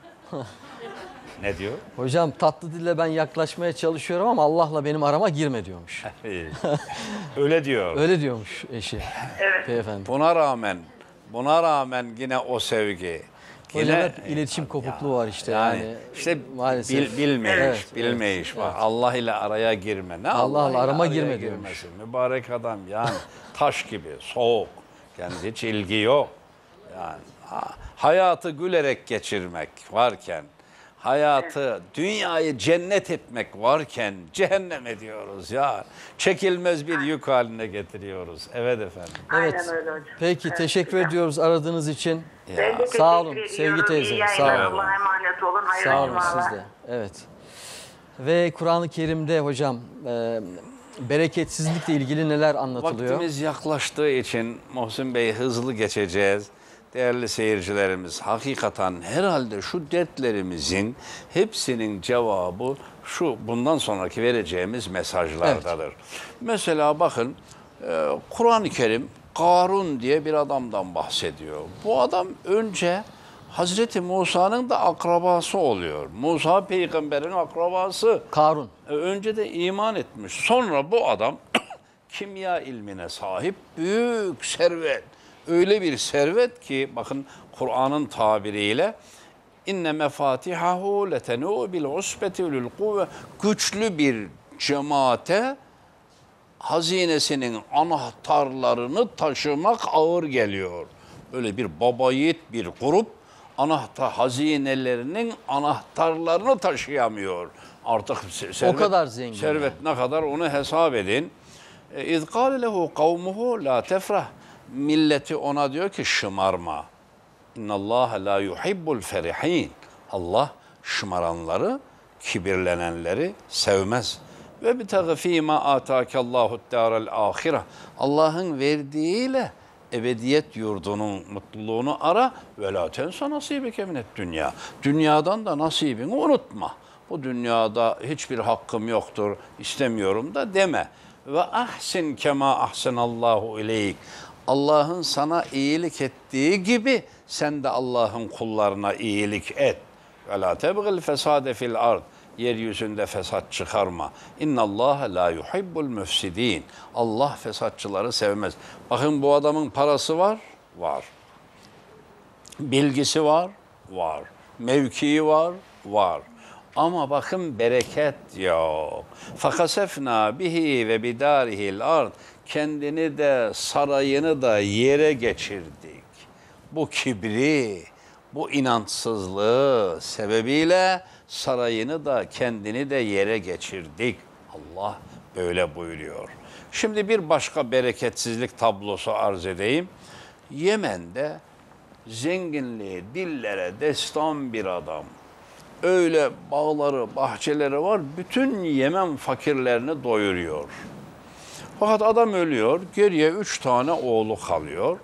Ne diyor? Hocam tatlı dille ben yaklaşmaya çalışıyorum ama Allah'la benim arama girme diyormuş. Öyle diyor. Öyle diyormuş eşi. Evet. Beyefendi. Buna rağmen, buna rağmen yine o sevgi. Hocam Yine, hep iletişim kopukluğu var işte yani, yani. işte maalesef. bil, bilmeyiş, Evet, bilmeyiş evet, var. evet. Allah ile araya girme. Ne Allah'la ile arama araya girme diyormuş. girmesi? Mübarek adam yani taş gibi, soğuk. Yani hiç ilgi yok. Yani ha- hayatı gülerek geçirmek varken, hayatı, dünyayı cennet etmek varken cehennem ediyoruz ya. Çekilmez bir yük haline getiriyoruz. Evet efendim. Evet. Aynen öyle hocam. Peki Evet, teşekkür güzel. ediyoruz aradığınız için. Ben de teşekkür Sağ olun ediyorum. Sevgi teyze. İyi Sağ yayınlar. olun. Allah'a emanet olun. Hayırlı Sağ olun cumalar. siz de. Evet. Ve Kur'an-ı Kerim'de hocam e, bereketsizlikle ilgili neler anlatılıyor? Vaktimiz yaklaştığı için Muhsin Bey hızlı geçeceğiz. Değerli seyircilerimiz, hakikaten herhalde şu dertlerimizin hepsinin cevabı şu bundan sonraki vereceğimiz mesajlardadır. Mesela bakın e, Kur'an-ı Kerim Karun diye bir adamdan bahsediyor. Bu adam önce Hazreti Musa'nın da akrabası oluyor. Musa peygamberin akrabası. Karun. E, Önce de iman etmiş. Sonra bu adam kimya ilmine sahip büyük servet. Öyle bir servet ki bakın Kur'an'ın tabiriyle inne mefatihahu letenu bil usbeti ulul kuvve, güçlü bir cemaate hazinesinin anahtarlarını taşımak ağır geliyor. Böyle bir baba yiğit bir grup anahtar hazinelerinin anahtarlarını taşıyamıyor. Artık servet, kadar zengin servet ne kadar onu hesap edin. İz kâle lehu kavmuhu la tefrah. Milleti ona diyor ki şımarma. İnnallâhe la yuhibbul ferihin. Allah şımaranları, kibirlenenleri sevmez. Ve bitâgı fîmâ âtâkallâhu d-dârel âhire. Allah'ın verdiğiyle ebediyet yurdunun mutluluğunu ara ve la tensa nasibeke minet dünya. Dünyadan da nasibini unutma. Bu dünyada hiçbir hakkım yoktur, istemiyorum da deme. Ve ahsin kema ahsenallahu ileyk. Allah'ın sana iyilik ettiği gibi sen de Allah'ın kullarına iyilik et. Ve la tebgil fesade fil ard. Yeryüzünde fesat çıkarma. İnnallâhe la yuhibbul müfsidîn. Allah fesatçıları sevmez. Bakın bu adamın parası var, var. Bilgisi var, var. Mevkii var, var. Ama bakın bereket yok. Fakasefna bihi ve bidarihil ard. Kendini de sarayını da yere geçirdik. Bu kibri, bu inançsızlığı sebebiyle sarayını da kendini de yere geçirdik. Allah böyle buyuruyor. Şimdi bir başka bereketsizlik tablosu arz edeyim. Yemen'de zenginliği dillere destan bir adam. Öyle bağları, bahçeleri var. Bütün Yemen fakirlerini doyuruyor. Fakat adam ölüyor. Geriye üç tane oğlu kalıyor.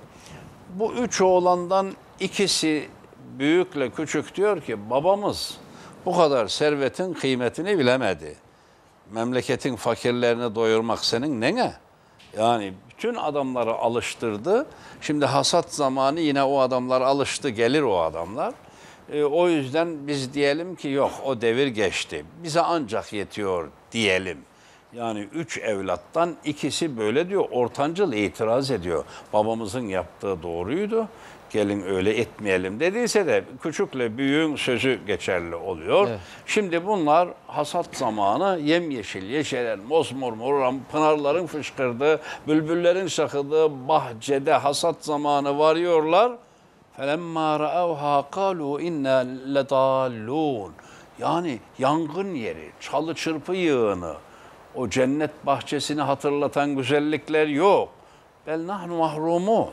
Bu üç oğlandan ikisi büyükle küçük diyor ki babamız bu kadar servetin kıymetini bilemedi. Memleketin fakirlerini doyurmak senin nene? Yani bütün adamları alıştırdı. Şimdi hasat zamanı yine o adamlar alıştı, gelir o adamlar. E, o yüzden biz diyelim ki yok o devir geçti. Bize ancak yetiyor diyelim. Yani üç evlattan ikisi böyle diyor. Ortancıl itiraz ediyor. Babamızın yaptığı doğruydu. Gelin öyle etmeyelim dediyse de küçükle büyüğün sözü geçerli oluyor. Evet. Şimdi bunlar hasat zamanı yemyeşil, yeşeren, mosmor, pınarların fışkırdığı, bülbüllerin şakıdığı bahçede hasat zamanı varıyorlar. فَلَمَّا رَأَوْهَا قَالُوا اِنَّا لَضَالُّونَ. Yani yangın yeri, çalı çırpı yığını, o cennet bahçesini hatırlatan güzellikler yok. Bel nahnu mahrumun.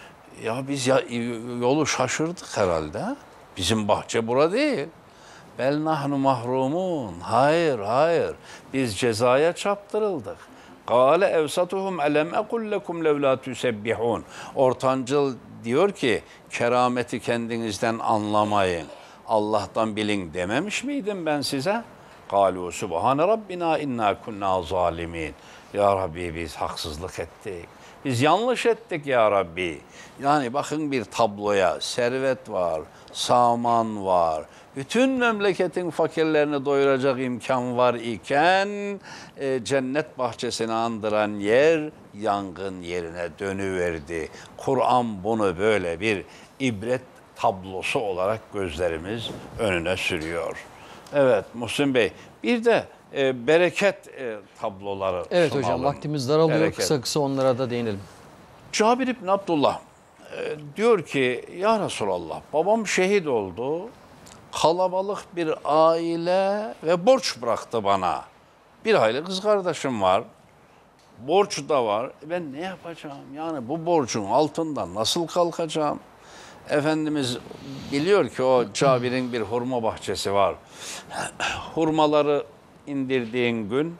Ya biz ya, yolu şaşırdık herhalde. Bizim bahçe bura değil. Bel nahnu mahrumun. Hayır, hayır. Biz cezaya çarptırıldık. Kâle evsatuhum elem ekul lekum levlâ tüsebbihûn. Ortancıl diyor ki kerameti kendinizden anlamayın. Allah'tan bilin dememiş miydim ben size? Kâlû subhane rabbina inna kunnâ zalimin. Ya Rabbi biz haksızlık ettik. Biz yanlış ettik ya Rabbi. Yani bakın bir tabloya servet var, saman var. Bütün memleketin fakirlerini doyuracak imkan var iken e, cennet bahçesini andıran yer yangın yerine dönüverdi. Kur'an bunu böyle bir ibret tablosu olarak gözlerimiz önüne sürüyor. Evet Muhsin Bey bir de e, bereket e, tabloları Evet sunalım. hocam vaktimiz daralıyor. Bereket. Kısa kısa onlara da değinelim. Cabir İbni Abdullah e, diyor ki ya Resulallah babam şehit oldu. Kalabalık bir aile ve borç bıraktı bana. Bir aile kız kardeşim var. Borç da var. Ben ne yapacağım? Yani bu borcun altından nasıl kalkacağım? Efendimiz biliyor ki o Cabir'in bir hurma bahçesi var. Hurmaları indirdiğin gün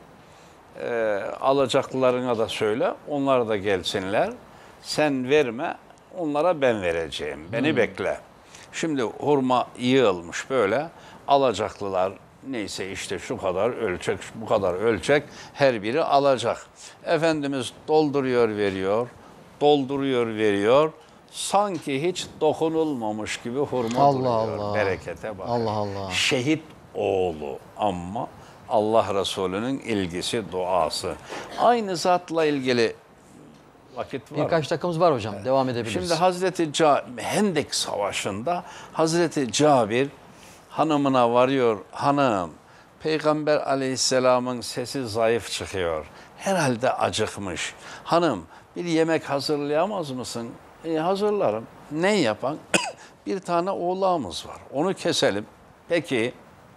e, alacaklarına da söyle. Onlar da gelsinler. Sen verme. Onlara ben vereceğim. Beni hmm. bekle. Şimdi hurma yığılmış böyle. Alacaklılar neyse işte şu kadar ölçek, bu kadar ölçek her biri alacak. Efendimiz dolduruyor, veriyor. Dolduruyor, veriyor. Sanki hiç dokunulmamış gibi hurma Allah duruyor. Allah. Berekete bak. Allah Allah. Şehit oğlu ama Allah Resulü'nün ilgisi, duası. Aynı zatla ilgili vakit var. Birkaç dakikamız var hocam. Evet. Devam edebiliriz. Şimdi Hazreti Ca Hendek Savaşı'nda Hazreti Cabir hanımına varıyor. Hanım, Peygamber Aleyhisselam'ın sesi zayıf çıkıyor. Herhalde acıkmış. Hanım, bir yemek hazırlayamaz mısın? E, hazırlarım. Ne yapan? Bir tane oğlağımız var. Onu keselim. Peki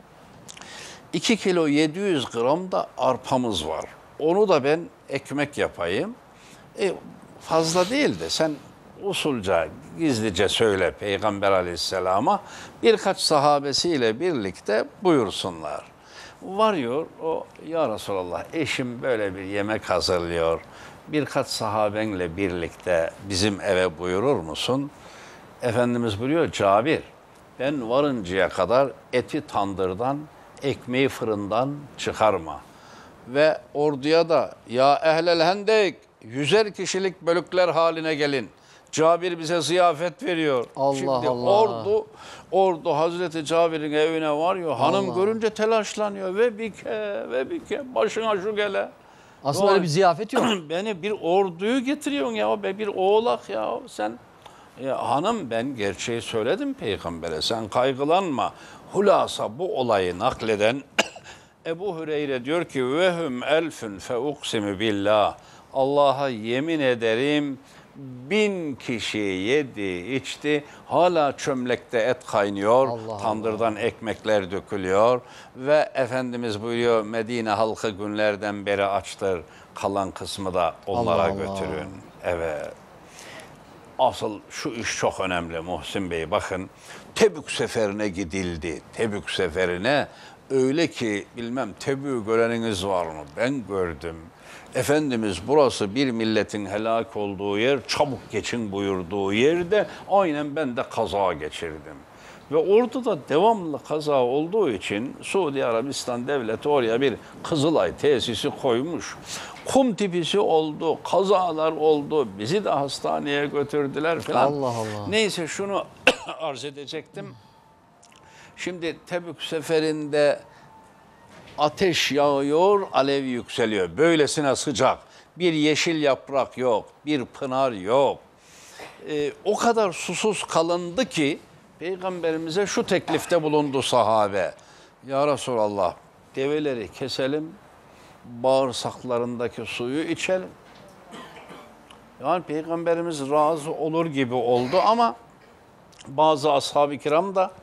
iki kilo yedi yüz gram da arpamız var. Onu da ben ekmek yapayım. E, fazla değil de sen usulca, gizlice söyle Peygamber Aleyhisselam'a, birkaç sahabesiyle birlikte buyursunlar. Varıyor o, ya Resulallah eşim böyle bir yemek hazırlıyor. Birkaç sahabenle birlikte bizim eve buyurur musun? Efendimiz buyuruyor, Cabir ben varıncaya kadar eti tandırdan, ekmeği fırından çıkarma. Ve orduya da ya ehlel hendek yüzer kişilik bölükler haline gelin. Cabir bize ziyafet veriyor. Allah Şimdi Allah. ordu ordu Hazreti Cabir'in evine varıyor. Hanım Allah. görünce telaşlanıyor. Ve bike ve bike başına şu gele. Aslında öyle bir ziyafet yok. Beni bir orduyu getiriyorsun ya be, bir oğlak ya sen. Ya hanım ben gerçeği söyledim peygambere, sen kaygılanma. Hulasa bu olayı nakleden Ebu Hüreyre diyor ki vehum elfün fe uksimu billah. Allah'a yemin ederim bin kişi yedi, içti. Hala çömlekte et kaynıyor. Allah tandırdan Allah. Ekmekler dökülüyor. Ve Efendimiz buyuruyor Medine halkı günlerden beri açtır. Kalan kısmı da onlara Allah götürün. Allah. Evet. Asıl şu iş çok önemli Muhsin Bey. Bakın Tebük seferine gidildi. Tebük seferine öyle ki bilmem Tebük'ü göreniniz var mı? Ben gördüm. Efendimiz burası bir milletin helak olduğu yer, çabuk geçin buyurduğu yerde aynen ben de kaza geçirdim. Ve orada da devamlı kaza olduğu için Suudi Arabistan devleti oraya bir Kızılay tesisi koymuş. Kum tipisi oldu, kazalar oldu, bizi de hastaneye götürdüler falan. Allah Allah. Neyse şunu arz edecektim. Şimdi Tebük seferinde ateş yağıyor, alev yükseliyor. Böylesine sıcak. Bir yeşil yaprak yok, bir pınar yok. Ee, o kadar susuz kalındı ki Peygamberimize şu teklifte bulundu sahabe. Ya Resulallah, develeri keselim, bağırsaklarındaki suyu içelim. Yani Peygamberimiz razı olur gibi oldu ama bazı ashab-ı kiram da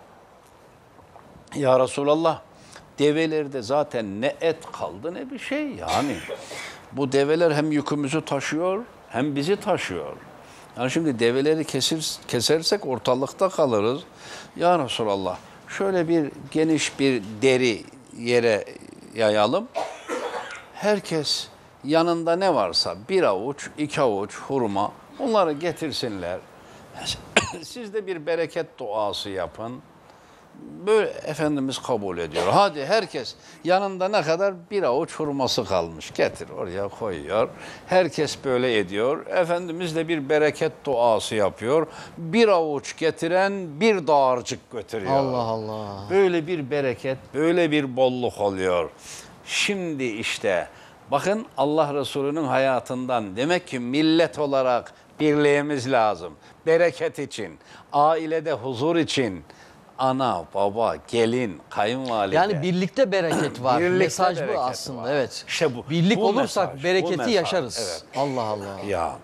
ya Resulallah, develerde zaten ne et kaldı ne bir şey yani. Bu develer hem yükümüzü taşıyor hem bizi taşıyor. Yani şimdi develeri kesir, kesersek ortalıkta kalırız. Ya Resulallah şöyle bir geniş bir deri yere yayalım. Herkes yanında ne varsa bir avuç, iki avuç hurma onları getirsinler. Siz de bir bereket duası yapın. Böyle Efendimiz kabul ediyor. Hadi herkes yanında ne kadar bir avuç hurması kalmış getir oraya koyuyor. Herkes böyle ediyor. Efendimiz de bir bereket duası yapıyor. Bir avuç getiren bir dağarcık götürüyor. Allah Allah. Böyle bir bereket, böyle bir bolluk oluyor. Şimdi işte bakın Allah Resulü'nün hayatından demek ki millet olarak birliğimiz lazım. Bereket için, ailede huzur için. Ana, baba, gelin, kayınvalide. Yani birlikte bereket var. Birlikte Mesaj bereket bu aslında. var. Evet. İşte bu. Birlik bu olursak mesaj, bereketi bu mesaj. yaşarız. Evet. Allah Allah. Ya.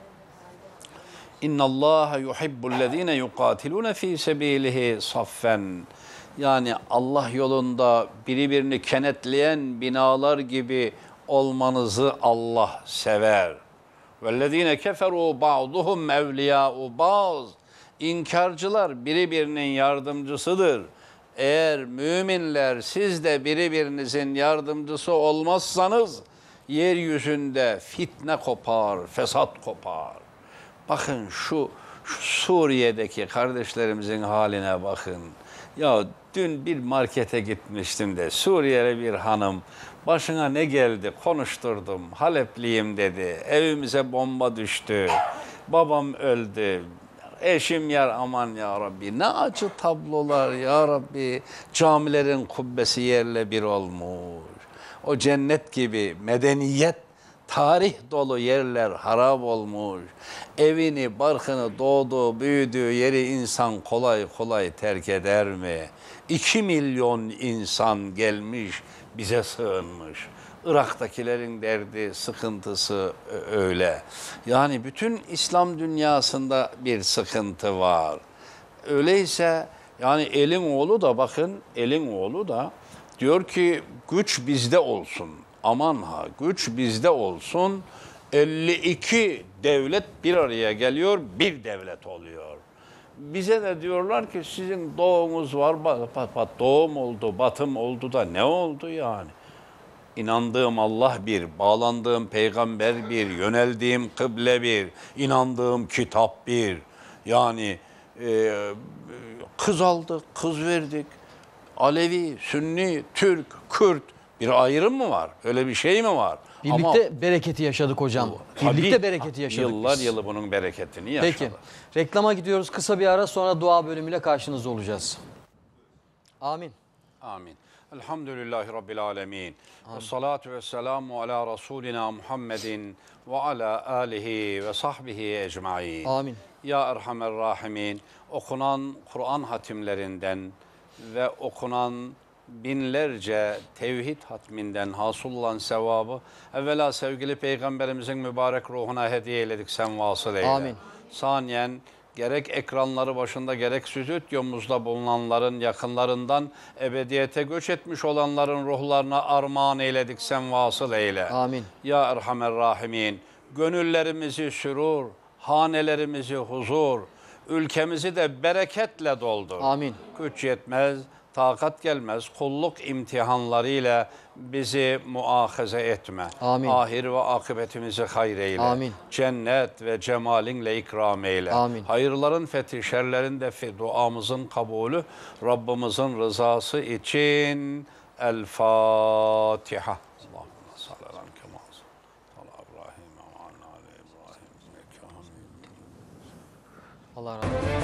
İnna Allah yuhibbul-lezine yuqatilun fi sebilihi saffen. Yani Allah yolunda birbirini kenetleyen binalar gibi olmanızı Allah sever. Vellezine keferu ba'duhum evliya'u ba'd. İnkarcılar birbirinin yardımcısıdır. Eğer müminler siz de birbirinizin yardımcısı olmazsanız yeryüzünde fitne kopar, fesat kopar. Bakın şu, şu Suriye'deki kardeşlerimizin haline bakın. Ya dün bir markete gitmiştim de Suriyeli bir hanım başına ne geldi konuşturdum. Halepliyim dedi. Evimize bomba düştü. Babam öldü. Eşim yar aman ya Rabbi. Ne acı tablolar ya Rabbi. Camilerin kubbesi yerle bir olmuş. O cennet gibi medeniyet, tarih dolu yerler harap olmuş. Evini, barkını, doğduğu, büyüdüğü yeri insan kolay kolay terk eder mi? İki milyon insan gelmiş, bize sığınmış. Irak'takilerin derdi, sıkıntısı öyle. Yani bütün İslam dünyasında bir sıkıntı var. Öyleyse yani elin oğlu da bakın, elin oğlu da diyor ki güç bizde olsun. Aman ha, güç bizde olsun. elli iki devlet bir araya geliyor, bir devlet oluyor. Bize de diyorlar ki sizin doğunuz var, bat, bat, bat, doğum oldu, batım oldu da ne oldu yani? İnandığım Allah bir, bağlandığım peygamber bir, yöneldiğim kıble bir, inandığım kitap bir. Yani e, kız aldık, kız verdik. Alevi, Sünni, Türk, Kürt bir ayrım mı var? Öyle bir şey mi var? Birlikte Ama, bereketi yaşadık hocam. tabii, Birlikte bereketi yaşadık Yıllar biz. yılı bunun bereketini yaşadık. Peki. Reklama gidiyoruz. Kısa bir ara, sonra dua bölümüyle karşınızda olacağız. Amin. Amin. Elhamdülillahi Rabbil alemin. Ve salatu ve selamu ala Resulina Muhammedin ve ala alihi ve sahbihi ecmain. Amin. Ya Erhamer Rahimin, okunan Kur'an hatimlerinden ve okunan binlerce tevhid hatminden hasıl olan sevabı evvela sevgili Peygamberimizin mübarek ruhuna hediye eyledik, sen vasıl eyle. Amin. Saniyen gerek ekranları başında gerek stüdyomuzda bulunanların yakınlarından ebediyete göç etmiş olanların ruhlarına armağan eyledik, sen vasıl eyle. Amin. Ya Erhamer Rahimin, gönüllerimizi sürur, hanelerimizi huzur, ülkemizi de bereketle doldur. Amin. Güç yetmez, takat gelmez, kulluk imtihanlarıyla bizi muahaze etme. Amin. Ahir ve akıbetimizi hayır eyle. Amin. Cennet ve cemalinle ikram eyle. Amin. Hayırların fethi, şerlerin defi, duamızın kabulü, Rabbimizin rızası için El Fatiha. Allahümme salli ala Kemal. Ala İbrahim ve ala Ali İbrahim. Allah razı olsun.